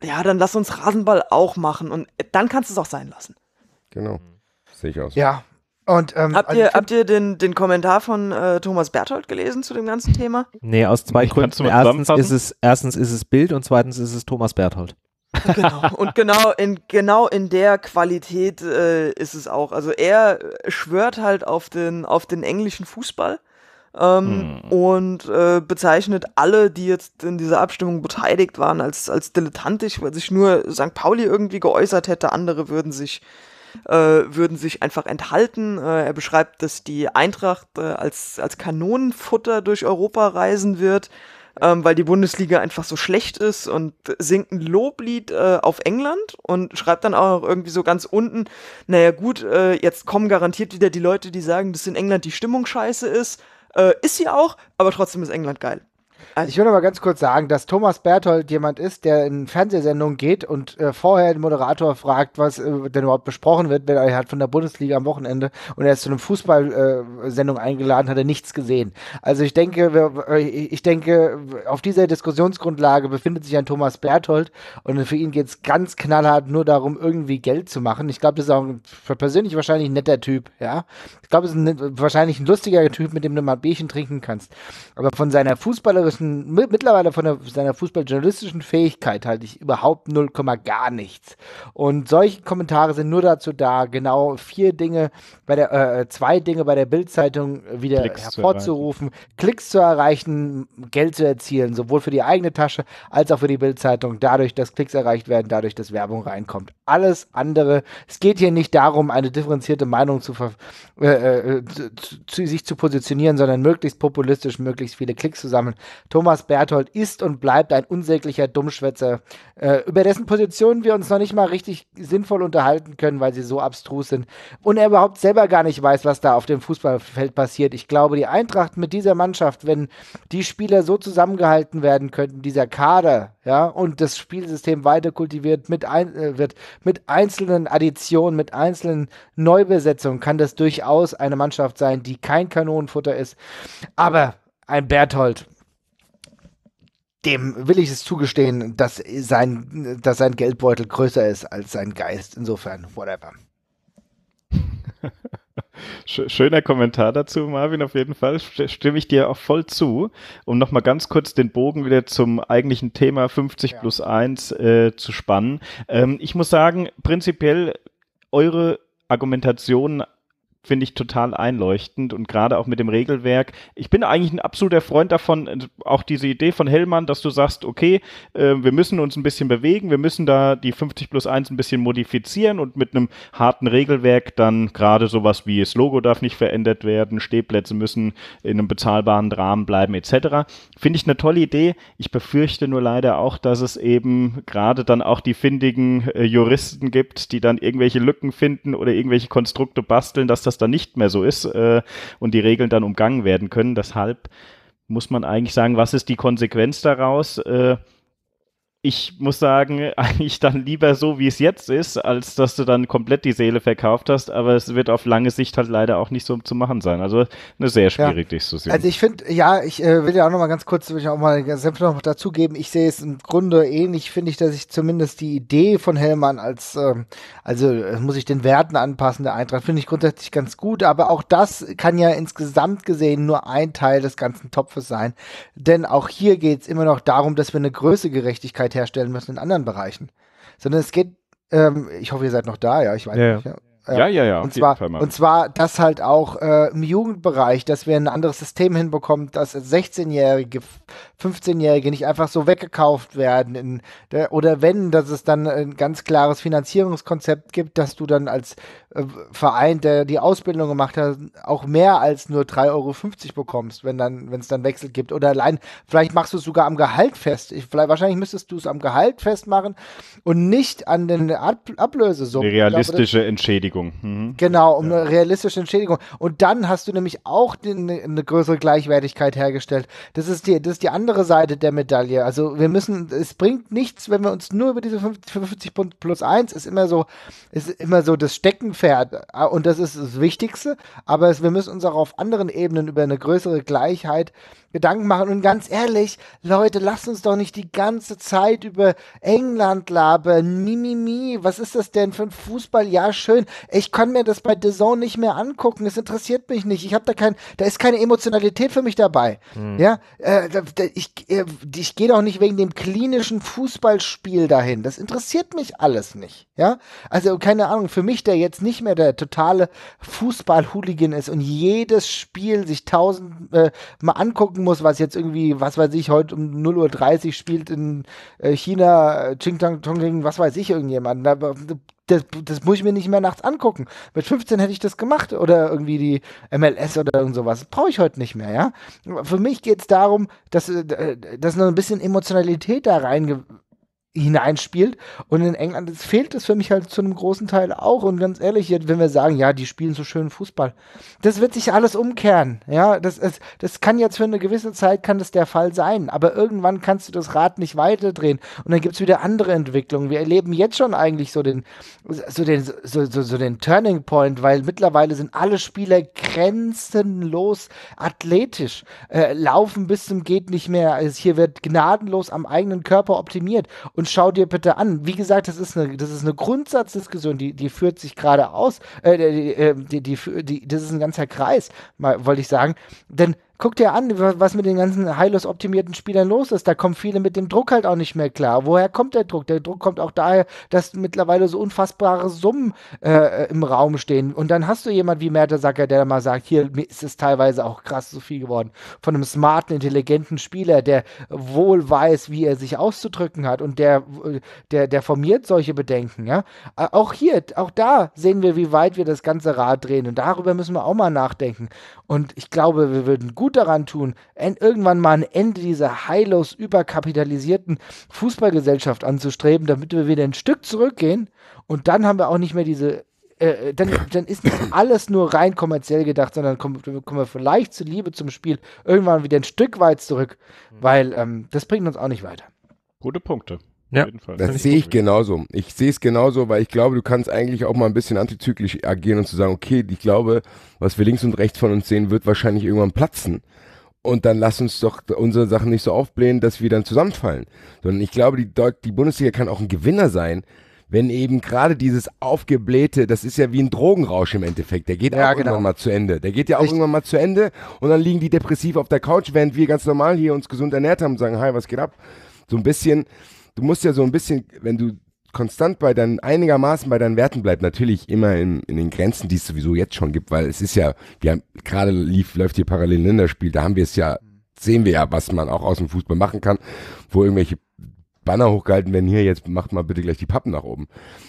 ja, dann lass uns Rasenball auch machen und dann kannst du es auch sein lassen. Genau, sehe ich aus. Ja. Und, ähm, habt also ihr, habt ihr den, den Kommentar von äh, Thomas Berthold gelesen zu dem ganzen Thema? Nee, aus zwei Gründen. Erstens ist, es, erstens ist es Bild und zweitens ist es Thomas Berthold. Genau, und genau in, genau in der Qualität äh, ist es auch. Also er schwört halt auf den, auf den englischen Fußball ähm, hm. und äh, bezeichnet alle, die jetzt in dieser Abstimmung beteiligt waren, als, als dilettantisch, weil sich nur Sankt Pauli irgendwie geäußert hätte. Andere würden sich Äh, würden sich einfach enthalten. Äh, er beschreibt, dass die Eintracht äh, als, als Kanonenfutter durch Europa reisen wird, ähm, weil die Bundesliga einfach so schlecht ist, und singt ein Loblied äh, auf England und schreibt dann auch noch irgendwie so ganz unten, naja gut, äh, jetzt kommen garantiert wieder die Leute, die sagen, dass in England die Stimmung scheiße ist. Äh, ist sie auch, aber trotzdem ist England geil. Also ich will noch mal ganz kurz sagen, dass Thomas Berthold jemand ist, der in Fernsehsendungen geht und äh, vorher den Moderator fragt, was äh, denn überhaupt besprochen wird, denn er hat von der Bundesliga am Wochenende und er ist zu einem Fußball-Sendung äh, eingeladen, hat er nichts gesehen. Also ich denke, wir, äh, ich denke, auf dieser Diskussionsgrundlage befindet sich ein Thomas Berthold und für ihn geht es ganz knallhart nur darum, irgendwie Geld zu machen. Ich glaube, das ist auch ein, für persönlich wahrscheinlich ein netter Typ, ja. Ich glaube, das ist ein, wahrscheinlich ein lustiger Typ, mit dem du mal ein Bierchen trinken kannst. Aber von seiner fußballerischen mittlerweile von der, seiner fußballjournalistischen Fähigkeit halte ich überhaupt null, gar nichts. Und solche Kommentare sind nur dazu da, genau vier Dinge bei der, äh, zwei Dinge bei der Bild-Zeitung wieder Klicks hervorzurufen, zu Klicks zu erreichen, Geld zu erzielen, sowohl für die eigene Tasche als auch für die Bild-Zeitung, dadurch, dass Klicks erreicht werden, dadurch, dass Werbung reinkommt. Alles andere, es geht hier nicht darum, eine differenzierte Meinung zu, äh, äh, zu, zu sich zu positionieren, sondern möglichst populistisch, möglichst viele Klicks zu sammeln. Thomas Berthold ist und bleibt ein unsäglicher Dummschwätzer, äh, über dessen Positionen wir uns noch nicht mal richtig sinnvoll unterhalten können, weil sie so abstrus sind. Und er überhaupt selber gar nicht weiß, was da auf dem Fußballfeld passiert. Ich glaube, die Eintracht mit dieser Mannschaft, wenn die Spieler so zusammengehalten werden könnten, dieser Kader, ja, und das Spielsystem weiter kultiviert mit ein, äh, wird, mit einzelnen Additionen, mit einzelnen Neubesetzungen, kann das durchaus eine Mannschaft sein, die kein Kanonenfutter ist. Aber ein Berthold, dem will ich es zugestehen, dass sein, dass sein Geldbeutel größer ist als sein Geist. Insofern, whatever. Schöner Kommentar dazu, Marvin, auf jeden Fall. Stimme ich dir auch voll zu. Um nochmal ganz kurz den Bogen wieder zum eigentlichen Thema fünfzig ja. plus eins äh, zu spannen. Ähm, ich muss sagen, prinzipiell eure Argumentation finde ich total einleuchtend und gerade auch mit dem Regelwerk. Ich bin eigentlich ein absoluter Freund davon, auch diese Idee von Hellmann, dass du sagst, okay, äh, wir müssen uns ein bisschen bewegen, wir müssen da die fünfzig plus eins ein bisschen modifizieren und mit einem harten Regelwerk dann gerade sowas wie das Logo darf nicht verändert werden, Stehplätze müssen in einem bezahlbaren Rahmen bleiben et cetera. Finde ich eine tolle Idee. Ich befürchte nur leider auch, dass es eben gerade dann auch die findigen äh, Juristen gibt, die dann irgendwelche Lücken finden oder irgendwelche Konstrukte basteln, dass das dann nicht mehr so ist äh, und die Regeln dann umgangen werden können. Deshalb muss man eigentlich sagen, was ist die Konsequenz daraus? Äh, ich muss sagen, eigentlich dann lieber so, wie es jetzt ist, als dass du dann komplett die Seele verkauft hast, aber es wird auf lange Sicht halt leider auch nicht so zu machen sein. Also eine sehr schwierige ja. Diskussion. Also ich finde, ja, ich äh, will ja auch noch mal ganz kurz, will ich auch mal Senf noch dazugeben, ich sehe es im Grunde ähnlich, finde ich, dass ich zumindest die Idee von Hellmann als, äh, also äh, muss ich den Werten anpassen, der Eintracht, finde ich grundsätzlich ganz gut, aber auch das kann ja insgesamt gesehen nur ein Teil des ganzen Topfes sein, denn auch hier geht es immer noch darum, dass wir eine Größegerechtigkeit herstellen müssen in anderen Bereichen. Sondern es geht, ähm, ich hoffe, ihr seid noch da, ja, ich weiß ja, nicht. Ja, ja, ja. ja, ja und, zwar, und zwar, dass halt auch äh, im Jugendbereich, dass wir ein anderes System hinbekommen, dass sechzehnjährige, fünfzehnjährige nicht einfach so weggekauft werden. In der, oder wenn, dass es dann ein ganz klares Finanzierungskonzept gibt, dass du dann als äh, Verein, der die Ausbildung gemacht hat, auch mehr als nur drei Euro fünfzig bekommst, wenn dann, wenn es dann Wechsel gibt. Oder allein, vielleicht machst du es sogar am Gehalt fest. Ich, vielleicht, wahrscheinlich müsstest du es am Gehalt festmachen und nicht an den Ab Ablösesummen. Eine realistische glaube, das, Entschädigung. Entschädigung. Mhm. Genau, um ja. eine realistische Entschädigung. Und dann hast du nämlich auch eine, eine größere Gleichwertigkeit hergestellt. Das ist, die, das ist die andere Seite der Medaille. Also wir müssen, es bringt nichts, wenn wir uns nur über diese fünfzig plus eins ist immer so, ist immer so das Steckenpferd. Und das ist das Wichtigste. Aber es, wir müssen uns auch auf anderen Ebenen über eine größere Gleichheit Gedanken machen. Und ganz ehrlich, Leute, lasst uns doch nicht die ganze Zeit über England labern. Mimimi, was ist das denn für ein Fußball? Ja, schön. Ich kann mir das bei D A Z N nicht mehr angucken. Es interessiert mich nicht. Ich habe da kein, da ist keine Emotionalität für mich dabei. Hm. Ja, äh, da, da, ich, äh, ich gehe doch nicht wegen dem klinischen Fußballspiel dahin. Das interessiert mich alles nicht. Ja, also keine Ahnung, für mich, der jetzt nicht mehr der totale Fußball-Hooligan ist und jedes Spiel sich tausend äh, mal angucken muss, was jetzt irgendwie, was weiß ich, heute um null Uhr dreißig spielt in äh, China, äh, Qingdang, Tongling, was weiß ich, irgendjemand. Aber das, das muss ich mir nicht mehr nachts angucken. Mit fünfzehn hätte ich das gemacht oder irgendwie die M L S oder irgend sowas. Brauche ich heute nicht mehr, ja. Für mich geht es darum, dass, äh, dass noch ein bisschen Emotionalität da rein hineinspielt und in England das fehlt es für mich halt zu einem großen Teil auch und ganz ehrlich, wenn wir sagen, ja, die spielen so schön Fußball, das wird sich alles umkehren, ja, das, das, das kann jetzt für eine gewisse Zeit kann das der Fall sein, aber irgendwann kannst du das Rad nicht weiterdrehen und dann gibt es wieder andere Entwicklungen. Wir erleben jetzt schon eigentlich so den so den, so, so, so den Turning Point, weil mittlerweile sind alle Spieler grenzenlos athletisch, äh, laufen bis zum geht nicht mehr, also hier wird gnadenlos am eigenen Körper optimiert und schau dir bitte an. Wie gesagt, das ist eine, das ist eine Grundsatzdiskussion, die, die führt sich gerade aus. Äh, die, die, die, die, das ist ein ganzer Kreis, mal, wollte ich sagen. Denn guck dir an, was mit den ganzen heillos optimierten Spielern los ist. Da kommen viele mit dem Druck halt auch nicht mehr klar. Woher kommt der Druck? Der Druck kommt auch daher, dass mittlerweile so unfassbare Summen äh, im Raum stehen. Und dann hast du jemand wie Mertesacker, der mal sagt, hier ist es teilweise auch krass so viel geworden. Von einem smarten, intelligenten Spieler, der wohl weiß, wie er sich auszudrücken hat. Und der, der, der formiert solche Bedenken. Ja? Auch hier, auch da sehen wir, wie weit wir das ganze Rad drehen. Und darüber müssen wir auch mal nachdenken. Und ich glaube, wir würden gut daran tun, irgendwann mal ein Ende dieser heillos überkapitalisierten Fußballgesellschaft anzustreben, damit wir wieder ein Stück zurückgehen und dann haben wir auch nicht mehr diese, äh, dann, dann ist nicht alles nur rein kommerziell gedacht, sondern kommen, kommen wir vielleicht zur Liebe zum Spiel irgendwann wieder ein Stück weit zurück, weil ähm, das bringt uns auch nicht weiter. Gute Punkte. Ja, das sehe ich genauso. Ich sehe es genauso, weil ich glaube, du kannst eigentlich auch mal ein bisschen antizyklisch agieren und zu sagen, okay, ich glaube, was wir links und rechts von uns sehen, wird wahrscheinlich irgendwann platzen. Und dann lass uns doch unsere Sachen nicht so aufblähen, dass wir dann zusammenfallen. Sondern ich glaube, die, die Bundesliga kann auch ein Gewinner sein, wenn eben gerade dieses aufgeblähte, das ist ja wie ein Drogenrausch im Endeffekt, der geht ja, auch genau. irgendwann mal zu Ende. Der geht ja auch Richtig. irgendwann mal zu Ende und dann liegen die depressiv auf der Couch, während wir ganz normal hier uns gesund ernährt haben und sagen, hi, was geht ab? So ein bisschen... Du musst ja so ein bisschen, wenn du konstant bei deinen, einigermaßen bei deinen Werten bleibst, natürlich immer in, in den Grenzen, die es sowieso jetzt schon gibt, weil es ist ja, wir haben, gerade lief, läuft hier parallel ein Länderspiel, da haben wir es ja, sehen wir ja, was man auch aus dem Fußball machen kann, wo irgendwelche Banner hochgehalten werden, hier, jetzt macht mal bitte gleich die Pappen nach oben.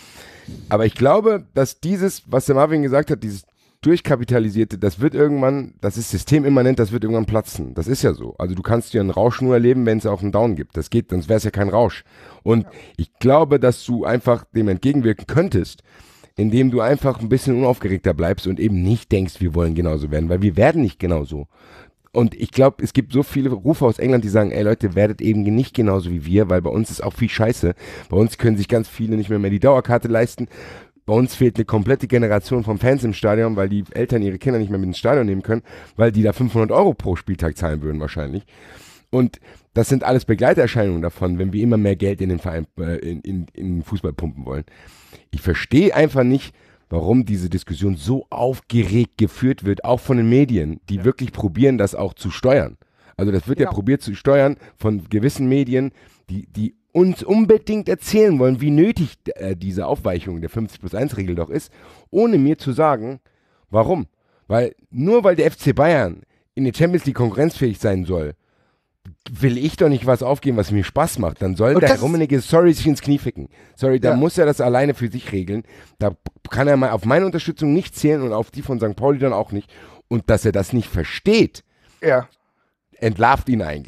Aber ich glaube, dass dieses, was der Marvin gesagt hat, dieses durchkapitalisierte, das wird irgendwann, das ist systemimmanent, das wird irgendwann platzen. Das ist ja so. Also du kannst dir einen Rausch nur erleben, wenn es auch einen Down gibt. Das geht, sonst wäre es ja kein Rausch. Und ja. ich glaube, dass du einfach dem entgegenwirken könntest, indem du einfach ein bisschen unaufgeregter bleibst und eben nicht denkst, wir wollen genauso werden, weil wir werden nicht genauso. Und ich glaube, es gibt so viele Rufe aus England, die sagen, ey Leute, werdet eben nicht genauso wie wir, weil bei uns ist auch viel Scheiße. Bei uns können sich ganz viele nicht mehr, mehr die Dauerkarte leisten. Bei uns fehlt eine komplette Generation von Fans im Stadion, weil die Eltern ihre Kinder nicht mehr mit ins Stadion nehmen können, weil die da fünfhundert Euro pro Spieltag zahlen würden wahrscheinlich. Und das sind alles Begleiterscheinungen davon, wenn wir immer mehr Geld in den Verein, äh, in, in, in den Fußball pumpen wollen. Ich verstehe einfach nicht, warum diese Diskussion so aufgeregt geführt wird, auch von den Medien, die ja. wirklich probieren, das auch zu steuern. Also das wird genau. ja probiert zu steuern von gewissen Medien, die, die uns unbedingt erzählen wollen, wie nötig äh, diese Aufweichung der fünfzig plus eins Regel doch ist, ohne mir zu sagen, warum. Weil nur weil der F C Bayern in der Champions League konkurrenzfähig sein soll, will ich doch nicht was aufgeben, was mir Spaß macht. Dann soll und der Rummenigge, sorry, sich ins Knie ficken. Sorry, da ja. muss er das alleine für sich regeln. Da kann er mal auf meine Unterstützung nicht zählen und auf die von Sankt Pauli dann auch nicht. Und dass er das nicht versteht, ja. entlarvt ihn eigentlich.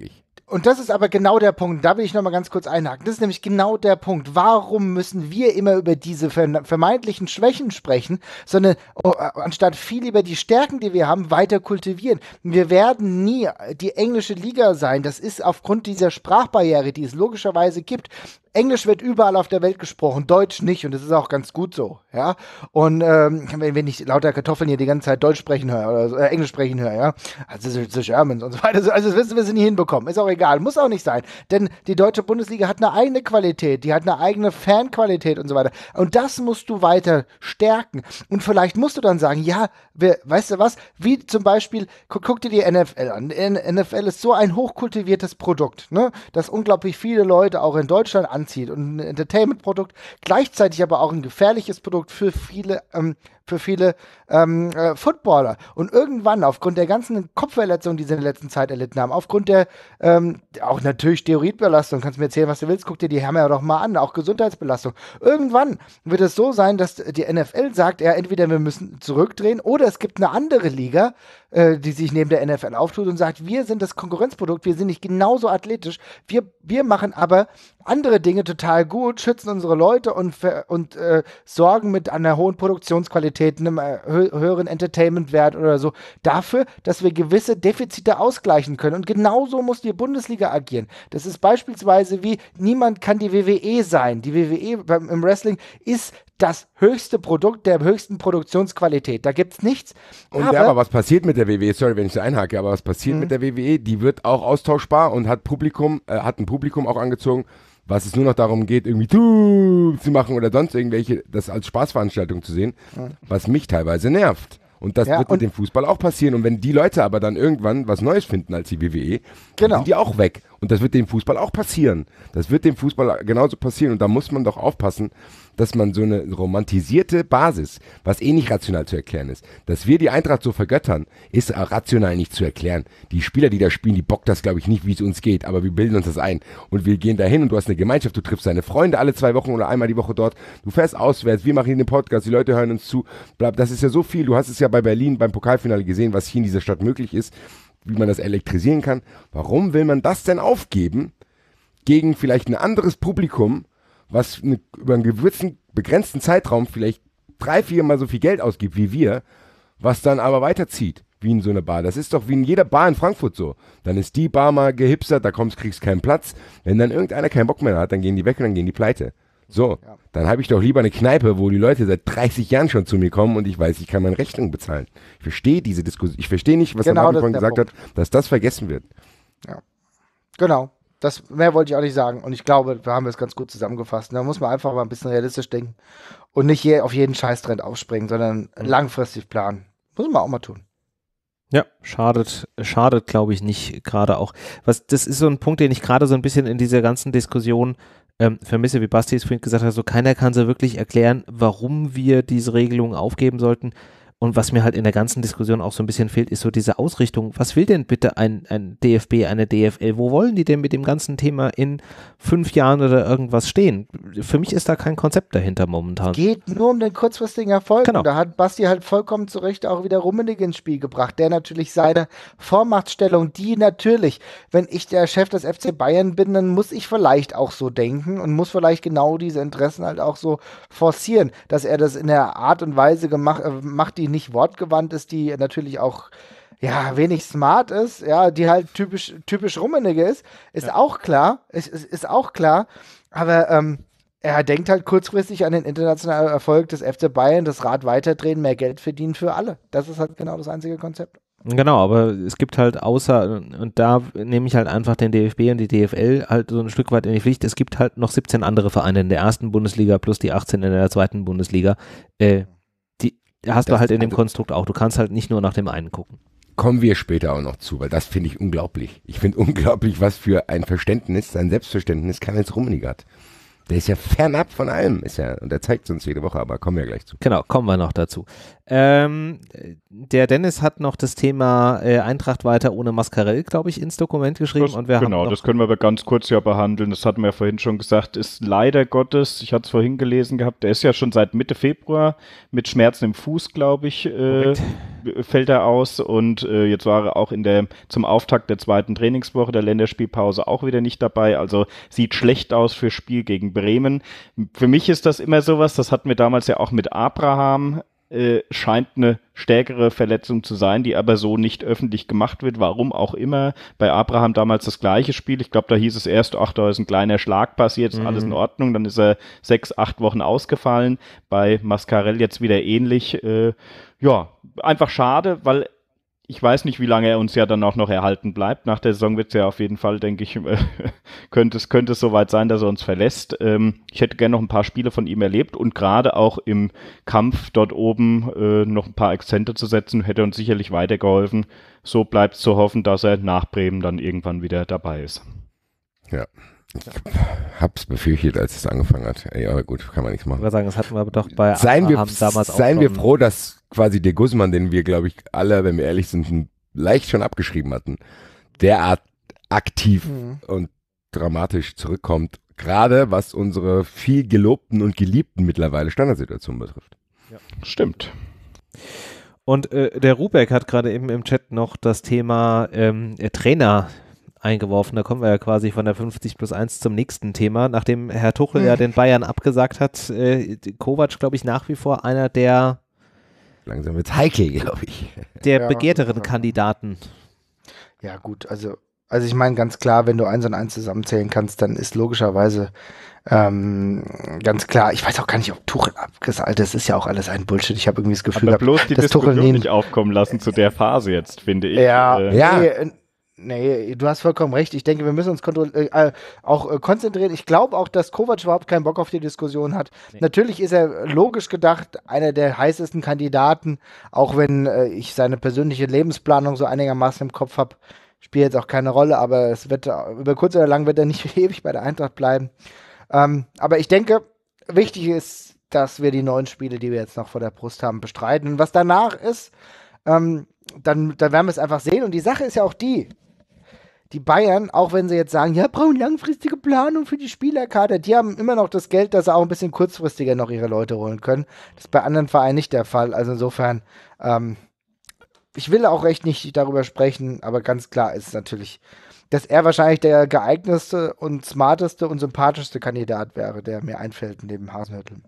Und das ist aber genau der Punkt, da will ich nochmal ganz kurz einhaken. Das ist nämlich genau der Punkt. Warum müssen wir immer über diese vermeintlichen Schwächen sprechen, sondern oh, anstatt viel über die Stärken, die wir haben, weiter kultivieren? Wir werden nie die englische Liga sein. Das ist aufgrund dieser Sprachbarriere, die es logischerweise gibt. Englisch wird überall auf der Welt gesprochen, Deutsch nicht, und das ist auch ganz gut so, ja. Und ähm, wenn, wenn ich lauter Kartoffeln hier die ganze Zeit Deutsch sprechen höre oder so, äh, Englisch sprechen höre, ja, also so, so Germans und so weiter, also das wissen wir sie nie hinbekommen, ist auch egal, muss auch nicht sein, denn die deutsche Bundesliga hat eine eigene Qualität, die hat eine eigene Fanqualität und so weiter, und das musst du weiter stärken, und vielleicht musst du dann sagen, ja, wir, weißt du was, wie zum Beispiel, guck, guck dir die N F L an, N F L ist so ein hochkultiviertes Produkt, ne, das unglaublich viele Leute auch in Deutschland anzieht und ein Entertainment-Produkt, gleichzeitig aber auch ein gefährliches Produkt für viele, ähm, für viele ähm, äh, Footballer. Und irgendwann, aufgrund der ganzen Kopfverletzungen, die sie in der letzten Zeit erlitten haben, aufgrund der, ähm, auch natürlich Steroidbelastung, kannst mir erzählen, was du willst, guck dir die Hammer doch mal an, auch Gesundheitsbelastung. Irgendwann wird es so sein, dass die N F L sagt, ja, entweder wir müssen zurückdrehen oder es gibt eine andere Liga, äh, die sich neben der N F L auftut und sagt, wir sind das Konkurrenzprodukt, wir sind nicht genauso athletisch, wir, wir machen aber andere Dinge total gut, schützen unsere Leute und, und äh, sorgen mit einer hohen Produktionsqualität, einem äh, hö höheren Entertainment-Wert oder so, dafür, dass wir gewisse Defizite ausgleichen können. Und genauso muss die Bundesliga agieren. Das ist beispielsweise wie, niemand kann die W W E sein. Die W W E beim, im Wrestling ist das höchste Produkt der höchsten Produktionsqualität. Da gibt's nichts. Und aber, aber was passiert mit der W W E? Sorry, wenn ich so einhake, aber was passiert mhm. mit der W W E? Die wird auch austauschbar und hat Publikum, äh, hat ein Publikum auch angezogen, was es nur noch darum geht, irgendwie tu zu machen oder sonst irgendwelche, das als Spaßveranstaltung zu sehen, mhm. was mich teilweise nervt. Und das ja, wird mit dem Fußball auch passieren. Und wenn die Leute aber dann irgendwann was Neues finden als die W W E, genau. sind die auch weg. Und das wird dem Fußball auch passieren. Das wird dem Fußball genauso passieren. Und da muss man doch aufpassen, dass man so eine romantisierte Basis, was eh nicht rational zu erklären ist, dass wir die Eintracht so vergöttern, ist auch rational nicht zu erklären. Die Spieler, die da spielen, die bockt das, glaube ich, nicht, wie es uns geht, aber wir bilden uns das ein. Und wir gehen dahin und du hast eine Gemeinschaft, du triffst deine Freunde alle zwei Wochen oder einmal die Woche dort, du fährst auswärts, wir machen hier den Podcast, die Leute hören uns zu, das ist ja so viel, du hast es ja bei Berlin beim Pokalfinale gesehen, was hier in dieser Stadt möglich ist, wie man das elektrisieren kann. Warum will man das denn aufgeben gegen vielleicht ein anderes Publikum, was eine, über einen gewissen, begrenzten Zeitraum vielleicht drei, vier Mal so viel Geld ausgibt wie wir, was dann aber weiterzieht, wie in so einer Bar. Das ist doch wie in jeder Bar in Frankfurt so. Dann ist die Bar mal gehipstert, da kommst, kriegst keinen Platz. Wenn dann irgendeiner keinen Bock mehr hat, dann gehen die weg und dann gehen die pleite. So, ja. Dann habe ich doch lieber eine Kneipe, wo die Leute seit dreißig Jahren schon zu mir kommen und ich weiß, ich kann meine Rechnung bezahlen. Ich verstehe diese Diskussion, ich verstehe nicht, was genau der gesagt Punkt. hat, dass das vergessen wird. Ja, genau. Das, mehr wollte ich auch nicht sagen. Und ich glaube, wir haben es ganz gut zusammengefasst. Da muss man einfach mal ein bisschen realistisch denken und nicht je, auf jeden Scheißtrend aufspringen, sondern mhm. langfristig planen. Muss man auch mal tun. Ja, schadet, schadet, glaube ich, nicht gerade auch. Was, das ist so ein Punkt, den ich gerade so ein bisschen in dieser ganzen Diskussion ähm, vermisse, wie Basti es vorhin gesagt hat, so keiner kann so wirklich erklären, warum wir diese Regelung aufgeben sollten. Und was mir halt in der ganzen Diskussion auch so ein bisschen fehlt, ist so diese Ausrichtung. Was will denn bitte ein, ein D F B, eine D F L? Wo wollen die denn mit dem ganzen Thema in fünf Jahren oder irgendwas stehen? Für mich ist da kein Konzept dahinter momentan. Es geht nur um den kurzfristigen Erfolg. Genau. Da hat Basti halt vollkommen zu Recht auch wieder Rummenigge ins Spiel gebracht, der natürlich seine Vormachtstellung, die natürlich, wenn ich der Chef des F C Bayern bin, dann muss ich vielleicht auch so denken und muss vielleicht genau diese Interessen halt auch so forcieren, dass er das in der Art und Weise gemacht, äh, macht, die nicht wortgewandt ist, die natürlich auch ja, wenig smart ist, ja, die halt typisch, typisch Rummenigge ist, ist ja. auch klar, ist, ist, ist auch klar, aber ähm, er denkt halt kurzfristig an den internationalen Erfolg des F C Bayern, das Rad weiterdrehen, mehr Geld verdienen für alle. Das ist halt genau das einzige Konzept. Genau, aber es gibt halt außer, und da nehme ich halt einfach den D F B und die D F L halt so ein Stück weit in die Pflicht, es gibt halt noch siebzehn andere Vereine in der ersten Bundesliga plus die achtzehn in der zweiten Bundesliga, äh, hast das du halt in dem Konstrukt auch. Du kannst halt nicht nur nach dem einen gucken. Kommen wir später auch noch zu, weil das finde ich unglaublich. Ich finde unglaublich, was für ein Verständnis, ein Selbstverständnis Karl-Heinz Rummenigge hat. Der ist ja fernab von allem, ist ja, und der zeigt es uns jede Woche, aber kommen wir gleich zu. Genau, kommen wir noch dazu. Ähm, der Dennis hat noch das Thema äh, Eintracht weiter ohne Mascarell, glaube ich, ins Dokument geschrieben. Das, und wir genau, haben das können wir aber ganz kurz ja behandeln. Das hatten wir ja vorhin schon gesagt, ist leider Gottes, ich hatte es vorhin gelesen gehabt, der ist ja schon seit Mitte Februar mit Schmerzen im Fuß, glaube ich, äh, fällt er aus und äh, jetzt war er auch in der zum Auftakt der zweiten Trainingswoche der Länderspielpause auch wieder nicht dabei. Also sieht schlecht aus für Spiel gegen Bremen. Für mich ist das immer sowas, das hatten wir damals ja auch mit Abraham. Äh, scheint eine stärkere Verletzung zu sein, die aber so nicht öffentlich gemacht wird, warum auch immer. Bei Abraham damals das gleiche Spiel, ich glaube, da hieß es erst, ach, da ist ein kleiner Schlag passiert, ist mhm. alles in Ordnung, dann ist er sechs, acht Wochen ausgefallen. Bei Mascarell jetzt wieder ähnlich. Äh, ja, einfach schade, weil ich weiß nicht, wie lange er uns ja dann auch noch erhalten bleibt. Nach der Saison wird es ja auf jeden Fall, denke ich, äh, könnte es könnte es soweit sein, dass er uns verlässt. Ähm, ich hätte gerne noch ein paar Spiele von ihm erlebt und gerade auch im Kampf dort oben äh, noch ein paar Akzente zu setzen, hätte uns sicherlich weitergeholfen. So bleibt es zu hoffen, dass er nach Bremen dann irgendwann wieder dabei ist. Ja. Ich hab's befürchtet, als es angefangen hat. Ja, aber gut, kann man nichts machen. Ich würde sagen, das hatten wir aber doch bei seien wir, damals auch. Seien wir froh, dass quasi der Guzman, den wir, glaube ich, alle, wenn wir ehrlich sind, leicht schon abgeschrieben hatten, derart aktiv mhm. und dramatisch zurückkommt, gerade was unsere viel gelobten und geliebten mittlerweile Standardsituationen betrifft. Ja. Stimmt. Und äh, der Rubeck hat gerade eben im Chat noch das Thema ähm, Trainer eingeworfen. Da kommen wir ja quasi von der fünfzig plus eins zum nächsten Thema. Nachdem Herr Tuchel hm. ja den Bayern abgesagt hat, äh, Kovac, glaube ich, nach wie vor einer der langsam wird's heikel, glaube ich. Der ja, begehrteren Kandidaten. Ja gut, also also ich meine ganz klar, wenn du eins und eins zusammenzählen kannst, dann ist logischerweise ähm, ganz klar, ich weiß auch gar nicht, ob Tuchel abgesagt hat, das ist ja auch alles ein Bullshit. Ich habe irgendwie das Gefühl, aber bloß die dass Diskussion Tuchel nicht aufkommen lassen zu der Phase jetzt, finde ich. Ja, äh, ja. Nee, Nee, du hast vollkommen recht. Ich denke, wir müssen uns äh, auch äh, konzentrieren. Ich glaube auch, dass Kovac überhaupt keinen Bock auf die Diskussion hat. Nee. Natürlich ist er logisch gedacht einer der heißesten Kandidaten, auch wenn äh, ich seine persönliche Lebensplanung so einigermaßen im Kopf habe. Spielt jetzt auch keine Rolle, aber es wird über kurz oder lang wird er nicht ewig bei der Eintracht bleiben. Ähm, aber ich denke, wichtig ist, dass wir die neun Spiele, die wir jetzt noch vor der Brust haben, bestreiten. Und was danach ist, ähm, dann, dann werden wir es einfach sehen. Und die Sache ist ja auch die, die Bayern, auch wenn sie jetzt sagen, ja, brauchen langfristige Planung für die Spielerkader, die haben immer noch das Geld, dass sie auch ein bisschen kurzfristiger noch ihre Leute holen können. Das ist bei anderen Vereinen nicht der Fall. Also insofern, ähm, ich will auch echt nicht darüber sprechen, aber ganz klar ist natürlich, dass er wahrscheinlich der geeignetste und smarteste und sympathischste Kandidat wäre, der mir einfällt neben Hasenhüttl.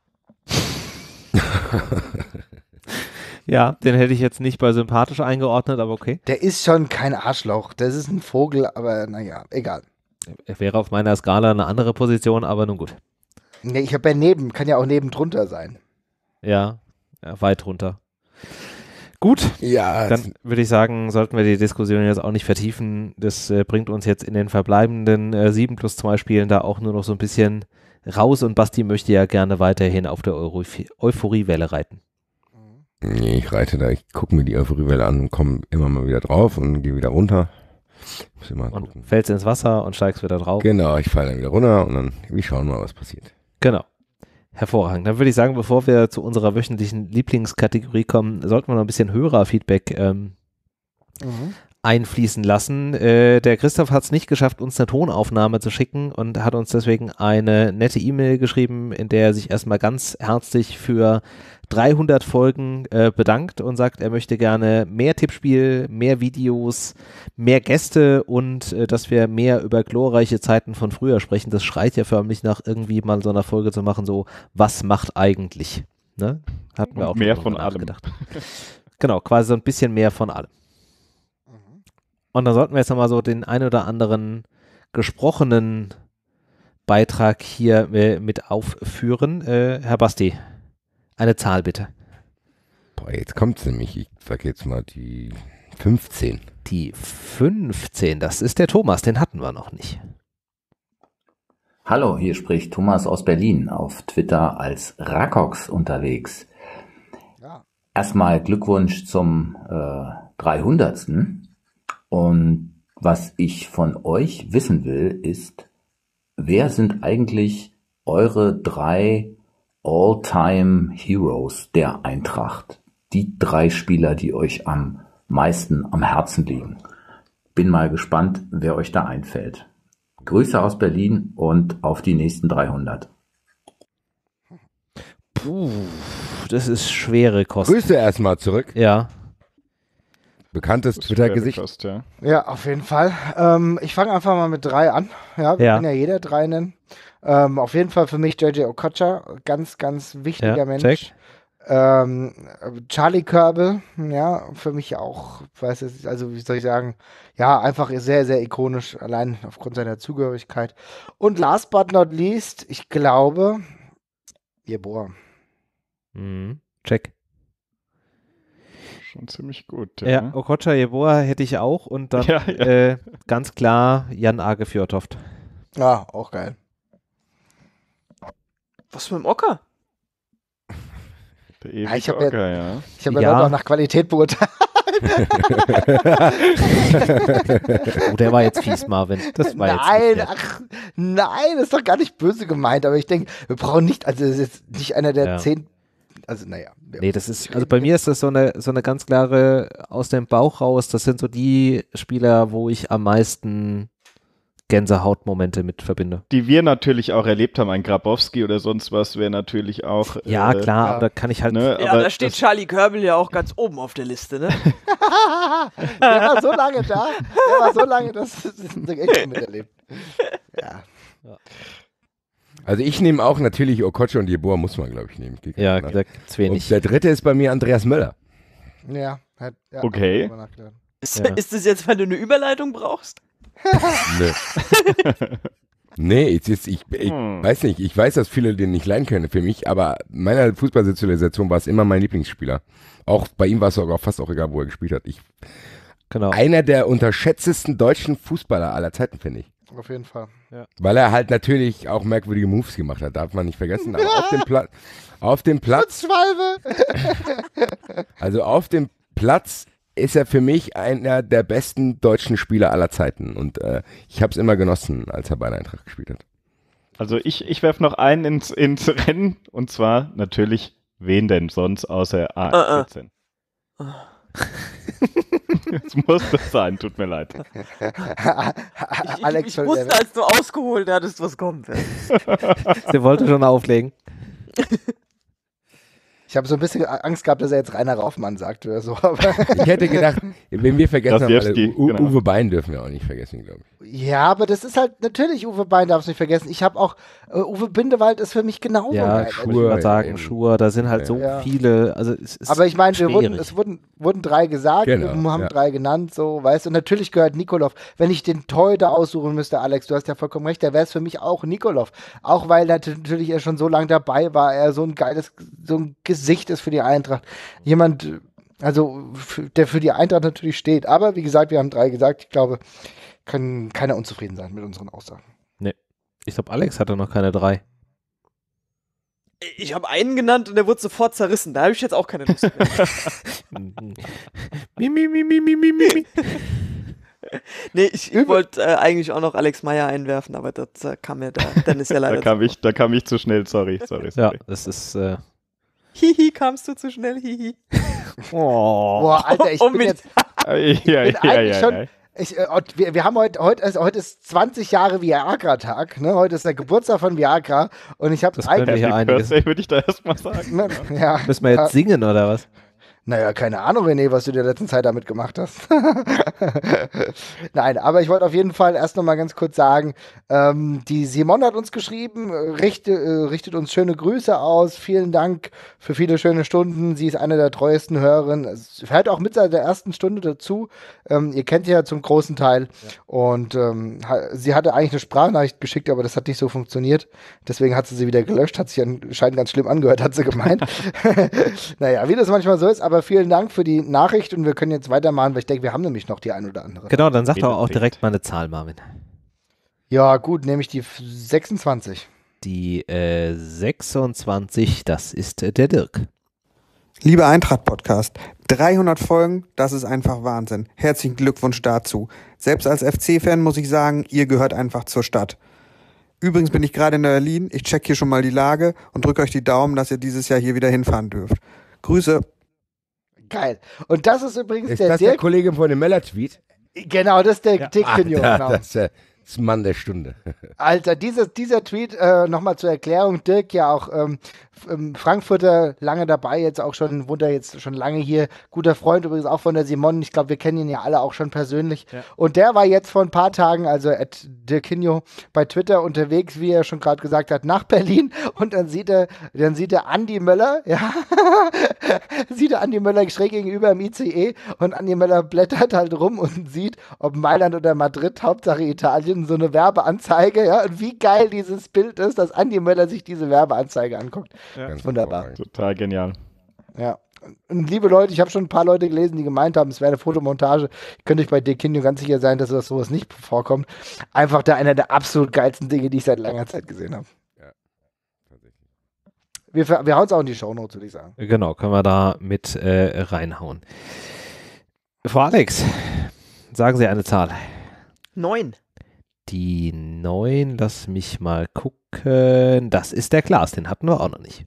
Ja, den hätte ich jetzt nicht bei sympathisch eingeordnet, aber okay. Der ist schon kein Arschloch, das ist ein Vogel, aber naja, egal. Er wäre auf meiner Skala eine andere Position, aber nun gut. Nee, ich habe ja neben, kann ja auch neben drunter sein. Ja, ja weit drunter. Gut, ja, dann würde ich sagen, sollten wir die Diskussion jetzt auch nicht vertiefen. Das äh, bringt uns jetzt in den verbleibenden äh, sieben plus zwei Spielen da auch nur noch so ein bisschen raus und Basti möchte ja gerne weiterhin auf der Euro- Euphoriewelle reiten. Nee, ich reite da, ich gucke mir die Euphoriewelle an und komme immer mal wieder drauf und gehe wieder runter. Muss immer und gucken. Fällst ins Wasser und steigst wieder drauf. Genau, ich falle dann wieder runter und dann, wir schauen mal, was passiert. Genau. Hervorragend. Dann würde ich sagen, bevor wir zu unserer wöchentlichen Lieblingskategorie kommen, sollten wir noch ein bisschen Hörerfeedback ähm, mhm. einfließen lassen. Äh, der Christoph hat es nicht geschafft, uns eine Tonaufnahme zu schicken und hat uns deswegen eine nette E-Mail geschrieben, in der er sich erstmal ganz herzlich für dreihundert Folgen äh, bedankt und sagt, er möchte gerne mehr Tippspiel, mehr Videos, mehr Gäste und äh, dass wir mehr über glorreiche Zeiten von früher sprechen. Das schreit ja förmlich nach irgendwie mal so einer Folge zu machen, so was macht eigentlich? Ne? Hatten wir und auch mehr von allem. Gedacht. Genau, quasi so ein bisschen mehr von allem. Und dann sollten wir jetzt nochmal so den ein oder anderen gesprochenen Beitrag hier äh, mit aufführen. Äh, Herr Basti, eine Zahl bitte. Boah, jetzt kommt's nämlich, ich sag jetzt mal die fünfzehn. Die fünfzehn, das ist der Thomas, den hatten wir noch nicht. Hallo, hier spricht Thomas aus Berlin, auf Twitter als Rakox unterwegs. Ja. Erstmal Glückwunsch zum äh, dreihundertsten. Und was ich von euch wissen will, ist, wer sind eigentlich eure drei All-Time-Heroes der Eintracht? Die drei Spieler, die euch am meisten am Herzen liegen. Bin mal gespannt, wer euch da einfällt. Grüße aus Berlin und auf die nächsten dreihundert. Puh, das ist schwere Kost. Grüße erstmal zurück. Ja. Bekanntes Twitter-Gesicht. Ja. ja, auf jeden Fall. Ähm, ich fange einfach mal mit drei an. Ja, wir ja. können ja jeder drei nennen. Ähm, auf jeden Fall für mich J J Okocha, ganz, ganz wichtiger ja, Mensch. Check. Ähm, Charlie Körbel, ja, für mich auch, weiß ich, also wie soll ich sagen, ja, einfach sehr, sehr ikonisch, allein aufgrund seiner Zugehörigkeit. Und last but not least, ich glaube, Jeboa. Mhm. Check. Schon ziemlich gut. Ja, ja Okocha Jeboa hätte ich auch und dann ja, ja. Äh, ganz klar Jan Age Fjordhoft. Ja, auch geil. Was mit dem Ocker? Der ewige ja, ich habe Ocker, ja, ja. Ich hab ja, ja. auch nach Qualität beurteilt. Oh, der war jetzt fies, Marvin. Das war nein, jetzt ach, nein, das ist doch gar nicht böse gemeint, aber ich denke, wir brauchen nicht, also das ist jetzt nicht einer der ja. zehn, also naja. Nee, das ist, also bei mir ist das so eine, so eine ganz klare aus dem Bauch raus, das sind so die Spieler, wo ich am meisten Gänsehautmomente mit verbinde. Die wir natürlich auch erlebt haben, ein Grabowski oder sonst was wäre natürlich auch. Ja, äh, klar, ja. aber da kann ich halt. Ne, ja, aber da steht Charlie Körbel ja auch ganz oben auf der Liste, ne? Der war so lange da, der war so lange, das ist echt miterlebt. Ja. ja. Also ich nehme auch natürlich Okocha und Jeboa muss man, glaube ich, nehmen. Ja, da gibt's wenig. Und der dritte ist bei mir Andreas Möller. Ja, hat, ja okay. Ist, ja. ist das jetzt, weil du eine Überleitung brauchst? Nö. Nee, ich, ich, ich, ich hm. weiß nicht, ich weiß, dass viele den nicht leiden können für mich, aber meiner Fußballsozialisation war es immer mein Lieblingsspieler. Auch bei ihm war es sogar fast auch egal, wo er gespielt hat. Ich, genau. Einer der unterschätztesten deutschen Fußballer aller Zeiten, finde ich. Auf jeden Fall. Ja. Weil er halt natürlich auch merkwürdige Moves gemacht hat, darf man nicht vergessen. Aber auf dem Platz, auf dem Platz, also auf dem Platz ist er für mich einer der besten deutschen Spieler aller Zeiten. Und äh, ich habe es immer genossen, als er bei der Eintracht gespielt hat. Also ich, ich werfe noch einen ins, ins Rennen. Und zwar natürlich, wen denn sonst außer A F vierzehn? Uh, uh. Jetzt muss das sein, tut mir leid. ich, Alex, ich, ich wusste, als du ausgeholt hattest, was kommen wird. Sie wollte schon auflegen. Ich habe so ein bisschen Angst gehabt, dass er jetzt Rainer Raufmann sagt oder so. Ich hätte gedacht, wenn wir vergessen haben, alle, U- genau. Uwe Bein dürfen wir auch nicht vergessen, glaube ich. Ja, aber das ist halt, natürlich, Uwe Bein darfst du nicht vergessen. Ich habe auch, uh, Uwe Bindewald ist für mich genauso ja, geil. Schur, ja, sagen, Schur, da sind halt so ja. viele, also es ist aber ich meine, es wurden, wurden drei gesagt, genau, wir haben ja. drei genannt, so, weißt du, und natürlich gehört Nikolov. Wenn ich den Torhüter aussuchen müsste, Alex, du hast ja vollkommen recht, da wäre es für mich auch Nikolov. Auch weil natürlich er schon so lange dabei war, er so ein geiles, so ein Gesicht ist für die Eintracht. Jemand, also, der für die Eintracht natürlich steht. Aber wie gesagt, wir haben drei gesagt, ich glaube, kann keiner unzufrieden sein mit unseren Aussagen. Nee. Ich glaube, Alex hatte noch keine drei. Ich habe einen genannt und der wurde sofort zerrissen. Da habe ich jetzt auch keine Lust mehr. mi, mi, mi, mi, mi, mi, mi. Nee, ich, ich wollte äh, eigentlich auch noch Alex Meyer einwerfen, aber das äh, kam mir da. Dann ist ja leider. da, kam ich, da kam ich zu schnell, sorry, sorry, sorry. Ja, das ist. Äh Hihi, kamst du zu schnell, hihi. Oh. Boah, Alter, ich bin jetzt. Ich ja, bin ja, eigentlich ja, schon. ja. Ich, äh, wir, wir haben heute, heute, also heute ist zwanzig Jahre Viagra-Tag, ne? Heute ist der Geburtstag von Viagra und ich habe eigentlich einiges. Würde ich da erstmal sagen. Ne, ja. Müssen wir jetzt singen oder was? Naja, keine Ahnung, René, was du in der letzten Zeit damit gemacht hast. Nein, aber ich wollte auf jeden Fall erst noch mal ganz kurz sagen, ähm, die Simone hat uns geschrieben, richte, äh, richtet uns schöne Grüße aus, vielen Dank für viele schöne Stunden, sie ist eine der treuesten Hörerinnen, hört auch mit seit der ersten Stunde dazu, ähm, ihr kennt sie ja zum großen Teil ja. und ähm, sie hatte eigentlich eine Sprachnachricht geschickt, aber das hat nicht so funktioniert, deswegen hat sie sie wieder gelöscht, hat sich anscheinend ganz schlimm angehört, hat sie gemeint. Naja, wie das manchmal so ist, aber Aber vielen Dank für die Nachricht und wir können jetzt weitermachen, weil ich denke, wir haben nämlich noch die ein oder andere. Genau, dann sag doch auch direkt mal eine Zahl, Marvin. Ja, gut, nehme ich die sechsundzwanzig. Die äh, sechsundzwanzig, das ist äh, der Dirk. Liebe Eintracht-Podcast, dreihundert Folgen, das ist einfach Wahnsinn. Herzlichen Glückwunsch dazu. Selbst als F C-Fan muss ich sagen, ihr gehört einfach zur Stadt. Übrigens bin ich gerade in Berlin, ich check hier schon mal die Lage und drücke euch die Daumen, dass ihr dieses Jahr hier wieder hinfahren dürft. Grüße. Geil. Und das ist übrigens ist der das Dirk. der Kollege von dem Möller-Tweet? Genau, das ist der ja. Dick Pignon. Ja, genau. das, äh, Das Mann der Stunde. Alter, dieser, dieser Tweet, äh, nochmal zur Erklärung, Dirk ja auch ähm, Frankfurter, lange dabei, jetzt auch schon, wohnt er jetzt schon lange hier, guter Freund übrigens auch von der Simon, ich glaube, wir kennen ihn ja alle auch schon persönlich. Ja. Und der war jetzt vor ein paar Tagen, also at Dirkinho, bei Twitter unterwegs, wie er schon gerade gesagt hat, nach Berlin und dann sieht er, dann sieht er Andi Möller, ja, sieht er Andi Möller schräg gegenüber im I C E und Andi Möller blättert halt rum und sieht, ob Mailand oder Madrid, Hauptsache Italien, so eine Werbeanzeige, ja, und wie geil dieses Bild ist, dass Andi Möller sich diese Werbeanzeige anguckt. Ja. Ganz wunderbar. Total genial. Ja. Und liebe Leute, ich habe schon ein paar Leute gelesen, die gemeint haben, es wäre eine Fotomontage. Ihr könnt euch bei Dirkinho ganz sicher sein, dass das sowas nicht vorkommt. Einfach da einer der absolut geilsten Dinge, die ich seit langer Zeit gesehen habe. Ja, tatsächlich. Wir, wir hauen es auch in die Shownotes, würde ich sagen. Genau, können wir da mit äh, reinhauen. Frau Alex, sagen Sie eine Zahl. Neun. Die neun, lass mich mal gucken. Das ist der Klaas, den hatten wir auch noch nicht.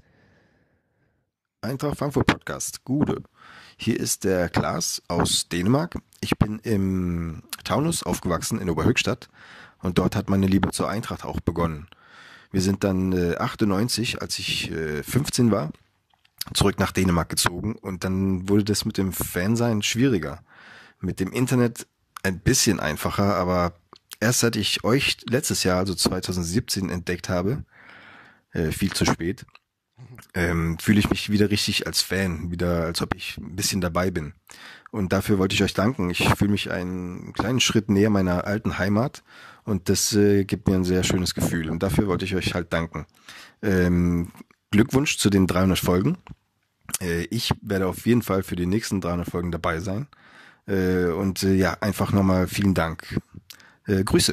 Eintracht Frankfurt Podcast, Gude. Hier ist der Klaas aus Dänemark. Ich bin im Taunus aufgewachsen, in Oberhöchstadt. Und dort hat meine Liebe zur Eintracht auch begonnen. Wir sind dann äh, achtundneunzig, als ich äh, fünfzehn war, zurück nach Dänemark gezogen. Und dann wurde das mit dem Fansein schwieriger. Mit dem Internet ein bisschen einfacher, aber erst seit ich euch letztes Jahr, also zwanzig siebzehn, entdeckt habe, äh, viel zu spät, ähm, fühle ich mich wieder richtig als Fan, wieder als ob ich ein bisschen dabei bin. Und dafür wollte ich euch danken. Ich fühle mich einen kleinen Schritt näher meiner alten Heimat und das äh, gibt mir ein sehr schönes Gefühl. Und dafür wollte ich euch halt danken. Ähm, Glückwunsch zu den dreihundert Folgen. Äh, ich werde auf jeden Fall für die nächsten dreihundert Folgen dabei sein. Äh, und äh, ja, einfach nochmal vielen Dank. Äh, Grüße.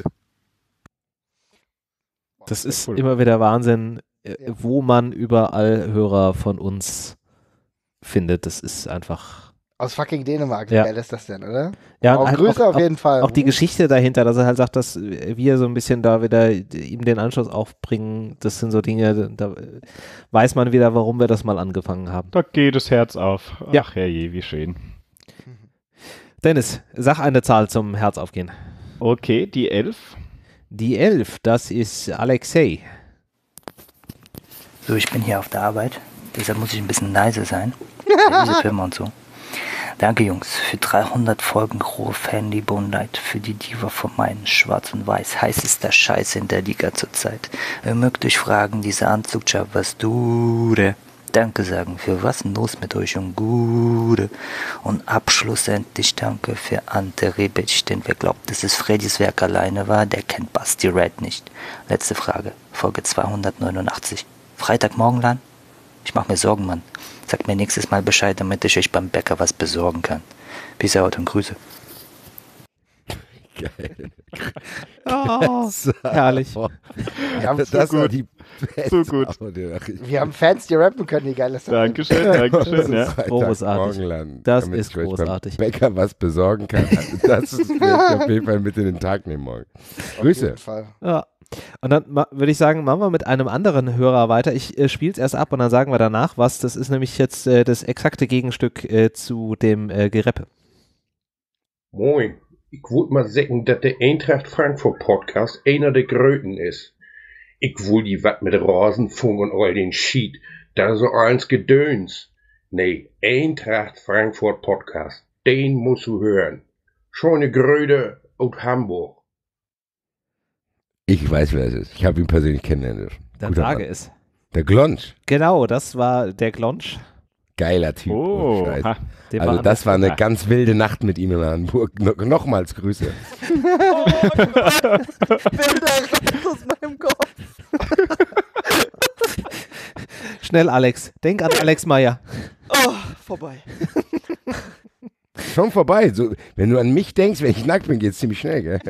Das ist cool. Immer wieder Wahnsinn, äh, ja. wo man überall Hörer von uns findet. Das ist einfach... Aus fucking Dänemark, ja. Wie geil ist das denn, oder? Ja, auch halt Grüße auch, auf jeden auch, Fall. Auch die Geschichte dahinter, dass er halt sagt, dass wir so ein bisschen da wieder ihm den Anschluss aufbringen, das sind so Dinge, da weiß man wieder, warum wir das mal angefangen haben. Da geht das Herz auf. Ach ja. herrje, wie schön. Dennis, sag eine Zahl zum Herz aufgehen. Okay, die elf. Die elf, das ist Alexei. So, ich bin hier auf der Arbeit, deshalb muss ich ein bisschen leise sein. Diese Filme und so. Danke, Jungs, für dreihundert Folgen rohe Fanliebe und Leid, für die Diva von meinen Schwarz und Weiß, heißester Scheiß in der Liga zurzeit. Ihr mögt euch fragen, dieser Anzugjob, was du, Danke sagen, für was denn los mit euch und Gude. Und abschlussendlich danke für Ante Rebic, denn wer glaubt, dass es Freddys Werk alleine war, der kennt Basti Red nicht. Letzte Frage, Folge zweihundertneunundachtzig. Freitagmorgen, Lan? Ich mach mir Sorgen, Mann. Sagt mir nächstes Mal Bescheid, damit ich euch beim Bäcker was besorgen kann. Peace out und Grüße. Geil. Oh, herrlich. Wir haben das so war gut. die so gut. Wir haben Fans, die rappen können, die geil ist. Dankeschön, Dankeschön. Ja. Großartig. Das ist großartig. Bäcker was besorgen kann. Das ist auf jeden Fall mit in den Tag nehmen morgen. Grüße. Ja. Und dann würde ich sagen, machen wir mit einem anderen Hörer weiter. Ich äh, spiele es erst ab und dann sagen wir danach was. Das ist nämlich jetzt äh, das exakte Gegenstück äh, zu dem äh, Gereppe. Moin. Ich wollte mal sagen, dass der Eintracht Frankfurt Podcast einer der Gröten ist. Ich will die wat mit Rasenfunk und all den Shit. Da so eins Gedöns. Nee, Eintracht Frankfurt Podcast. Den musst du hören. Schöne Gröte aus Hamburg. Ich weiß, wer es ist. Ich habe ihn persönlich kennengelernt. Dann sage es. Der Glonsch. Genau, das war der Glonsch. Geiler Typ. Oh, ha, also das war eine Tag. ganz wilde Nacht mit ihm in Hamburg. No nochmals Grüße. Oh Gott. Bilder raus aus meinem Kopf. Schnell, Alex. Denk an Alex Meyer. Oh, vorbei. Schon vorbei. So, wenn du an mich denkst, wenn ich nackt bin, geht es ziemlich schnell, gell?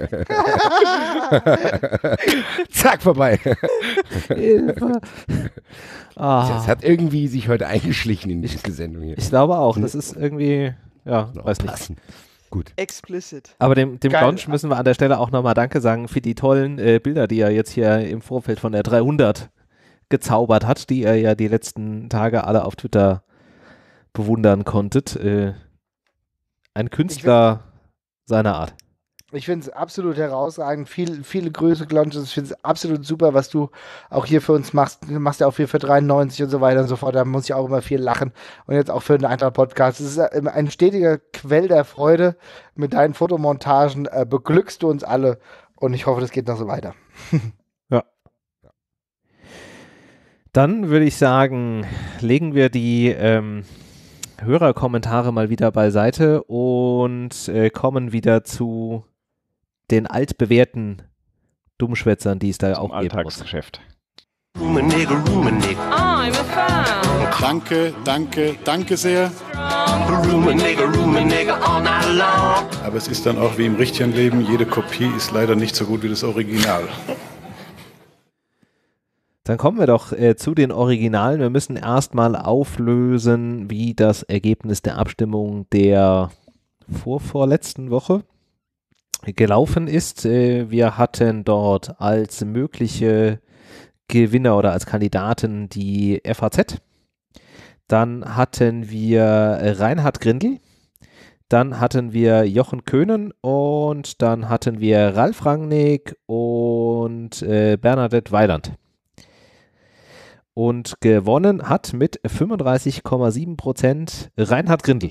Zack, vorbei. Hilfe. Ah. Das hat irgendwie sich heute eingeschlichen in diese Sendung hier. Ich glaube auch. Das ist irgendwie, ja, weiß nicht. Gut. Explicit. Aber dem, dem Glonsch müssen wir an der Stelle auch nochmal Danke sagen für die tollen äh, Bilder, die er jetzt hier im Vorfeld von der dreihundert gezaubert hat, die er ja die letzten Tage alle auf Twitter bewundern konntet. Äh, Ein Künstler seiner Art. Ich finde es absolut herausragend. Viel, viele Grüße, Glonches. Ich finde es absolut super, was du auch hier für uns machst. Du machst ja auch viel für dreiundneunzig und so weiter und so fort. Da muss ich auch immer viel lachen. Und jetzt auch für den Eintracht-Podcast. Es ist ein stetiger Quell der Freude. Mit deinen Fotomontagen äh, beglückst du uns alle. Und ich hoffe, das geht noch so weiter. Ja. Dann würde ich sagen, legen wir die ähm, Hörerkommentare mal wieder beiseite und äh, kommen wieder zu den altbewährten Dummschwätzern, die es da auch geben muss. Alltagsgeschäft. I'm a fan. Danke, danke, danke sehr. Aber es ist dann auch wie im richtigen Leben, jede Kopie ist leider nicht so gut wie das Original. Dann kommen wir doch äh, zu den Originalen. Wir müssen erstmal auflösen, wie das Ergebnis der Abstimmung der vorvorletzten Woche gelaufen ist. Äh, wir hatten dort als mögliche Gewinner oder als Kandidaten die F A Z. Dann hatten wir Reinhard Grindl. Dann hatten wir Jochen Köhnen und dann hatten wir Ralf Rangnick und äh, Bernadette Weiland. Und gewonnen hat mit fünfunddreißig Komma sieben Prozent Reinhard Grindl.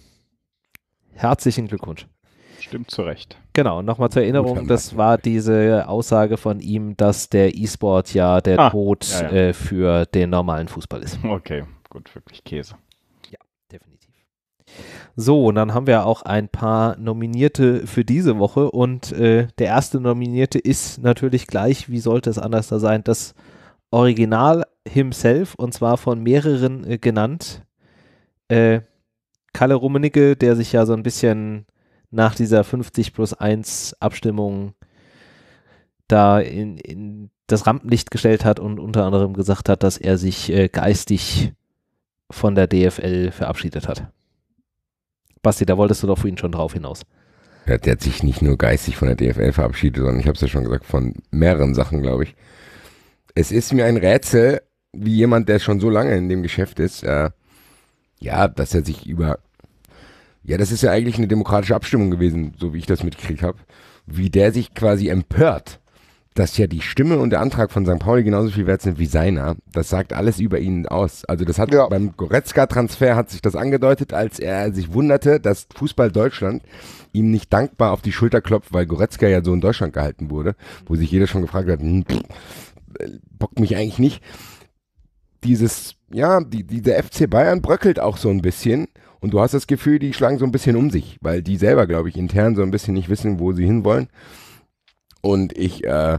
Herzlichen Glückwunsch. Stimmt zu Recht. Genau, nochmal zur Erinnerung, das war diese Aussage von ihm, dass der E-Sport ja der Ah, Tod ja, ja. Äh, für den normalen Fußball ist. Okay, gut, wirklich Käse. Ja, definitiv. So, und dann haben wir auch ein paar Nominierte für diese Woche und äh, der erste Nominierte ist natürlich gleich, wie sollte es anders da sein, das Original himself, und zwar von mehreren äh, genannt. Äh, Kalle Rummenigge, der sich ja so ein bisschen nach dieser fünfzig plus eins Abstimmung da in, in das Rampenlicht gestellt hat und unter anderem gesagt hat, dass er sich äh, geistig von der D F L verabschiedet hat. Basti, da wolltest du doch vorhin schon drauf hinaus. Ja, der hat sich nicht nur geistig von der D F L verabschiedet, sondern ich habe es ja schon gesagt, von mehreren Sachen, glaube ich. Es ist mir ein Rätsel, wie jemand, der schon so lange in dem Geschäft ist, äh, ja, dass er sich über, ja, das ist ja eigentlich eine demokratische Abstimmung gewesen, so wie ich das mitgekriegt habe, wie der sich quasi empört, dass ja die Stimme und der Antrag von Sankt Pauli genauso viel wert sind wie seiner. Das sagt alles über ihn aus. Also das hat ja. beim Goretzka-Transfer hat sich das angedeutet, als er sich wunderte, dass Fußball Deutschland ihm nicht dankbar auf die Schulter klopft, weil Goretzka ja so in Deutschland gehalten wurde, wo sich jeder schon gefragt hat, hm, pff, bockt mich eigentlich nicht. Dieses, ja, die, dieser F C Bayern bröckelt auch so ein bisschen und du hast das Gefühl, die schlagen so ein bisschen um sich, weil die selber, glaube ich, intern so ein bisschen nicht wissen, wo sie hinwollen. Und ich, äh,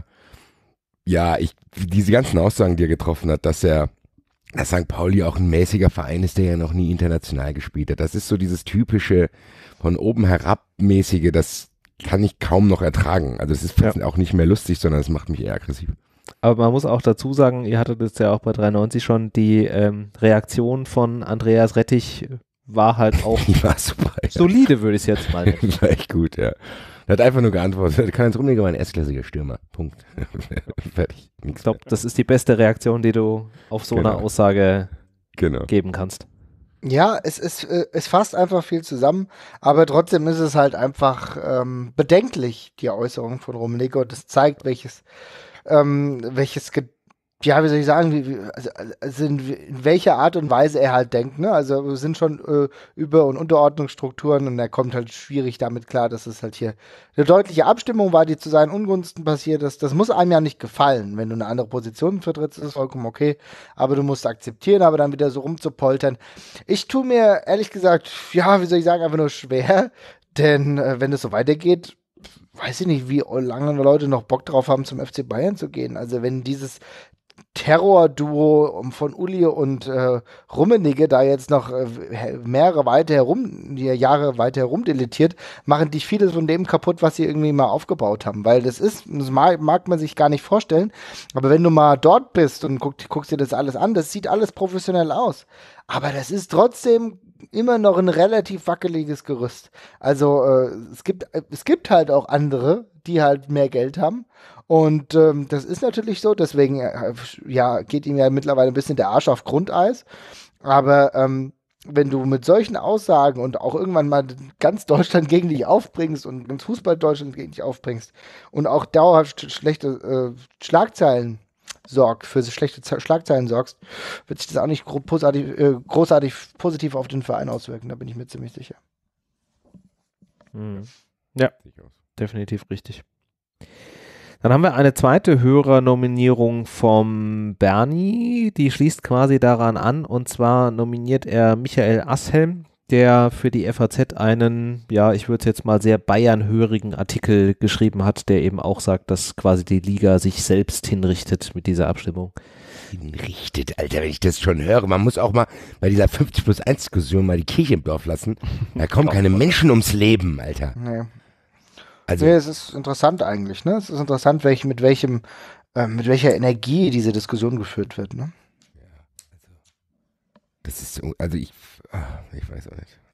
ja, ich, diese ganzen Aussagen, die er getroffen hat, dass er, dass Sankt Pauli auch ein mäßiger Verein ist, der ja noch nie international gespielt hat. Das ist so dieses typische von oben herab mäßige, das kann ich kaum noch ertragen. Also es ist ja. auch nicht mehr lustig, sondern es macht mich eher aggressiv. Aber man muss auch dazu sagen, ihr hattet es ja auch bei dreiundneunzig schon, die ähm, Reaktion von Andreas Rettich war halt auch war super, ja. solide, würde ich es jetzt mal nennen. War echt gut, ja. Er hat einfach nur geantwortet, Karl-Heinz Rummenigge war ein erstklassiger Stürmer. Punkt. Fertig. Ich glaube, das ist die beste Reaktion, die du auf so genau. eine Aussage genau. geben kannst. Ja, es, es, es fasst einfach viel zusammen, aber trotzdem ist es halt einfach ähm, bedenklich, die Äußerung von Rummenigge, und das zeigt, welches Ähm, welches, Ge ja, wie soll ich sagen, wie, wie, also, also in, in welcher Art und Weise er halt denkt, ne? Also wir sind schon äh, Über- und Unterordnungsstrukturen und er kommt halt schwierig damit klar, dass es halt hier eine deutliche Abstimmung war, die zu seinen Ungunsten passiert ist. Das muss einem ja nicht gefallen. Wenn du eine andere Position vertrittst, ist das vollkommen okay, aber du musst akzeptieren, aber dann wieder so rumzupoltern. Ich tue mir, ehrlich gesagt, ja, wie soll ich sagen, einfach nur schwer, denn äh, wenn es so weitergeht, weiß ich nicht, wie lange Leute noch Bock drauf haben, zum F C Bayern zu gehen. Also wenn dieses Terror-Duo von Uli und äh, Rummenigge da jetzt noch äh, mehrere weiter herum, die Jahre weiter herumdeletiert, machen dich vieles von dem kaputt, was sie irgendwie mal aufgebaut haben. Weil das ist, das mag, mag man sich gar nicht vorstellen, aber wenn du mal dort bist und guck, guckst dir das alles an, das sieht alles professionell aus. Aber das ist trotzdem immer noch ein relativ wackeliges Gerüst. Also äh, es gibt es gibt halt auch andere, die halt mehr Geld haben, und ähm, das ist natürlich so, deswegen äh, ja, geht ihm ja mittlerweile ein bisschen der Arsch auf Grundeis, aber ähm, wenn du mit solchen Aussagen und auch irgendwann mal ganz Deutschland gegen dich aufbringst und ganz Fußball Deutschland gegen dich aufbringst und auch dauerhaft schlechte äh, Schlagzeilen sorgt, für schlechte Z- Schlagzeilen sorgst, wird sich das auch nicht gro- großartig, äh, großartig positiv auf den Verein auswirken, da bin ich mir ziemlich sicher. Hm. Ja, definitiv richtig. Dann haben wir eine zweite Hörernominierung vom Bernie, die schließt quasi daran an, und zwar nominiert er Michael Asshelm, der für die F A Z einen, ja, ich würde es jetzt mal sehr bayernhörigen Artikel geschrieben hat, der eben auch sagt, dass quasi die Liga sich selbst hinrichtet mit dieser Abstimmung. Hinrichtet, Alter, wenn ich das schon höre. Man muss auch mal bei dieser fünfzig plus eins Diskussion mal die Kirche im Dorf lassen. Da kommen keine Menschen ums Leben, Alter. Nee. Also, nee, es ist interessant eigentlich, ne? Es ist interessant, welch, mit welchem, äh, mit welcher Energie diese Diskussion geführt wird, ne? das ist, also ich, ach, ich weiß auch nicht.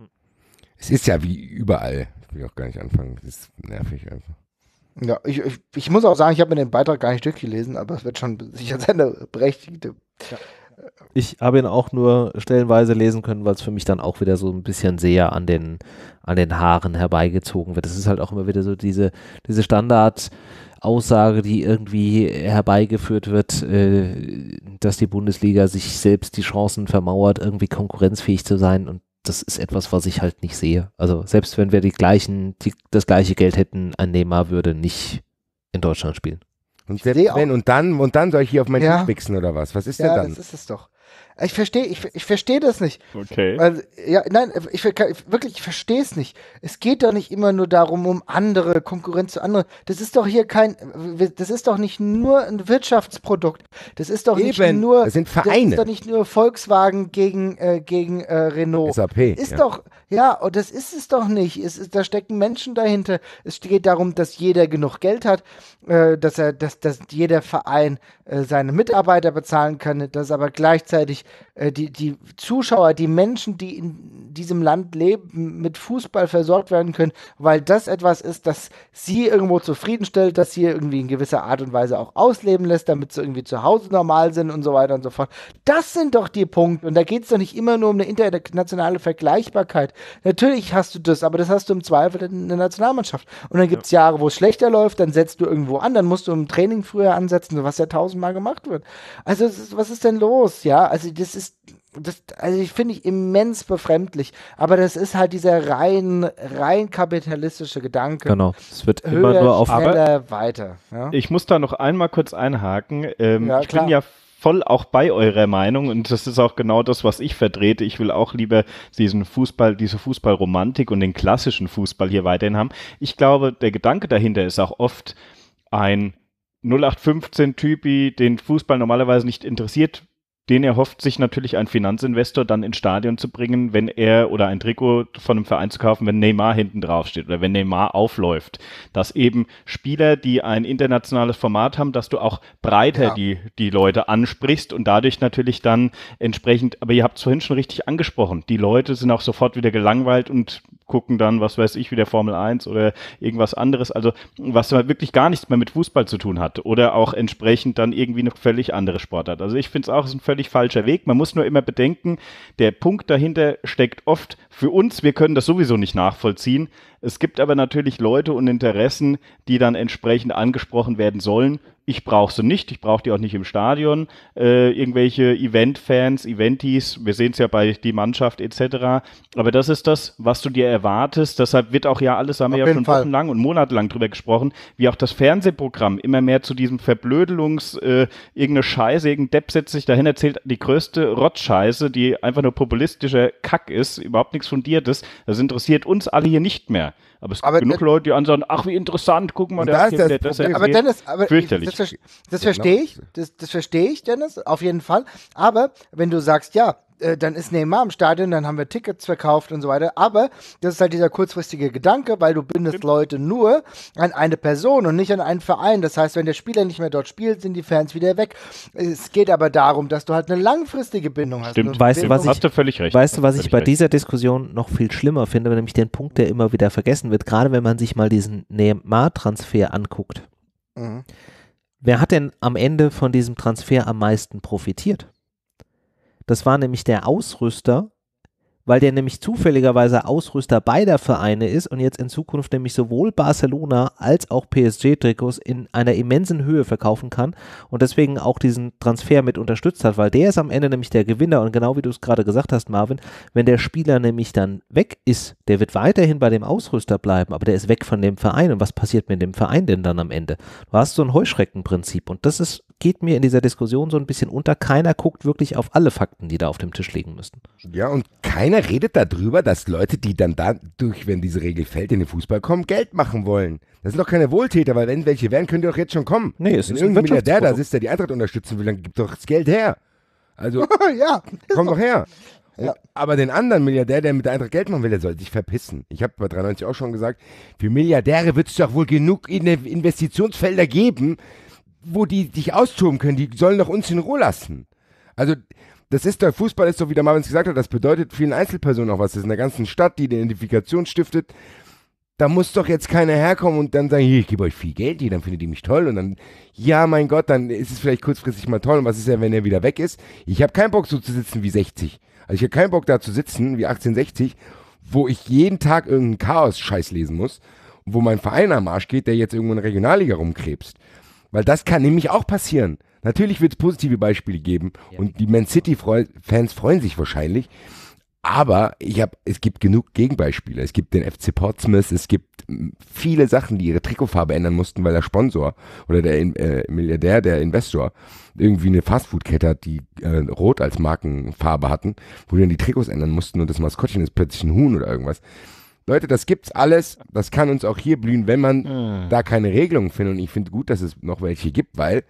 Es ist ja wie überall. Ich will auch gar nicht anfangen. Das ist nervig einfach. Ja, ich, ich, ich muss auch sagen, ich habe mir den Beitrag gar nicht durchgelesen, aber es wird schon sicher seine berechtigte. Ja. Ich habe ihn auch nur stellenweise lesen können, weil es für mich dann auch wieder so ein bisschen sehr an den, an den Haaren herbeigezogen wird. Es ist halt auch immer wieder so diese, diese Standardaussage, die irgendwie herbeigeführt wird, äh, dass die Bundesliga sich selbst die Chancen vermauert, irgendwie konkurrenzfähig zu sein, und das ist etwas, was ich halt nicht sehe. Also selbst wenn wir die gleichen, die, das gleiche Geld hätten, ein Neymar würde nicht in Deutschland spielen. Und selbst wenn, und dann, und dann soll ich hier auf meinen Ja. Tisch wichsen oder was? Was ist Ja, denn dann? das ist es doch. Ich verstehe ich, ich verstehe das nicht. Okay. Also, ja, nein, ich, ich wirklich, ich verstehe es nicht. Es geht doch nicht immer nur darum, um andere, Konkurrenz zu anderen. Das ist doch hier kein, das ist doch nicht nur ein Wirtschaftsprodukt. Das ist doch nicht Eben, nur, das sind das Vereine. ist doch nicht nur Volkswagen gegen, äh, gegen äh, Renault. S A P, Ist ja. doch, ja, und das ist es doch nicht. Es ist, da stecken Menschen dahinter. Es geht darum, dass jeder genug Geld hat, äh, dass er, dass, dass jeder Verein äh, seine Mitarbeiter bezahlen kann, dass aber gleichzeitig äh, die, die Zuschauer, die Menschen, die in diesem Land leben, mit Fußball versorgt werden können, weil das etwas ist, das sie irgendwo zufriedenstellt, das sie irgendwie in gewisser Art und Weise auch ausleben lässt, damit sie irgendwie zu Hause normal sind und so weiter und so fort. Das sind doch die Punkte. Und da geht es doch nicht immer nur um eine internationale Vergleichbarkeit. Natürlich hast du das, aber das hast du im Zweifel in der Nationalmannschaft. Und dann gibt es Jahre, wo es schlechter läuft, dann setzt du irgendwo an, dann musst du im Training früher ansetzen, was ja tausendmal gemacht wird. Also es ist, was ist denn los? Ja, also das ist Das, also ich finde ich immens befremdlich, aber das ist halt dieser rein, rein kapitalistische Gedanke. Genau, es wird Höher, immer nur auf schneller, weiter. Ja? Ich muss da noch einmal kurz einhaken. Ähm, Ja, ich klar. bin ja voll auch bei eurer Meinung, und das ist auch genau das, was ich vertrete. Ich will auch lieber diesen Fußball, diese Fußballromantik und den klassischen Fußball hier weiterhin haben. Ich glaube, der Gedanke dahinter ist auch oft ein null acht fünfzehn Typi, den Fußball normalerweise nicht interessiert. Den erhofft sich natürlich ein Finanzinvestor dann ins Stadion zu bringen, wenn er, oder ein Trikot von einem Verein zu kaufen, wenn Neymar hinten drauf steht oder wenn Neymar aufläuft. Dass eben Spieler, die ein internationales Format haben, dass du auch breiter Ja. die, die Leute ansprichst und dadurch natürlich dann entsprechend, aber ihr habt es vorhin schon richtig angesprochen, die Leute sind auch sofort wieder gelangweilt und gucken dann, was weiß ich, wie der Formel eins oder irgendwas anderes, also was wirklich gar nichts mehr mit Fußball zu tun hat oder auch entsprechend dann irgendwie eine völlig andere Sportart. Also ich finde es auch, es ist ein völlig falscher Weg. Man muss nur immer bedenken, der Punkt dahinter steckt oft für uns, wir können das sowieso nicht nachvollziehen. Es gibt aber natürlich Leute und Interessen, die dann entsprechend angesprochen werden sollen. Ich brauche sie nicht, ich brauche die auch nicht im Stadion. Äh, irgendwelche Event-Fans, Eventis, wir sehen es ja bei die Mannschaft et cetera. Aber das ist das, was du dir erwartest. Deshalb wird auch ja alles, haben wir Auf ja jeden schon Fall. wochenlang und monatelang drüber gesprochen, wie auch das Fernsehprogramm immer mehr zu diesem Verblödelungs, äh, irgendeine Scheiße, irgendein Depp setzt sich dahin, erzählt die größte Rottscheiße, die einfach nur populistischer Kack ist, überhaupt nichts Fundiertes. Das interessiert uns alle hier nicht mehr. Aber es gibt Aber genug de- Leute, die ansagen, ach wie interessant, guck mal, Und der da hat ist hier das wieder das Problem. Aber erzählt. Dennis, aber ich, Fürchterlich. das, ver- das Ja, verstehe genau. ich, das, das verstehe ich, Dennis, auf jeden Fall. Aber wenn du sagst, ja, äh, dann ist Neymar im Stadion, dann haben wir Tickets verkauft und so weiter. Aber das ist halt dieser kurzfristige Gedanke, weil du bindest Leute nur an eine Person und nicht an einen Verein. Das heißt, wenn der Spieler nicht mehr dort spielt, sind die Fans wieder weg. Es geht aber darum, dass du halt eine langfristige Bindung hast. Stimmt. Eine Weißt du, was Bindung- ich, Hast du völlig recht. weißt du, was Hast ich völlig bei recht. dieser Diskussion noch viel schlimmer finde, nämlich den Punkt, der immer wieder vergessen wird, gerade wenn man sich mal diesen Neymar-Transfer anguckt. Mhm. Wer hat denn am Ende von diesem Transfer am meisten profitiert? Das war nämlich der Ausrüster, weil der nämlich zufälligerweise Ausrüster beider Vereine ist und jetzt in Zukunft nämlich sowohl Barcelona als auch P S G-Trikots in einer immensen Höhe verkaufen kann und deswegen auch diesen Transfer mit unterstützt hat, weil der ist am Ende nämlich der Gewinner und genau wie du es gerade gesagt hast, Marvin, wenn der Spieler nämlich dann weg ist, der wird weiterhin bei dem Ausrüster bleiben, aber der ist weg von dem Verein und was passiert mit dem Verein denn dann am Ende? Du hast so ein Heuschreckenprinzip und das ist, geht mir in dieser Diskussion so ein bisschen unter. Keiner guckt wirklich auf alle Fakten, die da auf dem Tisch liegen müssten. Ja, und keiner redet darüber, dass Leute, die dann dadurch, wenn diese Regel fällt, in den Fußball kommen, Geld machen wollen. Das sind doch keine Wohltäter, weil wenn welche wären, könnt ihr doch jetzt schon kommen. Nee, es wenn ist irgendein ein Milliardär da sitzt, der die Eintracht unterstützen will, dann gibt doch das Geld her. Also, ja, komm doch her. Ja. Aber den anderen Milliardär, der mit der Eintracht Geld machen will, der soll sich verpissen. Ich habe bei dreiundneunzig auch schon gesagt, für Milliardäre wird es doch wohl genug Investitionsfelder geben, wo die dich austoben können. Die sollen doch uns in Ruhe lassen. Also das ist doch, Fußball ist doch, wie der Marvin gesagt hat, das bedeutet vielen Einzelpersonen auch was. Das ist in der ganzen Stadt, die eine Identifikation stiftet. Da muss doch jetzt keiner herkommen und dann sagen, hier, ich gebe euch viel Geld, hier, dann findet ihr mich toll und dann, ja, mein Gott, dann ist es vielleicht kurzfristig mal toll und was ist ja, wenn er wieder weg ist? Ich habe keinen Bock so zu sitzen wie sechzig. Also ich habe keinen Bock da zu sitzen wie achtzehnhundertsechzig, wo ich jeden Tag irgendeinen Chaos-Scheiß lesen muss und wo mein Verein am Arsch geht, der jetzt irgendwo in der Regionalliga rumkrebst. Weil das kann nämlich auch passieren. Natürlich wird es positive Beispiele geben ja. und die Man City-Fans freuen sich wahrscheinlich. Aber ich hab, es gibt genug Gegenbeispiele. Es gibt den F C Portsmouth, es gibt viele Sachen, die ihre Trikotfarbe ändern mussten, weil der Sponsor oder der äh, Milliardär, der Investor irgendwie eine Fastfood-Kette hat, die äh, rot als Markenfarbe hatten, wo die dann die Trikots ändern mussten und das Maskottchen ist plötzlich ein Huhn oder irgendwas. Leute, das gibt's alles, das kann uns auch hier blühen, wenn man mhm. da keine Regelungen findet. Und ich finde gut, dass es noch welche gibt, weil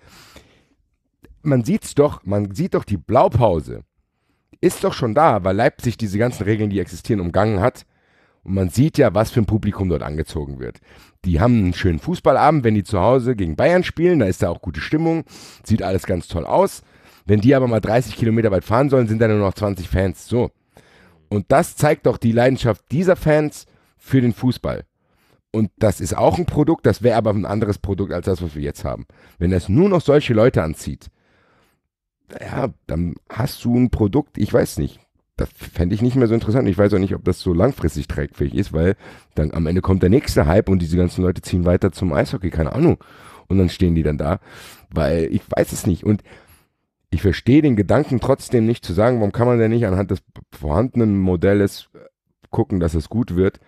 man sieht's doch, man sieht doch die Blaupause. Ist doch schon da, weil Leipzig diese ganzen Regeln, die existieren, umgangen hat. Und man sieht ja, was für ein Publikum dort angezogen wird. Die haben einen schönen Fußballabend, wenn die zu Hause gegen Bayern spielen, da ist da auch gute Stimmung, sieht alles ganz toll aus. Wenn die aber mal dreißig Kilometer weit fahren sollen, sind da nur noch zwanzig Fans. So. Und das zeigt doch die Leidenschaft dieser Fans für den Fußball. Und das ist auch ein Produkt, das wäre aber ein anderes Produkt als das, was wir jetzt haben. Wenn das nur noch solche Leute anzieht, ja, dann hast du ein Produkt, ich weiß nicht, das fände ich nicht mehr so interessant. Ich weiß auch nicht, ob das so langfristig tragfähig ist, weil dann am Ende kommt der nächste Hype und diese ganzen Leute ziehen weiter zum Eishockey, keine Ahnung. Und dann stehen die dann da, weil ich weiß es nicht. Und ich verstehe den Gedanken trotzdem nicht zu sagen, warum kann man denn nicht anhand des vorhandenen Modells gucken, dass es gut wird.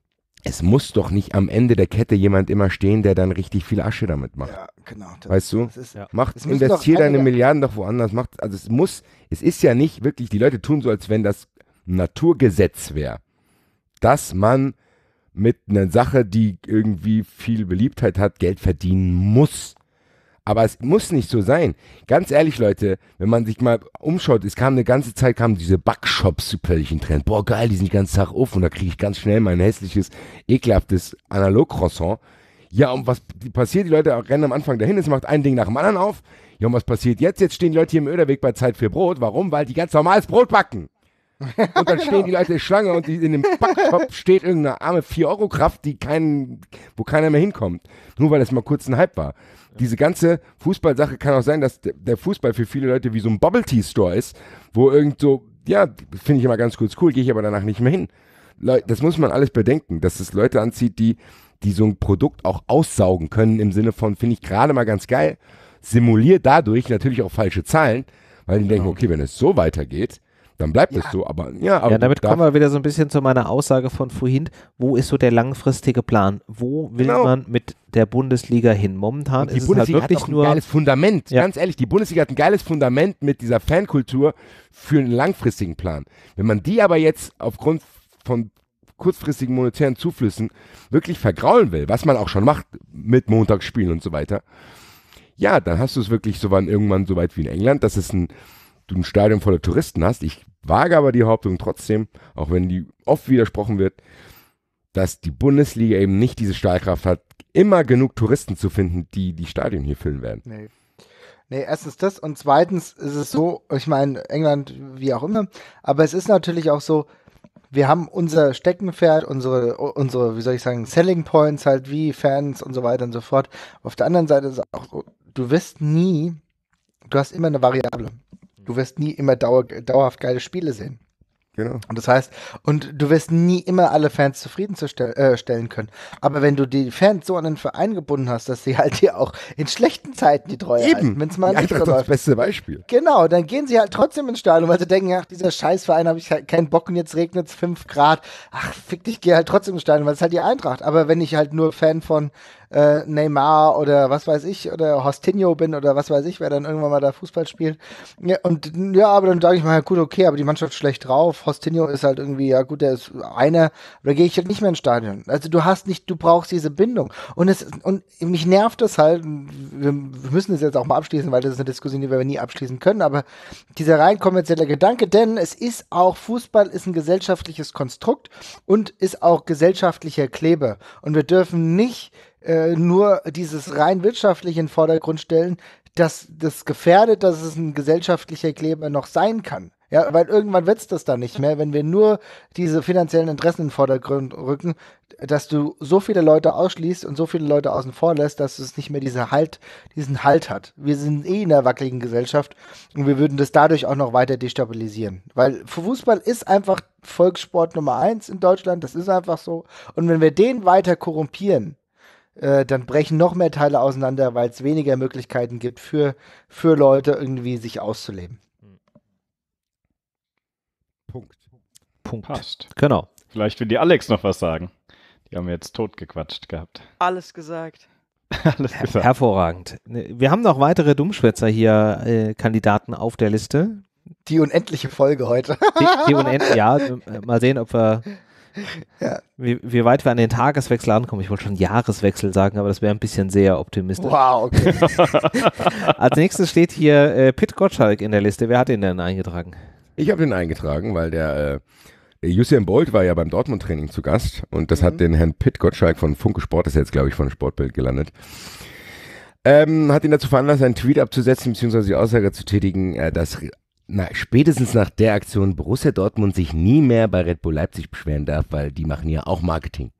Es muss doch nicht am Ende der Kette jemand immer stehen, der dann richtig viel Asche damit macht. Ja, genau. Das, weißt du? Das ist, ja. Macht, investier deine Milliarden doch woanders. Macht, also es muss, es ist ja nicht wirklich, die Leute tun so, als wenn das ein Naturgesetz wäre, dass man mit einer Sache, die irgendwie viel Beliebtheit hat, Geld verdienen muss. Aber es muss nicht so sein. Ganz ehrlich, Leute, wenn man sich mal umschaut, es kam eine ganze Zeit, kamen diese Backshops plötzlich in Trend. Boah, geil, die sind den ganzen Tag auf und da kriege ich ganz schnell mein hässliches, ekelhaftes Analog-Croissant. Ja, und was passiert? Die Leute rennen am Anfang dahin, es macht ein Ding nach dem anderen auf. Ja, und was passiert jetzt? Jetzt stehen die Leute hier im Öderweg bei Zeit für Brot. Warum? Weil die ganz normales Brot backen. Und dann stehen die Leute Schlange und die, in dem Backshop steht irgendeine arme vier Euro Kraft, die keinen, wo keiner mehr hinkommt. Nur weil das mal kurz ein Hype war. Diese ganze Fußballsache kann auch sein, dass der Fußball für viele Leute wie so ein Bubble-Tea-Store ist, wo irgend so, ja, finde ich immer ganz kurz cool, gehe ich aber danach nicht mehr hin. Leute, das muss man alles bedenken, dass es Leute anzieht, die, die so ein Produkt auch aussaugen können, im Sinne von, finde ich gerade mal ganz geil, simuliert dadurch natürlich auch falsche Zahlen, weil die denken, okay, wenn es so weitergeht, dann bleibt es ja. so. Aber ja, aber ja, damit kommen wir wieder so ein bisschen zu meiner Aussage von vorhin. Wo ist so der langfristige Plan? Wo will genau. man mit der Bundesliga hin? Momentan ist Bundesliga es halt wirklich hat auch ein nur geiles Fundament. Ja. Ganz ehrlich, die Bundesliga hat ein geiles Fundament mit dieser Fankultur für einen langfristigen Plan. Wenn man die aber jetzt aufgrund von kurzfristigen monetären Zuflüssen wirklich vergraulen will, was man auch schon macht mit Montagsspielen und so weiter, ja, dann hast du es wirklich so wann irgendwann so weit wie in England, dass es ein, du ein Stadion voller Touristen hast. Ich wage aber die Behauptung trotzdem, auch wenn die oft widersprochen wird, dass die Bundesliga eben nicht diese Strahlkraft hat, immer genug Touristen zu finden, die die Stadien hier füllen werden. Nee. Nee, erstens das und zweitens ist es so, ich meine, England wie auch immer, aber es ist natürlich auch so, wir haben unser Steckenpferd, unsere, unsere, wie soll ich sagen, Selling Points halt wie Fans und so weiter und so fort. Auf der anderen Seite ist es auch so, du wirst nie, du hast immer eine Variable. Du wirst nie immer dauer, dauerhaft geile Spiele sehen. Genau. Und das heißt, und du wirst nie immer alle Fans zufriedenstellen äh, stellen können. Aber wenn du die Fans so an den Verein gebunden hast, dass sie halt dir auch in schlechten Zeiten die Treue Eben. halten, wenn es mal Die nicht so Eintracht ist das läuft. beste Beispiel. Genau, dann gehen sie halt trotzdem ins Stadion, weil sie denken, ach, dieser Scheißverein, habe ich halt keinen Bock und jetzt regnet es fünf Grad. Ach, fick dich, geh halt trotzdem ins Stadion, weil es halt die Eintracht. Aber wenn ich halt nur Fan von äh, Neymar oder was weiß ich, oder Hostinho bin oder was weiß ich, wer dann irgendwann mal da Fußball spielt. Ja, und ja, aber dann sage ich mal, ja, gut, okay, aber die Mannschaft ist schlecht drauf. Hostinho ist halt irgendwie, ja gut, der ist einer, da gehe ich halt nicht mehr ins Stadion. Also du hast nicht, du brauchst diese Bindung. Und es und mich nervt das halt, wir, wir müssen es jetzt auch mal abschließen, weil das ist eine Diskussion, die wir nie abschließen können, aber dieser rein kommerzielle Gedanke, denn es ist auch, Fußball ist ein gesellschaftliches Konstrukt und ist auch gesellschaftlicher Kleber. Und wir dürfen nicht äh, nur dieses rein wirtschaftliche in den Vordergrund stellen, dass das gefährdet, dass es ein gesellschaftlicher Kleber noch sein kann. Ja, weil irgendwann wird's das dann nicht mehr, wenn wir nur diese finanziellen Interessen in den Vordergrund rücken, dass du so viele Leute ausschließt und so viele Leute außen vor lässt, dass es nicht mehr diese Halt, diesen Halt hat. Wir sind eh in einer wackeligen Gesellschaft und wir würden das dadurch auch noch weiter destabilisieren. Weil Fußball ist einfach Volkssport Nummer eins in Deutschland, das ist einfach so. Und wenn wir den weiter korrumpieren, äh, dann brechen noch mehr Teile auseinander, weil es weniger Möglichkeiten gibt für, für Leute irgendwie sich auszuleben. Punkt. Punkt. Passt. Genau. Vielleicht will die Alex noch was sagen. Die haben wir jetzt totgequatscht gehabt. Alles gesagt. Alles gesagt. Hervorragend. Wir haben noch weitere Dummschwätzer hier, äh, Kandidaten auf der Liste. Die unendliche Folge heute. Die, die unendliche, ja, mal sehen, ob wir, ja. wie, wie weit wir an den Tageswechsel ankommen. Ich wollte schon Jahreswechsel sagen, aber das wäre ein bisschen sehr optimistisch. Wow, okay. Als nächstes steht hier äh, Pit Gottschalk in der Liste. Wer hat ihn denn eingetragen? Ich habe den eingetragen, weil der, äh, Usain Bolt war ja beim Dortmund-Training zu Gast und das mhm. hat den Herrn Pit Gottschalk von Funke Sport, ist jetzt glaube ich von Sportbild gelandet, ähm, hat ihn dazu veranlasst, einen Tweet abzusetzen bzw. die Aussage zu tätigen, äh, dass na, spätestens nach der Aktion Borussia Dortmund sich nie mehr bei Red Bull Leipzig beschweren darf, weil die machen ja auch Marketing.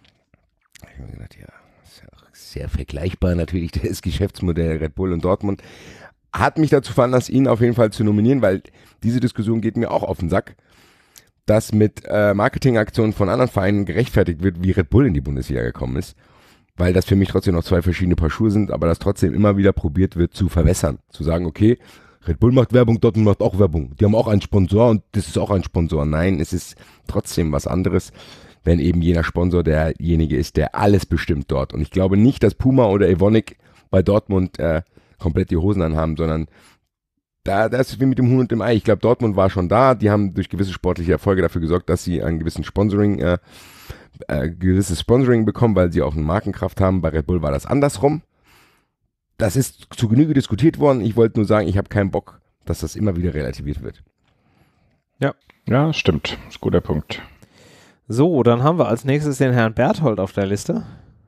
Ich habe mir gedacht, ja, ist ja auch sehr vergleichbar natürlich, das Geschäftsmodell Red Bull und Dortmund. Hat mich dazu veranlasst, ihn auf jeden Fall zu nominieren, weil diese Diskussion geht mir auch auf den Sack, dass mit äh, Marketingaktionen von anderen Vereinen gerechtfertigt wird, wie Red Bull in die Bundesliga gekommen ist, weil das für mich trotzdem noch zwei verschiedene Paar Schuhe sind, aber das trotzdem immer wieder probiert wird zu verwässern, zu sagen, okay, Red Bull macht Werbung, Dortmund macht auch Werbung, die haben auch einen Sponsor und das ist auch ein Sponsor. Nein, es ist trotzdem was anderes, wenn eben jener Sponsor derjenige ist, der alles bestimmt dort. Und ich glaube nicht, dass Puma oder Evonik bei Dortmund äh, komplett die Hosen anhaben, sondern da, das ist wie mit dem Huhn und dem Ei. Ich glaube, Dortmund war schon da, die haben durch gewisse sportliche Erfolge dafür gesorgt, dass sie einen gewissen Sponsoring, äh, äh, gewisses Sponsoring bekommen, weil sie auch eine Markenkraft haben. Bei Red Bull war das andersrum. Das ist zu Genüge diskutiert worden. Ich wollte nur sagen, ich habe keinen Bock, dass das immer wieder relativiert wird. Ja, ja, stimmt. Das ist ein guter Punkt. So, dann haben wir als nächstes den Herrn Berthold auf der Liste.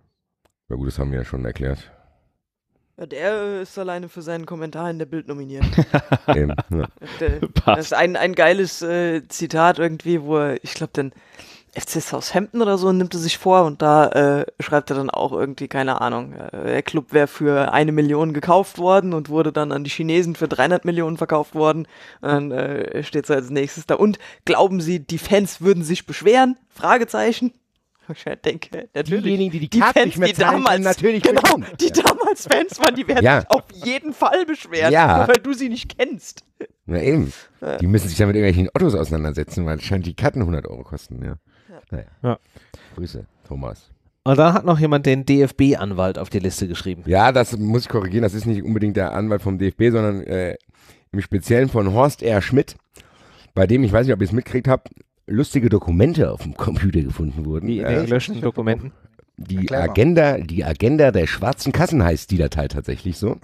Na gut, das haben wir ja schon erklärt. Ja, der ist alleine für seinen Kommentar in der Bild nominiert. Eben, ja. Das ist ein, ein geiles äh, Zitat irgendwie, wo er, ich glaube, den F C Southampton oder so nimmt er sich vor und da äh, schreibt er dann auch irgendwie, keine Ahnung, äh, der Club wäre für eine Million gekauft worden und wurde dann an die Chinesen für dreihundert Millionen verkauft worden. Und dann äh, steht so als nächstes da. Und glauben Sie, die Fans würden sich beschweren? Fragezeichen. Ich denke, natürlich. Diejenigen, die die, die Karten Fans, nicht mehr die zahlen damals, können, natürlich genau, bekommen. die Ja. damals Fans waren, die werden Ja. sich auf jeden Fall beschweren, Ja. nur weil du sie nicht kennst. Na eben. Ja. Die müssen sich dann mit irgendwelchen Ottos auseinandersetzen, weil es scheint die Karten hundert Euro kosten. Ja. Ja. Naja. Ja. Grüße, Thomas. Und dann hat noch jemand den D F B-Anwalt auf die Liste geschrieben. Ja, das muss ich korrigieren. Das ist nicht unbedingt der Anwalt vom D F B, sondern äh, im Speziellen von Horst R. Schmidt, bei dem, ich weiß nicht, ob ihr es mitgekriegt habt, lustige Dokumente auf dem Computer gefunden wurden. Wie in den gelöschten Dokumenten? Die Agenda, die Agenda der schwarzen Kassen heißt die Datei tatsächlich so.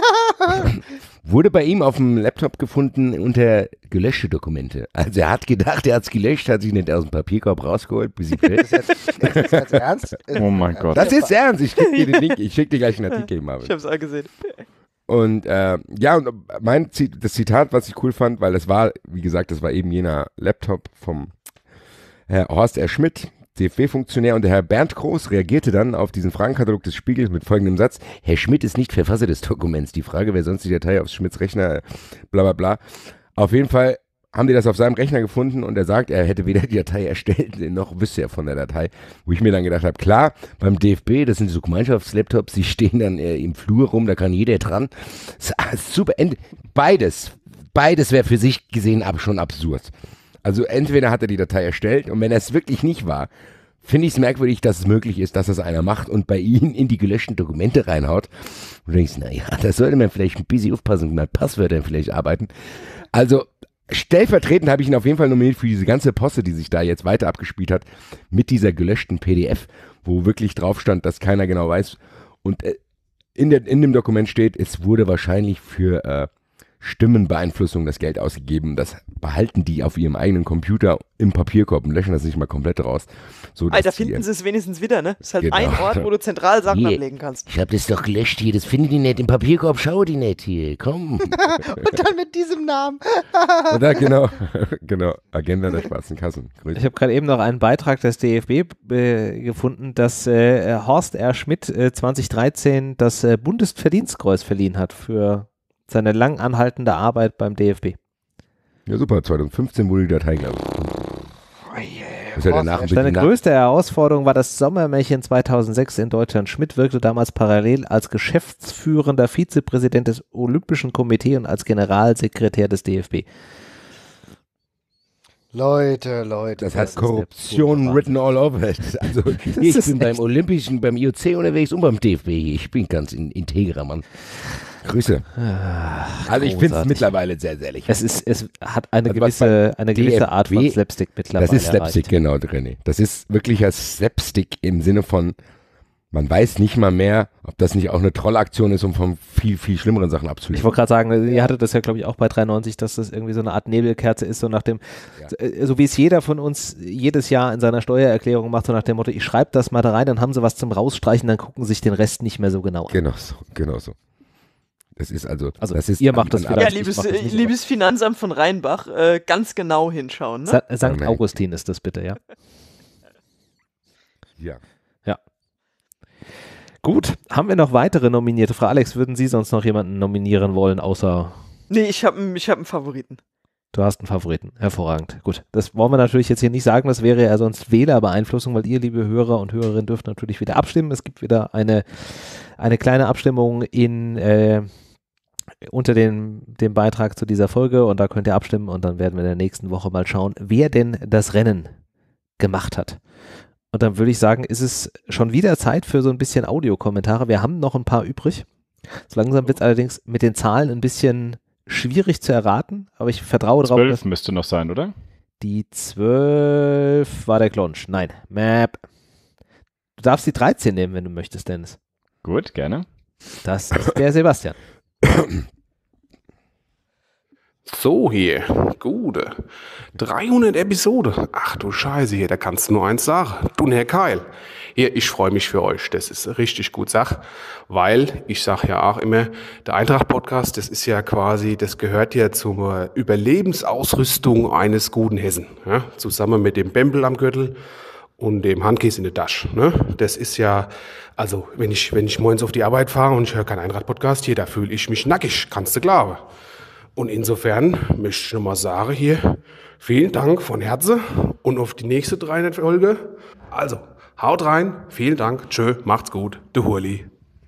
Wurde bei ihm auf dem Laptop gefunden unter gelöschte Dokumente. Also er hat gedacht, er hat es gelöscht, hat sich nicht aus dem Papierkorb rausgeholt, bis ich Das ist jetzt, das ist jetzt ernst? Oh mein Gott. Das ist ernst. Ich schicke dir den Link, ich schicke dir gleich einen Artikel, Marvin. Ich hab's auch gesehen. Und äh, ja, und mein Zit das Zitat, was ich cool fand, weil das war, wie gesagt, das war eben jener Laptop vom Herr Horst R. Schmidt, D F B-Funktionär, und der Herr Bernd Groß reagierte dann auf diesen Fragenkatalog des Spiegels mit folgendem Satz: Herr Schmidt ist nicht Verfasser des Dokuments. Die Frage, wer sonst die Datei auf Schmidts Rechner, bla bla bla. Auf jeden Fall haben die das auf seinem Rechner gefunden und er sagt, er hätte weder die Datei erstellt, noch wüsste er von der Datei. Wo ich mir dann gedacht habe, klar, beim D F B, das sind so Gemeinschaftslaptops, die stehen dann äh, im Flur rum, da kann jeder dran. Super, beides, beides wäre für sich gesehen ab, schon absurd. Also entweder hat er die Datei erstellt und wenn er es wirklich nicht war, finde ich es merkwürdig, dass es möglich ist, dass es einer macht und bei ihnen in die gelöschten Dokumente reinhaut. Und du denkst, naja, da sollte man vielleicht ein bisschen aufpassen und mit Passwörtern vielleicht arbeiten. Also stellvertretend habe ich ihn auf jeden Fall nominiert für diese ganze Posse, die sich da jetzt weiter abgespielt hat, mit dieser gelöschten P D F, wo wirklich drauf stand, dass keiner genau weiß. Und äh, in, der, in dem Dokument steht, es wurde wahrscheinlich für äh, Stimmenbeeinflussung das Geld ausgegeben. Das behalten die auf ihrem eigenen Computer im Papierkorb und löschen das nicht mal komplett raus. So, Alter, finden sie es wenigstens wieder, ne? Das ist halt Genau. ein Ort, wo du zentral Sachen Hier, ablegen kannst. ich habe das doch gelöscht hier, das finden die nicht im Papierkorb, schau die nicht hier, komm. Und dann mit diesem Namen. Oder genau, genau, Agenda der schwarzen Kassen. Grüß. Ich habe gerade eben noch einen Beitrag des D F B äh, gefunden, dass äh, Horst R. Schmidt äh, zwanzig dreizehn das äh, Bundesverdienstkreuz verliehen hat für seine lang anhaltende Arbeit beim D F B. Ja super, zwanzig fünfzehn wurde die Datei, glaube ich. Muss ja danach ein Seine bisschen größte Herausforderung war das Sommermärchen zweitausendsechs in Deutschland. Schmidt wirkte damals parallel als geschäftsführender Vizepräsident des Olympischen Komitees und als Generalsekretär des D F B. Leute, Leute. Das hat Korruption written all over it. Also ich bin beim Olympischen, beim I O C unterwegs und beim D F B. Ich bin ganz in, integrer Mann. Grüße. Ach, also ich finde es großartig. mittlerweile sehr, sehr lächerlich. Es, ist, es hat eine Also was gewisse, bei eine gewisse D F B Art von Slapstick mittlerweile Das ist Slapstick, erreicht. genau, René. Das ist wirklicher Slapstick im Sinne von, man weiß nicht mal mehr, ob das nicht auch eine Trollaktion ist, um von viel, viel schlimmeren Sachen Ich abzulenken. wollte gerade sagen, ihr hattet das ja, glaube ich, auch bei dreiundneunzig, dass das irgendwie so eine Art Nebelkerze ist, so nach dem, so, so wie es jeder von uns jedes Jahr in seiner Steuererklärung macht, so nach dem Motto, ich schreibe das mal da rein, dann haben sie was zum Rausstreichen, dann gucken sich den Rest nicht mehr so genau an. Genau so, genau so. Das ist also, Also das ist ihr macht das an- vielleicht. Ja, ich liebes, mach das nicht, liebes Finanzamt von Rheinbach, äh, ganz genau hinschauen. Ne? Sa Sankt Augustin ist das bitte, ja. Ja. Ja. Gut, haben wir noch weitere Nominierte? Frau Alex, würden Sie sonst noch jemanden nominieren wollen, außer Nee, ich habe ich hab einen Favoriten. du hast einen Favoriten? Hervorragend. Gut, das wollen wir natürlich jetzt hier nicht sagen, das wäre ja sonst Wählerbeeinflussung, weil ihr, liebe Hörer und Hörerinnen, dürft natürlich wieder abstimmen. Es gibt wieder eine, eine kleine Abstimmung in äh, unter den, dem Beitrag zu dieser Folge und da könnt ihr abstimmen und dann werden wir in der nächsten Woche mal schauen, wer denn das Rennen gemacht hat. Und dann würde ich sagen, ist es schon wieder Zeit für so ein bisschen Audiokommentare. Wir haben noch ein paar übrig. So langsam wird es allerdings mit den Zahlen ein bisschen schwierig zu erraten, aber ich vertraue darauf, Zwölf dass müsste noch sein, oder? die zwölf war der Klonsch. Nein, Map. Du darfst die dreizehn nehmen, wenn du möchtest, Dennis. Gut, gerne. Das ist der Sebastian. So hier, gute. dreihundert Episode. Ach du Scheiße, hier, da kannst du nur eins sagen. Du, Herr Keil. Hier, ich freue mich für euch. Das ist richtig gut Sach, weil ich sage ja auch immer, der Eintracht-Podcast, das ist ja quasi, das gehört ja zur Überlebensausrüstung eines guten Hessen. Ja? Zusammen mit dem Bembel am Gürtel und dem Handkäse in der Tasche. Ne? Das ist ja, also wenn ich, wenn ich morgens auf die Arbeit fahre und ich höre keinen Eintracht-Podcast hier, da fühle ich mich nackig, kannst du glauben. Und insofern möchte ich nochmal sagen hier, vielen Dank von Herzen und auf die nächste dreihundert Folge. Also, haut rein, vielen Dank, tschö, macht's gut, der Hurli.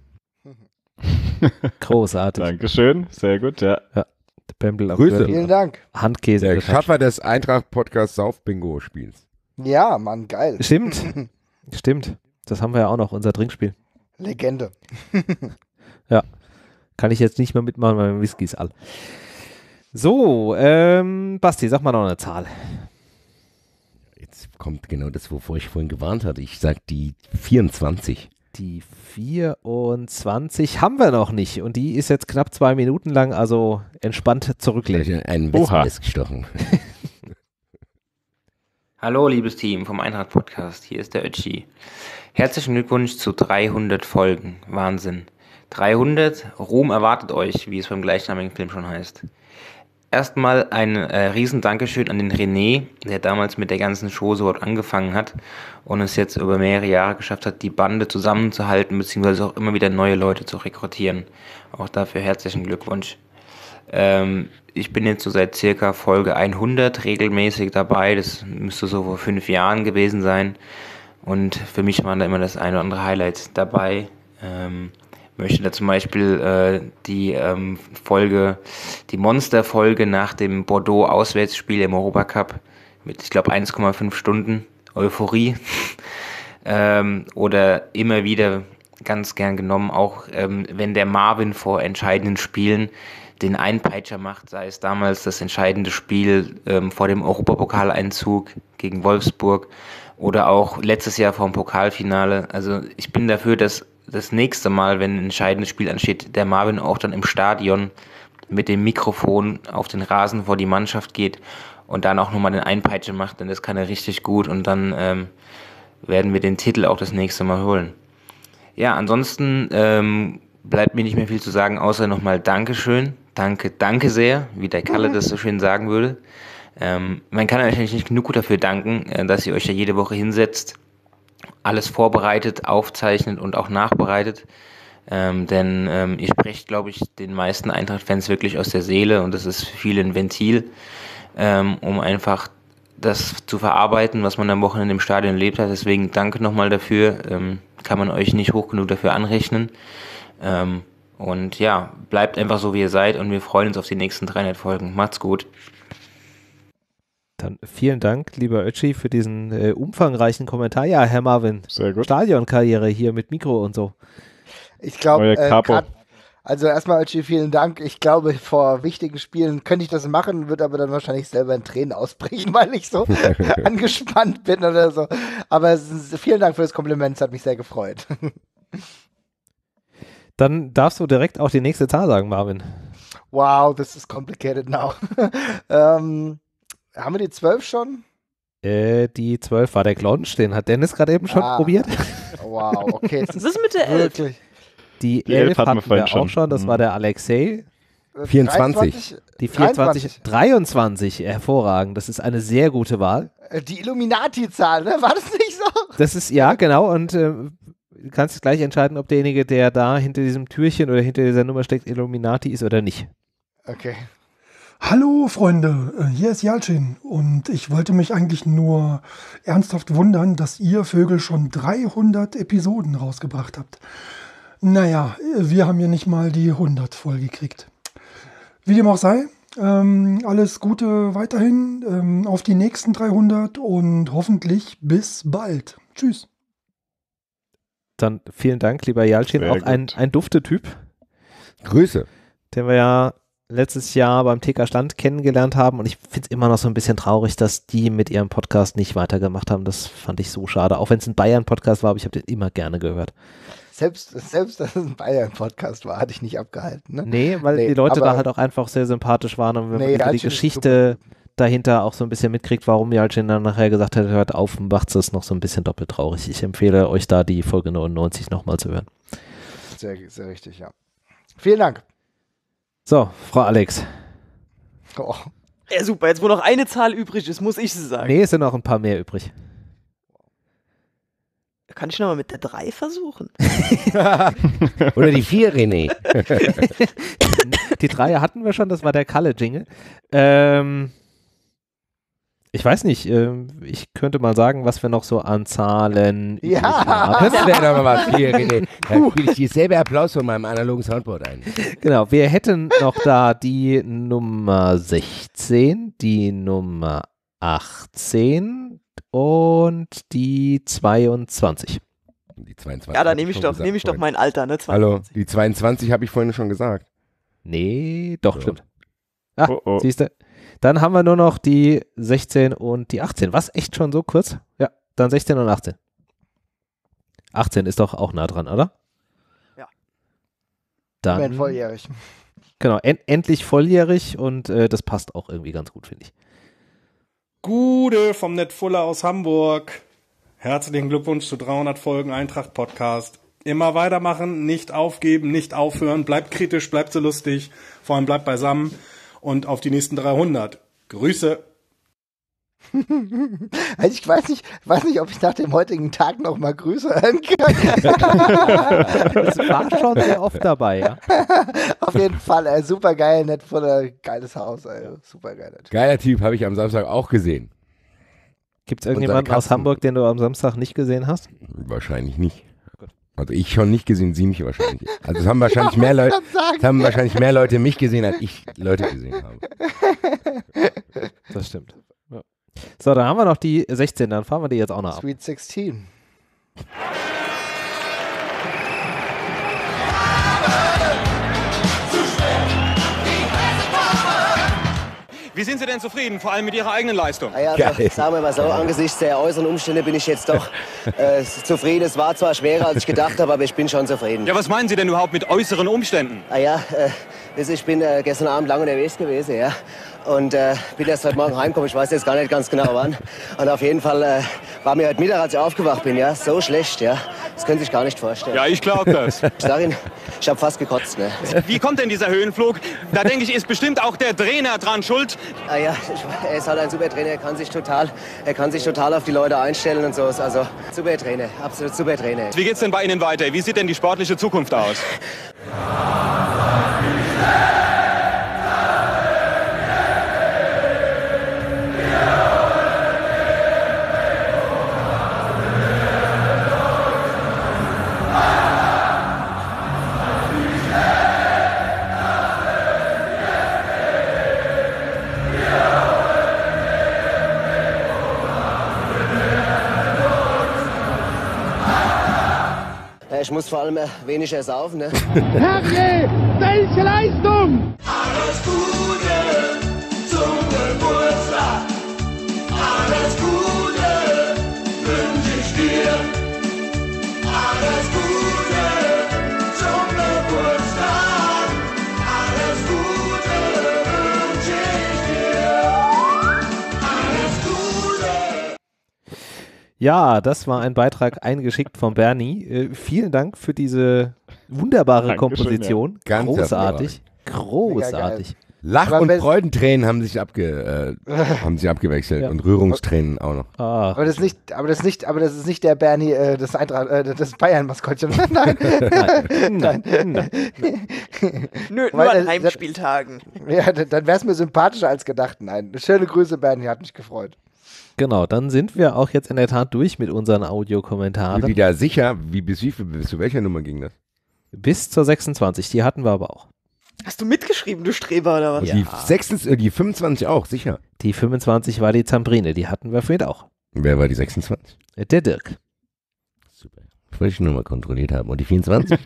Großartig. Dankeschön, sehr gut, ja. ja. Der Bembel am Grüße. Gürtel. Vielen Dank. Handkäse. Der Schaffer des Eintracht-Podcast-Sauf-Bingo-Spiels. Ja, Mann, geil. Stimmt. Stimmt. Das haben wir ja auch noch, unser Trinkspiel. Legende. Ja. Kann ich jetzt nicht mehr mitmachen, weil mein Whisky ist all. So, ähm, Basti, sag mal noch eine Zahl. Jetzt kommt genau das, wovor ich vorhin gewarnt hatte. Ich sag die vierundzwanzig. Die vierundzwanzig haben wir noch nicht und die ist jetzt knapp zwei Minuten lang, also entspannt zurücklegen. Ein Wespennest gestochen. Hallo liebes Team vom Eintracht-Podcast, hier ist der Ötschi. Herzlichen Glückwunsch zu dreihundert Folgen, Wahnsinn. dreihundert, Ruhm erwartet euch, wie es beim gleichnamigen Film schon heißt. Erstmal ein äh, riesen Dankeschön an den René, der damals mit der ganzen Show so angefangen hat und es jetzt über mehrere Jahre geschafft hat, die Bande zusammenzuhalten, beziehungsweise auch immer wieder neue Leute zu rekrutieren. Auch dafür herzlichen Glückwunsch. Ähm, ich bin jetzt so seit circa Folge hundert regelmäßig dabei. Das müsste so vor fünf Jahren gewesen sein. Und für mich waren da immer das eine oder andere Highlight dabei. Ähm, möchte da zum Beispiel äh, die ähm, Folge, die Monster-Folge nach dem Bordeaux-Auswärtsspiel im Europacup mit, ich glaube, eins Komma fünf Stunden Euphorie. ähm, oder immer wieder ganz gern genommen, auch ähm, wenn der Marvin vor entscheidenden Spielen den Einpeitscher macht, sei es damals das entscheidende Spiel ähm, vor dem Europapokaleinzug gegen Wolfsburg oder auch letztes Jahr vor dem Pokalfinale. Also ich bin dafür, dass das nächste Mal, wenn ein entscheidendes Spiel ansteht, der Marvin auch dann im Stadion mit dem Mikrofon auf den Rasen vor die Mannschaft geht und dann auch nochmal den Einpeitscher macht, denn das kann er richtig gut und dann ähm, werden wir den Titel auch das nächste Mal holen. Ja, ansonsten ähm, bleibt mir nicht mehr viel zu sagen, außer nochmal Dankeschön. Danke, danke sehr, wie der Kalle das so schön sagen würde. Ähm, man kann eigentlich nicht genug dafür danken, äh, dass ihr euch da jede Woche hinsetzt, alles vorbereitet, aufzeichnet und auch nachbereitet. Ähm, denn ähm, ihr sprecht, glaube ich, den meisten Eintracht-Fans wirklich aus der Seele und das ist für viele ein Ventil, ähm, um einfach das zu verarbeiten, was man am Wochenende im Stadion erlebt hat. Deswegen danke nochmal dafür. Ähm, kann man euch nicht hoch genug dafür anrechnen. Ähm, und ja, bleibt einfach so, wie ihr seid und wir freuen uns auf die nächsten dreihundert Folgen. Macht's gut. Dann vielen Dank, lieber Ötschi, für diesen äh, umfangreichen Kommentar. Ja, Herr Marvin, sehr gut. Stadionkarriere hier mit Mikro und so. Ich glaube, äh, also erstmal Ötschi, vielen Dank. Ich glaube, vor wichtigen Spielen könnte ich das machen, würde aber dann wahrscheinlich selber in Tränen ausbrechen, weil ich so angespannt bin oder so. Aber es ist, vielen Dank für das Kompliment, es hat mich sehr gefreut. Dann darfst du direkt auch die nächste Zahl sagen, Marvin. Wow, this is complicated now. ähm, haben wir die zwölf schon? Äh, die zwölf war der Glonsch, den hat Dennis gerade eben schon ah, probiert. Wow, okay. Was ist mit der elf? Die, die elf hatten wir, wir auch schon, das mhm. war der Alexei. vierundzwanzig. Die vierundzwanzig. dreiundzwanzig, hervorragend. Das ist eine sehr gute Wahl. Die Illuminati-Zahl, ne? War das nicht so? Das ist, ja, genau. Und äh, du kannst gleich entscheiden, ob derjenige, der da hinter diesem Türchen oder hinter dieser Nummer steckt, Illuminati ist oder nicht. Okay. Hallo Freunde, hier ist Jalcin und ich wollte mich eigentlich nur ernsthaft wundern, dass ihr Vögel schon dreihundert Episoden rausgebracht habt. Naja, wir haben ja nicht mal die hundert voll gekriegt. Wie dem auch sei, ähm, alles Gute weiterhin, ähm, auf die nächsten dreihundert und hoffentlich bis bald. Tschüss. Dann vielen Dank, lieber Jalcin, auch ein, ein Dufte-Typ. Grüße. Den wir ja letztes Jahr beim T K Stand kennengelernt haben und ich finde es immer noch so ein bisschen traurig, dass die mit ihrem Podcast nicht weitergemacht haben. Das fand ich so schade, auch wenn es ein Bayern-Podcast war, aber ich habe den immer gerne gehört. Selbst, selbst, dass es ein Bayern-Podcast war, hatte ich nicht abgehalten. Ne? Nee, weil nee, die Leute da halt auch einfach sehr sympathisch waren und wenn nee, man die Geschichte dahinter auch so ein bisschen mitkriegt, warum Jalcin dann nachher gesagt hat, hört auf, macht es noch so ein bisschen doppelt traurig. Ich empfehle euch da die Folge neunundneunzig nochmal zu hören. Sehr, sehr richtig, ja. Vielen Dank. So, Frau Alex. Oh. Ja, super. Jetzt, wo noch eine Zahl übrig ist, muss ich sie sagen. Nee, es sind noch ein paar mehr übrig. Kann ich nochmal mit der drei versuchen? Oder die vier, René. Die drei hatten wir schon, das war der Kalle-Jingle. Ähm, ich weiß nicht, ähm, ich könnte mal sagen, was wir noch so an Zahlen ja. haben. Das wäre doch mal was hier, René. Da spiele ich dieselbe Applaus von meinem analogen Soundboard ein. Genau, wir hätten noch da die Nummer sechzehn, die Nummer achtzehn und die zweiundzwanzig. Die zweiundzwanzig. Ja, da nehme ich, doch, nehm ich doch mein Alter, ne? zweiundzwanzig. Hallo, die zweiundzwanzig habe ich vorhin schon gesagt. Nee, doch, so. Stimmt. Ach, oh, oh. Siehst du. Dann haben wir nur noch die sechzehn und die achtzehn. Was, echt schon so kurz? Ja, dann sechzehn und achtzehn. achtzehn ist doch auch nah dran, oder? Ja. Dann ich bin volljährig. Genau, en endlich volljährig und äh, das passt auch irgendwie ganz gut, finde ich. Gude vom Netfuller aus Hamburg. Herzlichen Glückwunsch zu dreihundert Folgen Eintracht Podcast. Immer weitermachen, nicht aufgeben, nicht aufhören. Bleibt kritisch, bleibt so lustig. Vor allem bleibt beisammen und auf die nächsten dreihundert. Grüße. Also ich weiß nicht, weiß nicht, ob ich nach dem heutigen Tag noch mal Grüße hören kann. Das war schon sehr oft dabei, ja. Auf jeden Fall, ey, super geil, nett voller geiles Haus, ey, super geil. Geiler Typ, habe ich am Samstag auch gesehen. Gibt es irgendjemanden aus Hamburg, den du am Samstag nicht gesehen hast? Wahrscheinlich nicht. Also ich schon nicht gesehen, sie mich wahrscheinlich. Also es haben wahrscheinlich mehr Leute, es haben wahrscheinlich mehr Leute mich gesehen, als ich Leute gesehen habe. Das stimmt. Ja. So, dann haben wir noch die sechzehn, dann fahren wir die jetzt auch noch ab. Sweet sixteen. Wie sind Sie denn zufrieden, vor allem mit Ihrer eigenen Leistung? Ah ja, also, sagen wir mal so, angesichts der äußeren Umstände bin ich jetzt doch äh, zufrieden. Es war zwar schwerer, als ich gedacht habe, aber ich bin schon zufrieden. Ja, was meinen Sie denn überhaupt mit äußeren Umständen? Ah ja, äh, also ich bin äh, gestern Abend lang unterwegs gewesen, ja. Und äh, bin erst heute Morgen heimgekommen, ich weiß jetzt gar nicht ganz genau wann. Und auf jeden Fall äh, war mir heute Mittag, als ich aufgewacht bin, ja, so schlecht, ja. Das können Sie sich gar nicht vorstellen. Ja, ich glaube das. Ich sag Ihnen, ich habe fast gekotzt, ne. Wie kommt denn dieser Höhenflug? Da denke ich, ist bestimmt auch der Trainer dran schuld. Ah ja, ich, er ist halt ein super Trainer, er kann sich total, er kann sich total auf die Leute einstellen und so. Also super Trainer, absolut super Trainer. Wie geht's denn bei Ihnen weiter? Wie sieht denn die sportliche Zukunft aus? Ich muss vor allem weniger saufen, ne? Herrje, welche Leistung! Alles Gute zum Geburtstag. Alles Gute wünsche ich dir. Alles Gute zum Geburtstag. Alles Gute wünsche ich dir. Alles Gute. Ja, das war ein Beitrag eingeschickt von Bernie. Äh, vielen Dank für diese wunderbare Dankeschön, Komposition. ja. Ganz Großartig. Großartig. Lach- und Freudentränen haben sich, abge, äh, haben sich abgewechselt Ja. und Rührungstränen auch noch. Ah. Aber das ist nicht, aber das ist nicht, aber das ist nicht der Bernie, äh, das Eintracht, äh, das Bayern-Maskottchen. Nein. Nein. Nein. Nö, nur Weil, an äh, Heimspieltagen. Ja, dann, dann wäre es mir sympathischer als gedacht. Nein. Schöne Grüße, Bernie, hat mich gefreut. Genau, dann sind wir auch jetzt in der Tat durch mit unseren Audiokommentaren. Wieder sicher, wie bis, wie, bis zu welcher Nummer ging das? Bis zur sechsundzwanzig, die hatten wir aber auch. Hast du mitgeschrieben, du Streber, oder was? Die, sechsundzwanzig, äh, die fünfundzwanzig auch, sicher. Die fünfundzwanzig war die Zambrine, die hatten wir vorhin auch. Wer war die sechsundzwanzig? Der Dirk. Wollte ich nur mal kontrolliert haben. Und die vierundzwanzig?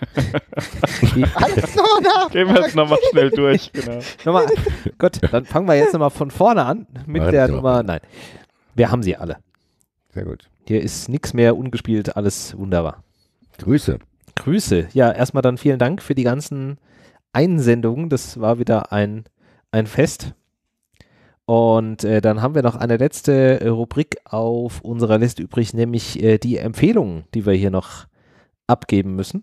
Alles so nach. Gehen wir jetzt nochmal schnell durch, genau. Nochmal, gut, dann fangen wir jetzt nochmal von vorne an mit Warte der mal. Nummer, nein, wir haben sie alle. Sehr gut. Hier ist nichts mehr ungespielt, alles wunderbar. Grüße. Grüße. Ja, erstmal dann vielen Dank für die ganzen Einsendungen. Das war wieder ein, ein Fest. Und äh, dann haben wir noch eine letzte äh, Rubrik auf unserer Liste übrig, nämlich äh, die Empfehlungen, die wir hier noch abgeben müssen.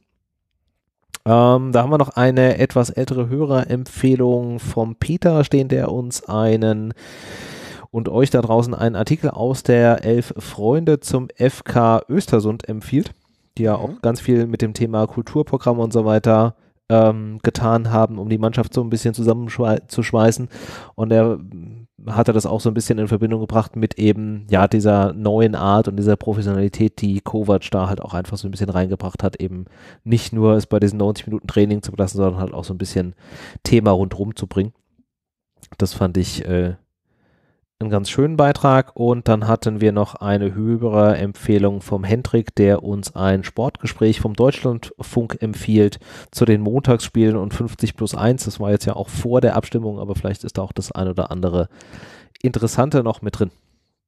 Ähm, da haben wir noch eine etwas ältere Hörerempfehlung vom Peter stehen, der uns einen und euch da draußen einen Artikel aus der Elf Freunde zum F K Östersund empfiehlt, die ja auch ganz viel mit dem Thema Kulturprogramm und so weiter ähm, getan haben, um die Mannschaft so ein bisschen zusammenzuschweißen. Und er hatte das auch so ein bisschen in Verbindung gebracht mit eben, ja, dieser neuen Art und dieser Professionalität, die Kovac da halt auch einfach so ein bisschen reingebracht hat, eben nicht nur es bei diesen neunzig Minuten Training zu belassen, sondern halt auch so ein bisschen Thema rundherum zu bringen. Das fand ich äh, einen ganz schönen Beitrag. Und dann hatten wir noch eine höhere Empfehlung vom Hendrik, der uns ein Sportgespräch vom Deutschlandfunk empfiehlt zu den Montagsspielen und fünfzig plus eins. Das war jetzt ja auch vor der Abstimmung, aber vielleicht ist da auch das ein oder andere Interessante noch mit drin.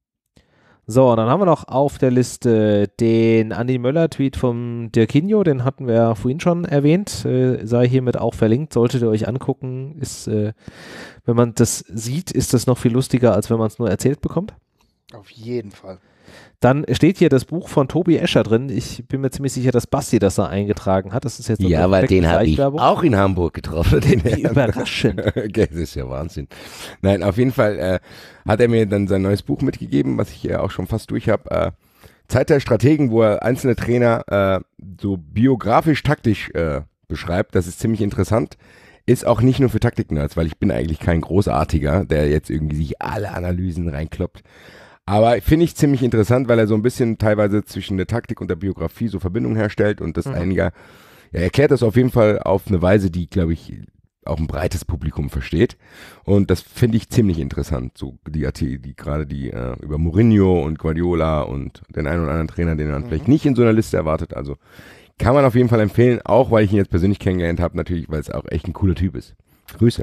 So, dann haben wir noch auf der Liste den Andi Möller-Tweet vom Dirkinho, den hatten wir ja vorhin schon erwähnt, äh, sei hiermit auch verlinkt, solltet ihr euch angucken, ist, äh, wenn man das sieht, ist das noch viel lustiger, als wenn man es nur erzählt bekommt. Auf jeden Fall. Dann steht hier das Buch von Tobi Escher drin. Ich bin mir ziemlich sicher, dass Basti das da eingetragen hat. Das ist jetzt so ja, weil den habe ich auch in Hamburg getroffen. Wie überraschend. Okay, das ist ja Wahnsinn. Nein, auf jeden Fall äh, hat er mir dann sein neues Buch mitgegeben, was ich ja auch schon fast durch habe. Äh, Zeit der Strategen, wo er einzelne Trainer äh, so biografisch-taktisch äh, beschreibt. Das ist ziemlich interessant. Ist auch nicht nur für Taktik-Nerds, weil ich bin eigentlich kein Großartiger, der jetzt irgendwie sich alle Analysen reinkloppt. Aber finde ich ziemlich interessant, weil er so ein bisschen teilweise zwischen der Taktik und der Biografie so Verbindungen herstellt und das mhm. einiger, er erklärt das auf jeden Fall auf eine Weise, die, glaube ich, auch ein breites Publikum versteht. Und das finde ich ziemlich interessant, so die Artikel, die gerade die äh, über Mourinho und Guardiola und den einen oder anderen Trainer, den man mhm. vielleicht nicht in so einer Liste erwartet. Also kann man auf jeden Fall empfehlen, auch weil ich ihn jetzt persönlich kennengelernt habe, natürlich, weil es auch echt ein cooler Typ ist. Grüße.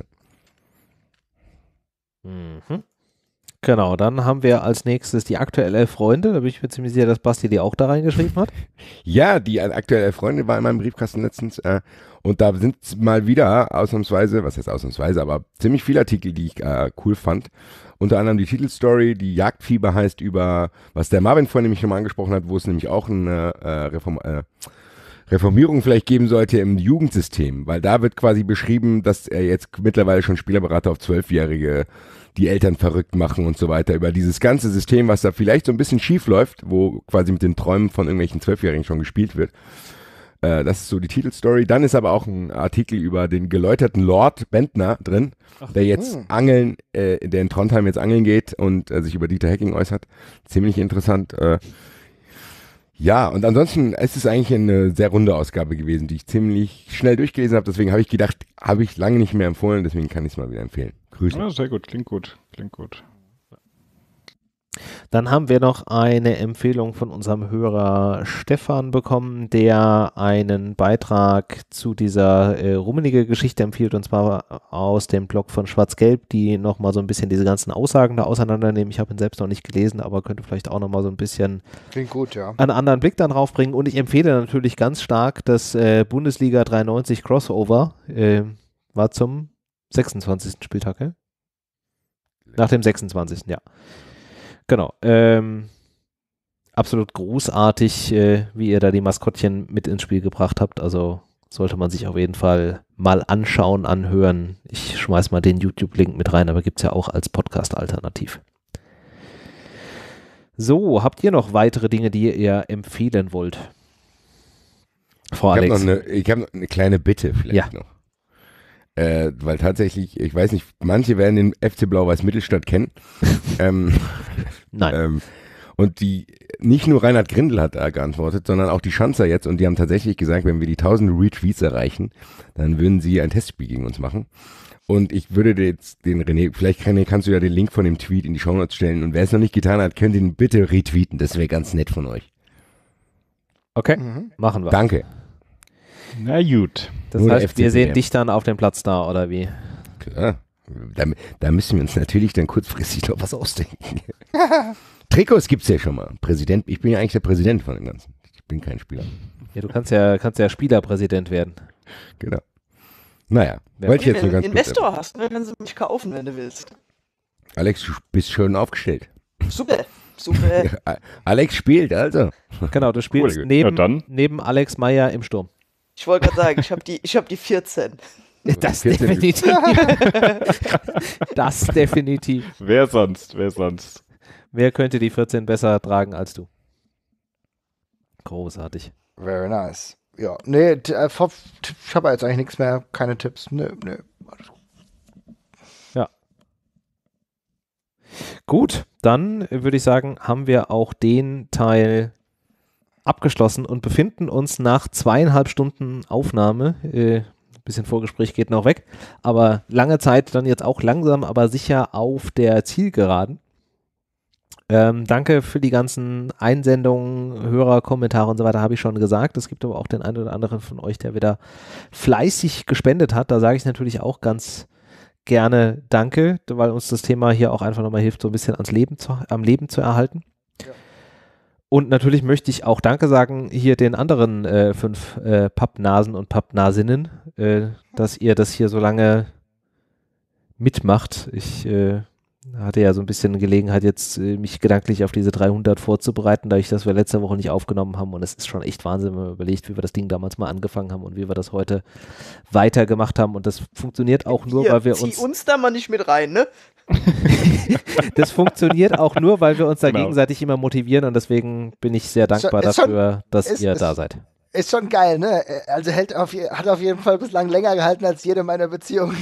Mhm. Genau, dann haben wir als nächstes die aktuelle Elf Freunde. Da bin ich mir ziemlich sicher, dass Basti die auch da reingeschrieben hat. Ja, die aktuelle Elf Freunde war in meinem Briefkasten letztens. Äh, und da sind mal wieder ausnahmsweise, was heißt ausnahmsweise, aber ziemlich viele Artikel, die ich äh, cool fand. Unter anderem die Titelstory, die Jagdfieber heißt über, was der Marvin vorhin nämlich schon mal angesprochen hat, wo es nämlich auch eine äh, Reform, äh, Reformierung vielleicht geben sollte im Jugendsystem. Weil da wird quasi beschrieben, dass er jetzt mittlerweile schon Spielerberater auf Zwölfjährige die Eltern verrückt machen und so weiter, über dieses ganze System, was da vielleicht so ein bisschen schief läuft, wo quasi mit den Träumen von irgendwelchen Zwölfjährigen schon gespielt wird. Äh, das ist so die Titelstory. Dann ist aber auch ein Artikel über den geläuterten Lord Bentner drin, Ach, der jetzt mh. angeln, äh, der in Trondheim jetzt angeln geht und äh, sich über Dieter Hecking äußert. Ziemlich interessant. Äh, ja, und ansonsten ist es eigentlich eine sehr runde Ausgabe gewesen, die ich ziemlich schnell durchgelesen habe. Deswegen habe ich gedacht, habe ich lange nicht mehr empfohlen, deswegen kann ich es mal wieder empfehlen. Grüße. Ja, sehr gut, klingt gut, klingt gut. Dann haben wir noch eine Empfehlung von unserem Hörer Stefan bekommen, der einen Beitrag zu dieser äh, rummenige Geschichte empfiehlt, und zwar aus dem Blog von Schwarz-Gelb, die nochmal so ein bisschen diese ganzen Aussagen da auseinandernehmen. Ich habe ihn selbst noch nicht gelesen, aber könnte vielleicht auch nochmal so ein bisschen Klingt gut, ja. einen anderen Blick dann draufbringen. Und ich empfehle natürlich ganz stark das äh, Bundesliga dreiundneunzig Crossover, äh, war zum sechsundzwanzigsten Spieltag, ja? Nach dem sechsundzwanzigsten Ja. Genau. Ähm, absolut großartig, äh, wie ihr da die Maskottchen mit ins Spiel gebracht habt. Also sollte man sich auf jeden Fall mal anschauen, anhören. Ich schmeiß mal den YouTube-Link mit rein, aber gibt es ja auch als Podcast-Alternativ. So, habt ihr noch weitere Dinge, die ihr empfehlen wollt? Frau ich Alex. Hab noch eine, ich habe noch eine kleine Bitte vielleicht ja. noch. Äh, weil tatsächlich, ich weiß nicht, manche werden den F C Blau-Weiß Mittelstadt kennen. ähm, Nein. Ähm, und die, nicht nur Reinhard Grindel hat da geantwortet, sondern auch die Schanzer jetzt. Und die haben tatsächlich gesagt, wenn wir die tausend Retweets erreichen, dann würden sie ein Testspiel gegen uns machen. Und ich würde jetzt den René, vielleicht René, kannst du ja den Link von dem Tweet in die Shownotes stellen. Und wer es noch nicht getan hat, könnt ihn bitte retweeten. Das wäre ganz nett von euch. Okay, mhm. machen wir. Danke. Na gut. Das Nur heißt, wir sehen dich dann auf dem Platz da, oder wie? Klar. Da, da müssen wir uns natürlich dann kurzfristig noch was ausdenken. Trikots gibt's ja schon mal. Präsident, ich bin ja eigentlich der Präsident von dem Ganzen. Ich bin kein Spieler. Ja, du kannst ja, kannst ja Spielerpräsident werden. Genau. Naja, ja, wollte ich jetzt nur ganz Investor kurz hast, ne? Kannst du mich kaufen, wenn du willst. Alex, du bist schön aufgestellt. Super. Super. Ja, Alex spielt, also. Genau, du spielst cool, neben, ja, neben Alex Meyer im Sturm. Ich wollte gerade sagen, ich habe die, hab die vierzehn. Das definitiv. Das definitiv. Wer sonst? Wer sonst? Wer könnte die vierzehn besser tragen als du? Großartig. Very nice. Ja, nee, ich habe jetzt eigentlich nichts mehr, keine Tipps. Nö, nö. Ja. Gut, dann würde ich sagen, haben wir auch den Teil abgeschlossen und befinden uns nach zweieinhalb Stunden Aufnahme, äh, bisschen Vorgespräch geht noch weg, aber lange Zeit dann jetzt auch langsam, aber sicher auf der Zielgeraden. Ähm, danke für die ganzen Einsendungen, Hörer, Kommentare und so weiter, habe ich schon gesagt. Es gibt aber auch den einen oder anderen von euch, der wieder fleißig gespendet hat. Da sage ich natürlich auch ganz gerne Danke, weil uns das Thema hier auch einfach nochmal hilft, so ein bisschen ans Leben zu, am Leben zu erhalten. Ja. Und natürlich möchte ich auch Danke sagen hier den anderen äh, fünf äh, Pappnasen und Pappnasinnen, äh, dass ihr das hier so lange mitmacht. Ich äh, hatte ja so ein bisschen Gelegenheit, jetzt äh, mich gedanklich auf diese dreihundert vorzubereiten, dadurch, dass wir letzte Woche nicht aufgenommen haben. Und es ist schon echt Wahnsinn, wenn man überlegt, wie wir das Ding damals mal angefangen haben und wie wir das heute weitergemacht haben. Und das funktioniert auch nur, Hier, weil wir zieh uns... uns da mal nicht mit rein, ne? Das funktioniert auch nur, weil wir uns da Genau. gegenseitig immer motivieren. Und deswegen bin ich sehr dankbar Ist schon- dafür, dass ist- ihr ist- da seid. Ist schon geil, ne? Also hält auf, je- hat auf jeden Fall bislang länger gehalten als jede meiner Beziehungen.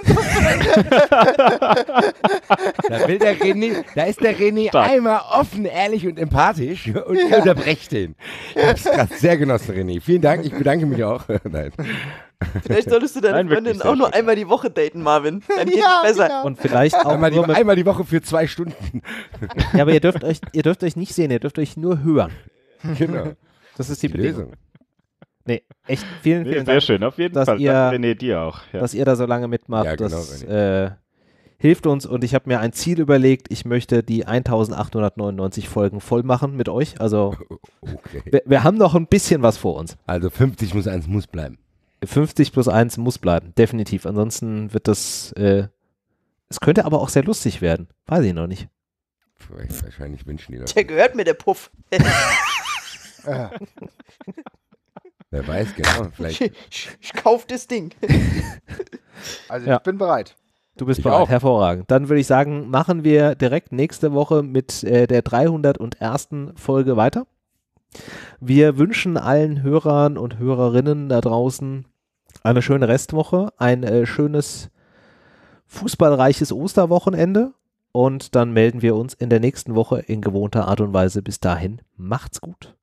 Da will der René, da ist der René Stark. einmal offen, ehrlich und empathisch und ihr Ja. unterbrecht den. Ich hab's gerade sehr genossen, René. Vielen Dank, ich bedanke mich auch. Nein. Vielleicht solltest du deine Nein, wirklich Freundin sehr auch nur schön. einmal die Woche daten, Marvin. Dann geht's Ja, besser. genau. Und vielleicht auch Einmal die, nur mit, einmal die Woche für zwei Stunden. Ja, aber ihr dürft euch, ihr dürft euch nicht sehen, ihr dürft euch nur hören. Genau. Das ist die, Die Bedingung. Lösung. Nee, echt vielen, Nee, vielen sehr Dank. schön, auf jeden dass Fall. Ihr, Danke, René, dir auch. Ja. Dass ihr da so lange mitmacht, Ja, genau, das äh, hilft uns. Und ich habe mir ein Ziel überlegt, ich möchte die eintausendachthundertneunundneunzig Folgen voll machen mit euch. Also Okay. wir, wir haben noch ein bisschen was vor uns. Also fünfzig muss eins muss bleiben. fünfzig plus eins muss bleiben, definitiv. Ansonsten wird das, äh, es könnte aber auch sehr lustig werden. Weiß ich noch nicht. Wahrscheinlich wünschen die das. Der gehört mir, der Puff. Ja. Wer weiß, genau. Vielleicht. Ich, ich, ich kauf das Ding. Also Ja. ich bin bereit. Du bist Ich bereit, auch. hervorragend. Dann würde ich sagen, machen wir direkt nächste Woche mit äh, der dreihundertersten Folge weiter. Wir wünschen allen Hörern und Hörerinnen da draußen eine schöne Restwoche, ein äh, schönes fußballreiches Osterwochenende und dann melden wir uns in der nächsten Woche in gewohnter Art und Weise. Bis dahin, macht's gut.